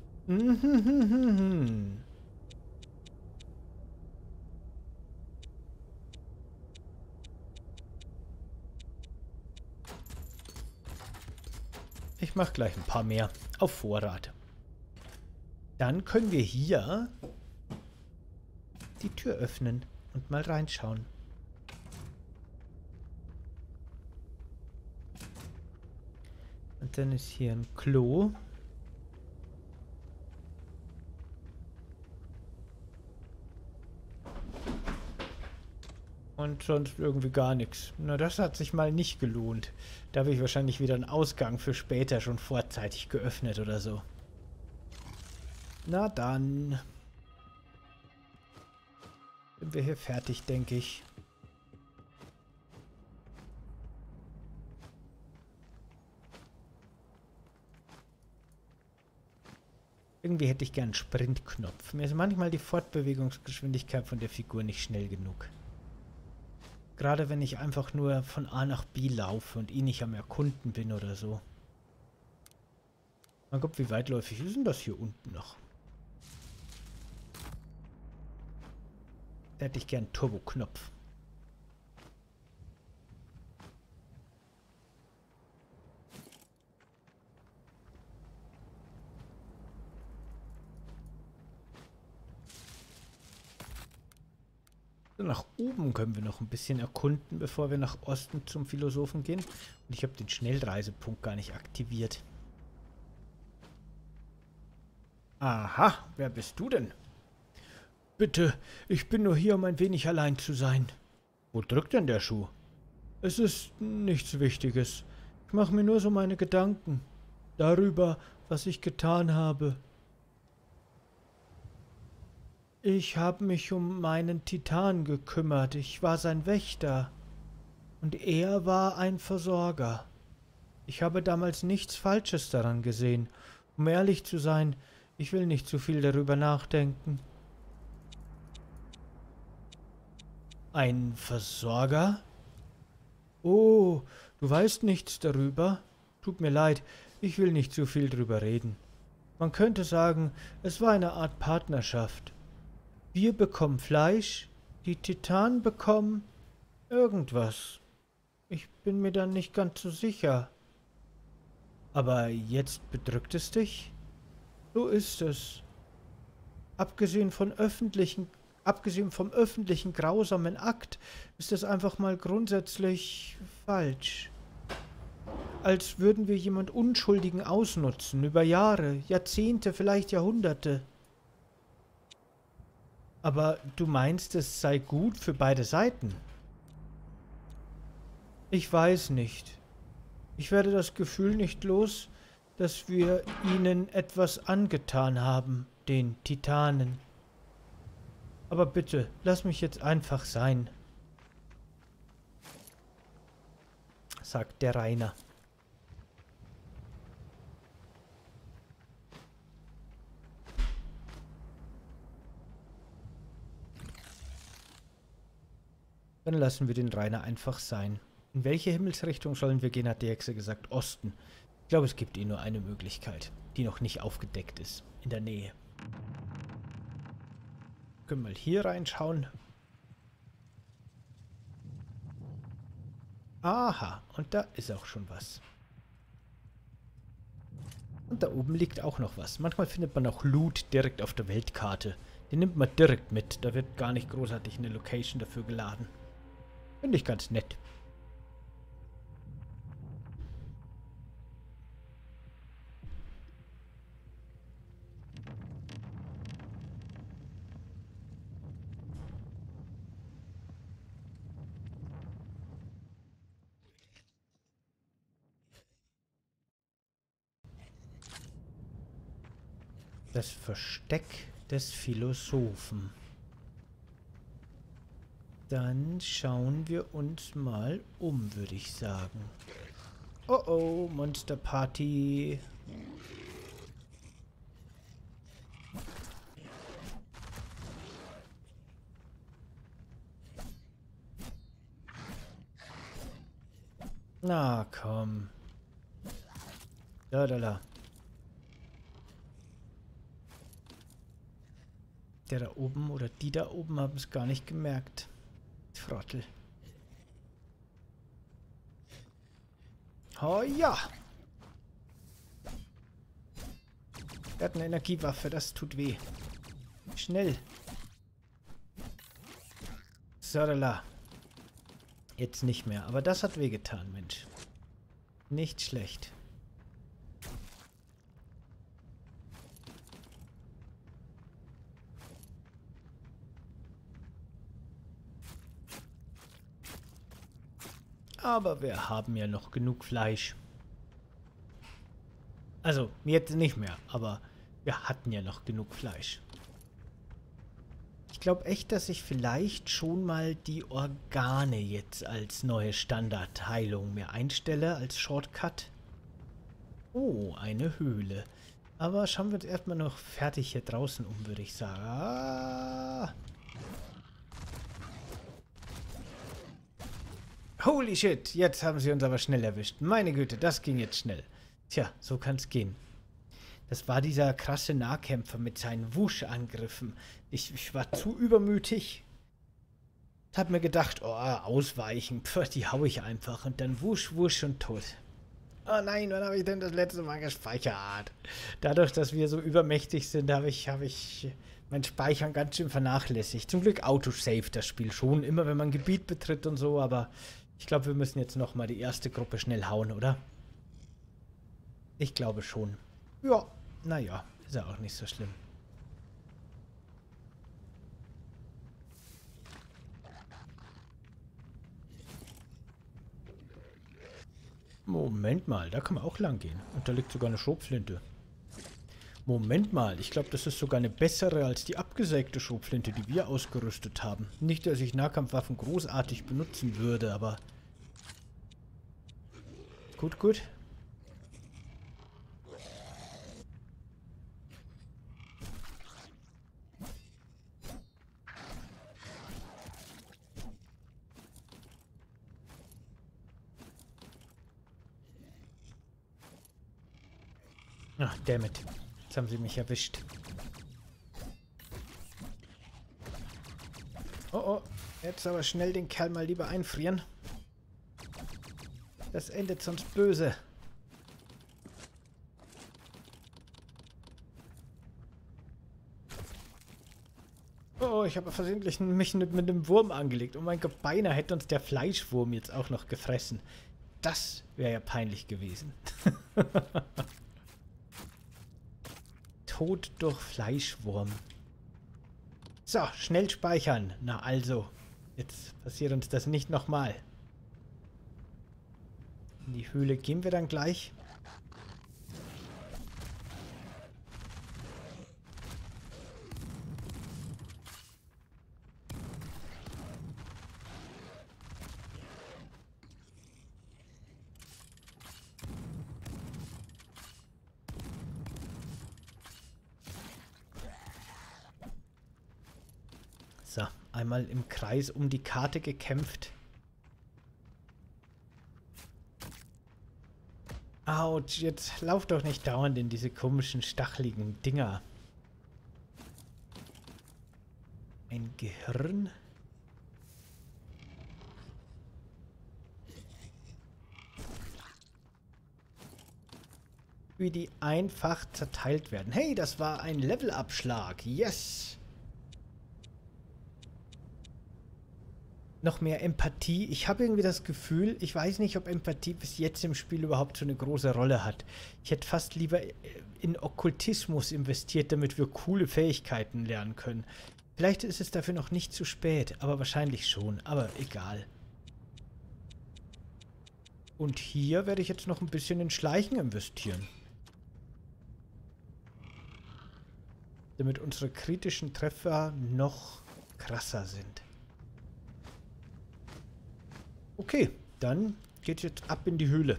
Ich mache gleich ein paar mehr auf Vorrat. Dann können wir hier die Tür öffnen und mal reinschauen. Und dann ist hier ein Klo. Und sonst irgendwie gar nichts. Na, das hat sich mal nicht gelohnt. Da habe ich wahrscheinlich wieder einen Ausgang für später schon vorzeitig geöffnet oder so. Na dann. Sind wir hier fertig, denke ich. Irgendwie hätte ich gern einen Sprintknopf. Mir ist manchmal die Fortbewegungsgeschwindigkeit von der Figur nicht schnell genug. Gerade wenn ich einfach nur von A nach B laufe und nicht am Erkunden bin oder so. Mein Gott, wie weitläufig ist denn das hier unten noch? Da hätte ich gern einen Turbo-Knopf. Nach oben können wir noch ein bisschen erkunden, bevor wir nach Osten zum Philosophen gehen. Und ich habe den Schnellreisepunkt gar nicht aktiviert. Aha, wer bist du denn? Bitte, ich bin nur hier, um ein wenig allein zu sein. Wo drückt denn der Schuh? Es ist nichts Wichtiges. Ich mache mir nur so meine Gedanken darüber, was ich getan habe. Ich habe mich um meinen Titan gekümmert. Ich war sein Wächter. Und er war ein Versorger. Ich habe damals nichts Falsches daran gesehen. Um ehrlich zu sein, ich will nicht zu viel darüber nachdenken. Ein Versorger? Oh, du weißt nichts darüber? Tut mir leid, ich will nicht zu viel drüber reden. Man könnte sagen, es war eine Art Partnerschaft. Wir bekommen Fleisch, die Titanen bekommen irgendwas. Ich bin mir dann nicht ganz so sicher. Aber jetzt bedrückt es dich? So ist es. Abgesehen vom öffentlichen grausamen Akt ist es einfach mal grundsätzlich falsch. Als würden wir jemand Unschuldigen ausnutzen, über Jahre, Jahrzehnte, vielleicht Jahrhunderte. Aber du meinst, es sei gut für beide Seiten? Ich weiß nicht. Ich werde das Gefühl nicht los, dass wir ihnen etwas angetan haben, den Titanen. Aber bitte, lass mich jetzt einfach sein, sagt der Rainer. Dann lassen wir den Rainer einfach sein. In welche Himmelsrichtung sollen wir gehen, hat die Hexe gesagt. Osten. Ich glaube, es gibt nur eine Möglichkeit, die noch nicht aufgedeckt ist. In der Nähe. Können wir mal hier reinschauen. Aha, und da ist auch schon was. Und da oben liegt auch noch was. Manchmal findet man auch Loot direkt auf der Weltkarte. Den nimmt man direkt mit. Da wird gar nicht großartig eine Location dafür geladen. Finde ich ganz nett. Das Versteck des Philosophen. Dann schauen wir uns mal um, würde ich sagen. Oh oh, Monster Party. Na komm. Da. Der da oben oder die da oben haben es gar nicht gemerkt. Trottel. Oh ja! Er hat eine Energiewaffe, das tut weh. Schnell. Sodala. Jetzt nicht mehr, aber das hat wehgetan, Mensch. Nicht schlecht. Aber wir haben ja noch genug Fleisch. Also, jetzt nicht mehr, aber wir hatten ja noch genug Fleisch. Ich glaube echt, dass ich vielleicht schon mal die Organe jetzt als neue Standardheilung mir einstelle, als Shortcut. Oh, eine Höhle. Aber schauen wir uns erstmal noch fertig hier draußen um, würde ich sagen. Ah. Holy shit, jetzt haben sie uns aber schnell erwischt. Meine Güte, das ging jetzt schnell. Tja, so kann's gehen. Das war dieser krasse Nahkämpfer mit seinen Wusch-Angriffen. Ich war zu übermütig. Hab mir gedacht, oh, ausweichen, pf, die hau ich einfach. Und dann wusch, wusch und tot. Oh nein, wann habe ich denn das letzte Mal gespeichert? Dadurch, dass wir so übermächtig sind, habe ich mein Speichern ganz schön vernachlässigt. Zum Glück Autosave das Spiel schon, immer wenn man ein Gebiet betritt und so, aber ich glaube, wir müssen jetzt nochmal die erste Gruppe schnell hauen, oder? Ich glaube schon. Ja, naja, ist ja auch nicht so schlimm. Moment mal, da kann man auch lang gehen. Und da liegt sogar eine Schrotflinte. Moment mal, ich glaube, das ist sogar eine bessere als die abgesägte Schrotflinte, die wir ausgerüstet haben. Nicht, dass ich Nahkampfwaffen großartig benutzen würde, aber... Gut, gut. Ach, dammit. Jetzt haben sie mich erwischt. Oh, oh. Jetzt aber schnell den Kerl mal lieber einfrieren. Das endet sonst böse. Oh, ich habe versehentlich mich mit einem Wurm angelegt. Oh mein Gott, beinahe hätte uns der Fleischwurm jetzt auch noch gefressen. Das wäre ja peinlich gewesen. Tod durch Fleischwurm. So, schnell speichern. Na also, jetzt passiert uns das nicht nochmal. In die Höhle gehen wir dann gleich. So, einmal im Kreis um die Karte gekämpft. Autsch, jetzt lauf doch nicht dauernd in diese komischen, stacheligen Dinger. Ein Gehirn? Wie die einfach zerteilt werden. Hey, das war ein Levelabschlag. Yes! Noch mehr Empathie. Ich habe irgendwie das Gefühl, ich weiß nicht, ob Empathie bis jetzt im Spiel überhaupt so eine große Rolle hat. Ich hätte fast lieber in Okkultismus investiert, damit wir coole Fähigkeiten lernen können. Vielleicht ist es dafür noch nicht zu spät, aber wahrscheinlich schon. Aber egal. Und hier werde ich jetzt noch ein bisschen in Schleichen investieren. Damit unsere kritischen Treffer noch krasser sind. Okay, dann geht's jetzt ab in die Höhle.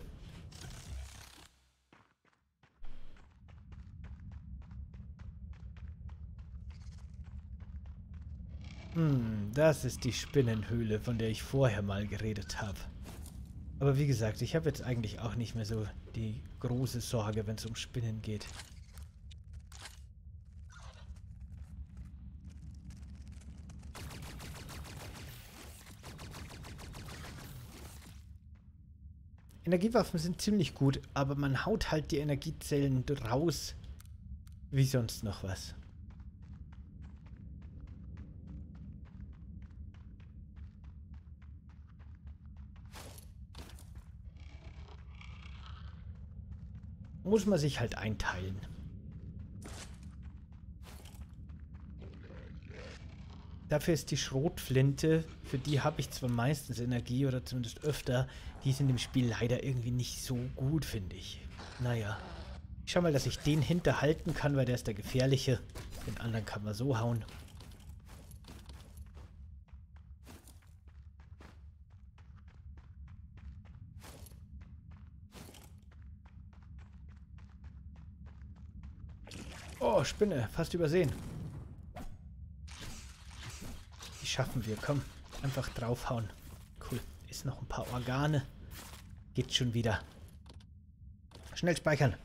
Das ist die Spinnenhöhle, von der ich vorher mal geredet habe. Aber wie gesagt, ich habe jetzt eigentlich auch nicht mehr so die große Sorge, wenn es um Spinnen geht. Energiewaffen sind ziemlich gut, aber man haut halt die Energiezellen raus wie sonst noch was. Muss man sich halt einteilen. Dafür ist die Schrotflinte, für die habe ich zwar meistens Energie oder zumindest öfter, die sind im Spiel leider irgendwie nicht so gut, finde ich. Naja. Ich schau mal, dass ich den hinterhalten kann, weil der ist der gefährliche. Den anderen kann man so hauen. Oh, Spinne, fast übersehen. Die schaffen wir, komm. Einfach draufhauen. Cool. Ist noch ein paar Organe. Geht schon wieder. Schnell speichern.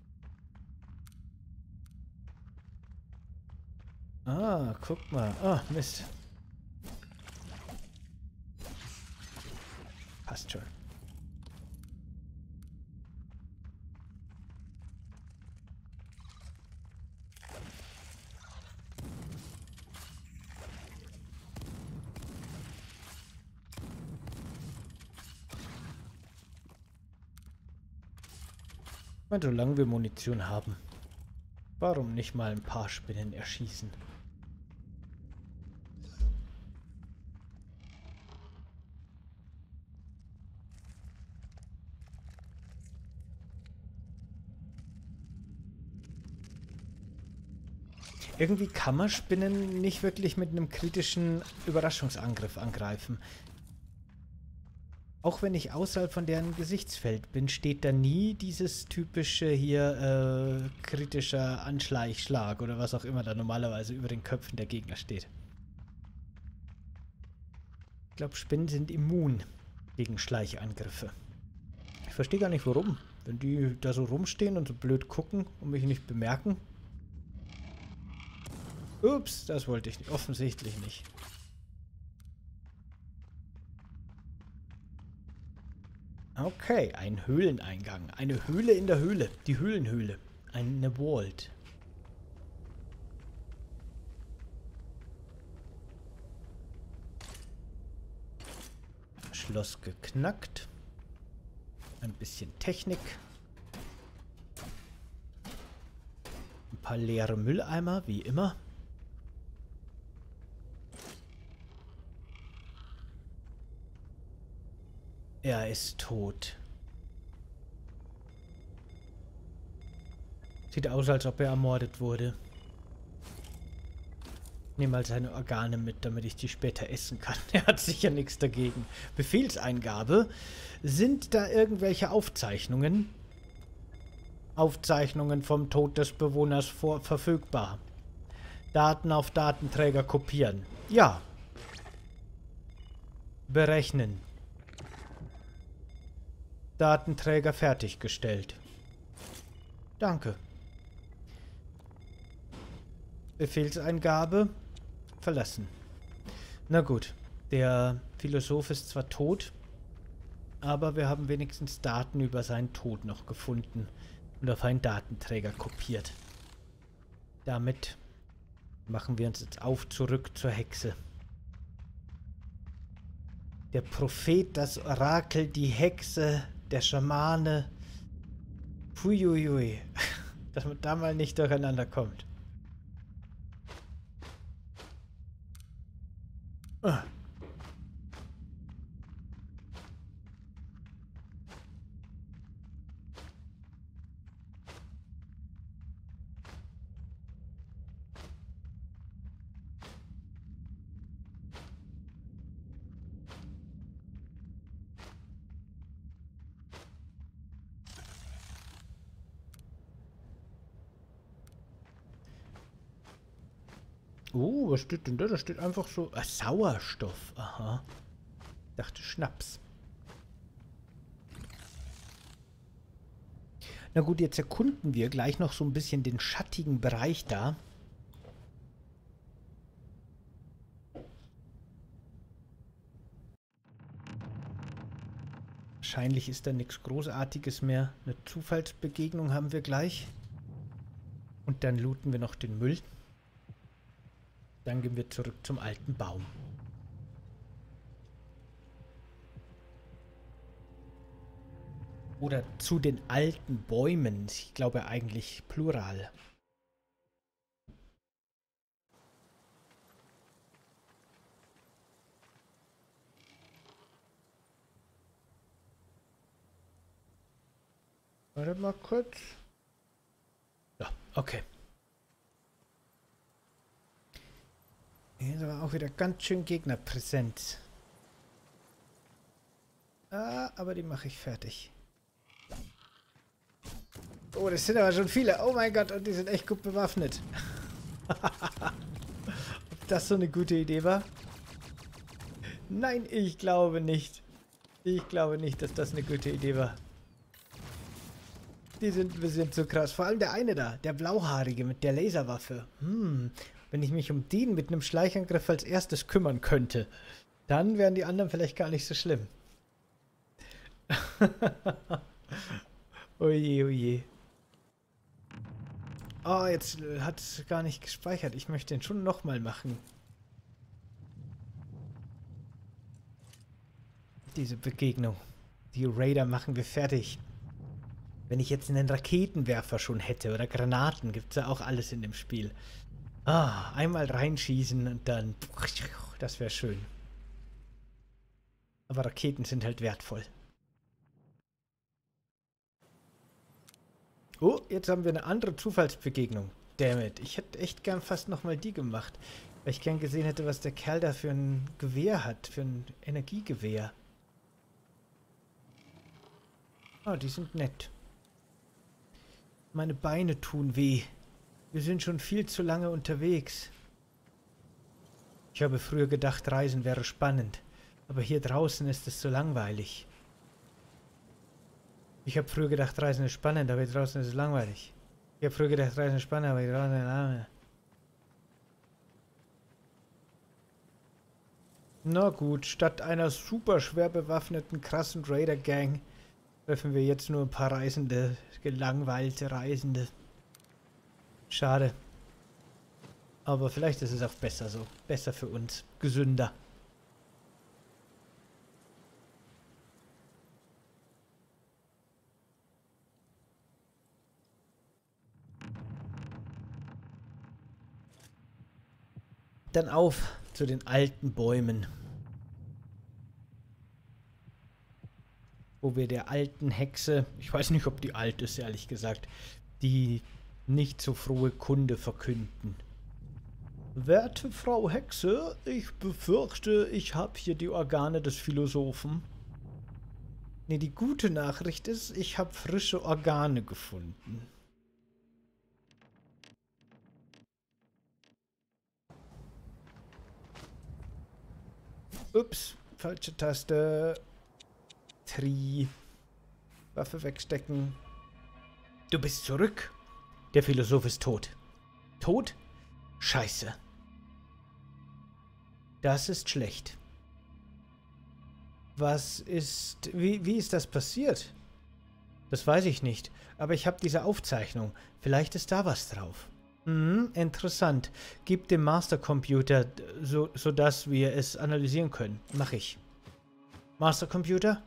Ah, guck mal. Ah, Mist. Passt schon. Ich meine, solange wir Munition haben, warum nicht mal ein paar Spinnen erschießen? Irgendwie kann man Spinnen nicht wirklich mit einem kritischen Überraschungsangriff angreifen. Auch wenn ich außerhalb von deren Gesichtsfeld bin, steht da nie dieses typische hier kritischer Anschleichschlag oder was auch immer da normalerweise über den Köpfen der Gegner steht. Ich glaube, Spinnen sind immun gegen Schleichangriffe. Ich verstehe gar nicht warum. Wenn die da so rumstehen und so blöd gucken und mich nicht bemerken. Ups, das wollte ich offensichtlich nicht. Okay, ein Höhleneingang. Eine Höhle in der Höhle. Die Höhlenhöhle. Eine Vault. Schloss geknackt. Ein bisschen Technik. Ein paar leere Mülleimer, wie immer. Er ist tot. Sieht aus, als ob er ermordet wurde. Ich nehme mal seine Organe mit, damit ich die später essen kann. Er hat sicher nichts dagegen. Befehlseingabe. Sind da irgendwelche Aufzeichnungen? Aufzeichnungen vom Tod des Bewohners verfügbar. Daten auf Datenträger kopieren. Ja. Berechnen. Datenträger fertiggestellt. Danke. Befehlseingabe verlassen. Na gut, der Philosoph ist zwar tot, aber wir haben wenigstens Daten über seinen Tod noch gefunden und auf einen Datenträger kopiert. Damit machen wir uns jetzt auf zurück zur Hexe. Der Prophet, das Orakel, die Hexe, der Schamane. Puiuiui. Dass man da mal nicht durcheinander kommt. Ah. Was steht denn da? Da steht einfach so Sauerstoff. Aha. Ich dachte Schnaps. Na gut, jetzt erkunden wir gleich noch so ein bisschen den schattigen Bereich da. Wahrscheinlich ist da nichts Großartiges mehr. Eine Zufallsbegegnung haben wir gleich. Und dann looten wir noch den Müll. Dann gehen wir zurück zum alten Baum. Oder zu den alten Bäumen. Ich glaube eigentlich Plural. Warte mal kurz. Ja, okay. Hier ist aber auch wieder ganz schön Gegnerpräsenz. Ah, aber die mache ich fertig. Oh, das sind aber schon viele. Oh mein Gott, und die sind echt gut bewaffnet. Ob das so eine gute Idee war? Nein, ich glaube nicht. Ich glaube nicht, dass das eine gute Idee war. Die sind ein bisschen zu krass. Vor allem der eine da, der Blauhaarige mit der Laserwaffe. Wenn ich mich um den mit einem Schleichangriff als erstes kümmern könnte, dann wären die anderen vielleicht gar nicht so schlimm. Oje, oje. Oh, jetzt hat es gar nicht gespeichert. Ich möchte den schon nochmal machen. Diese Begegnung. Die Raider machen wir fertig. Wenn ich jetzt einen Raketenwerfer schon hätte oder Granaten, gibt es ja auch alles in dem Spiel. Ah, einmal reinschießen und dann... Das wäre schön. Aber Raketen sind halt wertvoll. Oh, jetzt haben wir eine andere Zufallsbegegnung. Dammit. Ich hätte echt gern fast nochmal die gemacht. Weil ich gern gesehen hätte, was der Kerl da für ein Gewehr hat. Für ein Energiegewehr. Oh, die sind nett. Meine Beine tun weh. Wir sind schon viel zu lange unterwegs. Ich habe früher gedacht, Reisen wäre spannend. Aber hier draußen ist es so langweilig. Ich habe früher gedacht, Reisen ist spannend, aber hier draußen ist es langweilig. Ich habe früher gedacht, Reisen ist spannend, aber hier draußen ist es langweilig. Na gut, statt einer super schwer bewaffneten, krassen Raider-Gang treffen wir jetzt nur ein paar Reisende, gelangweilte Reisende. Schade. Aber vielleicht ist es auch besser so. Besser für uns. Gesünder. Dann auf zu den alten Bäumen. Wo wir der alten Hexe, ich weiß nicht, ob die alt ist, ehrlich gesagt, die nicht so frohe Kunde verkünden. Werte Frau Hexe, ich befürchte, ich habe hier die Organe des Philosophen. Ne, die gute Nachricht ist, ich habe frische Organe gefunden. Ups, falsche Taste. Tri. Waffe wegstecken. Du bist zurück. Der Philosoph ist tot. Tot? Scheiße. Das ist schlecht. Was ist... Wie ist das passiert? Das weiß ich nicht. Aber ich habe diese Aufzeichnung. Vielleicht ist da was drauf. Interessant. Gib dem Mastercomputer, sodass wir es analysieren können. Mach ich. Mastercomputer?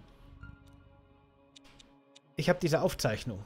Ich habe diese Aufzeichnung.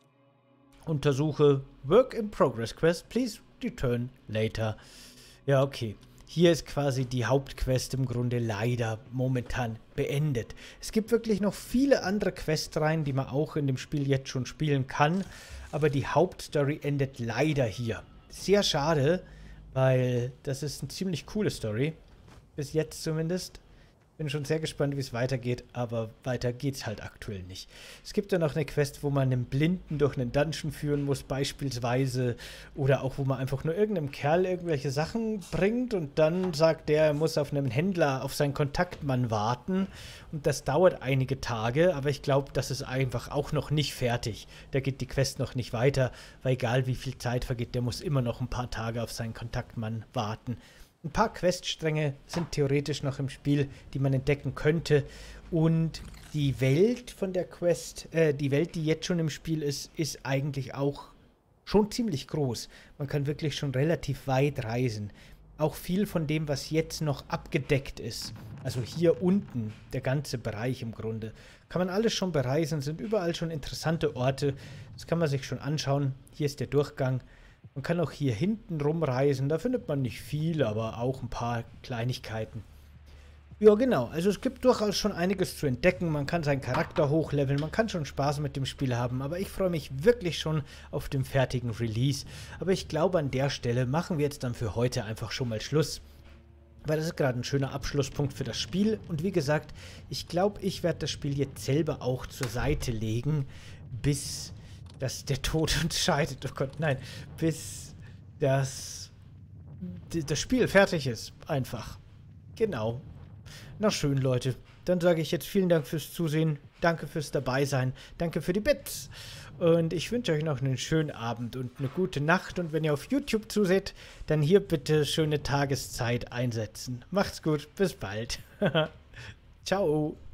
Untersuche Work in Progress Quest. Please return later. Ja, okay. Hier ist quasi die Hauptquest im Grunde leider momentan beendet. Es gibt wirklich noch viele andere Questreihen, die man auch in dem Spiel jetzt schon spielen kann. Aber die Hauptstory endet leider hier. Sehr schade, weil das ist eine ziemlich coole Story. Bis jetzt zumindest. Bin schon sehr gespannt, wie es weitergeht, aber weiter geht's halt aktuell nicht. Es gibt ja noch eine Quest, wo man einen Blinden durch einen Dungeon führen muss, beispielsweise. Oder auch, wo man einfach nur irgendeinem Kerl irgendwelche Sachen bringt und dann sagt der, er muss auf einen Händler, auf seinen Kontaktmann warten. Und das dauert einige Tage, aber ich glaube, das ist einfach auch noch nicht fertig. Da geht die Quest noch nicht weiter, weil egal wie viel Zeit vergeht, der muss immer noch ein paar Tage auf seinen Kontaktmann warten. Ein paar Queststränge sind theoretisch noch im Spiel, die man entdecken könnte. Und die Welt von der Quest, die Welt, die jetzt schon im Spiel ist, ist eigentlich auch schon ziemlich groß. Man kann wirklich schon relativ weit reisen. Auch viel von dem, was jetzt noch abgedeckt ist, also hier unten, der ganze Bereich im Grunde, kann man alles schon bereisen, sind überall schon interessante Orte. Das kann man sich schon anschauen. Hier ist der Durchgang. Man kann auch hier hinten rumreisen, da findet man nicht viel, aber auch ein paar Kleinigkeiten. Ja, genau, also es gibt durchaus schon einiges zu entdecken, man kann seinen Charakter hochleveln, man kann schon Spaß mit dem Spiel haben, aber ich freue mich wirklich schon auf den fertigen Release. Aber ich glaube, an der Stelle machen wir jetzt dann für heute einfach schon mal Schluss. Weil das ist gerade ein schöner Abschlusspunkt für das Spiel. Und wie gesagt, ich glaube, ich werde das Spiel jetzt selber auch zur Seite legen, bis... dass der Tod uns scheidet. Oh Gott, nein. Bis das Spiel fertig ist. Einfach. Genau. Na schön, Leute. Dann sage ich jetzt vielen Dank fürs Zusehen. Danke fürs Dabeisein. Danke für die Bits. Und ich wünsche euch noch einen schönen Abend und eine gute Nacht. Und wenn ihr auf YouTube zuseht, dann hier bitte schöne Tageszeit einsetzen. Macht's gut. Bis bald. Ciao.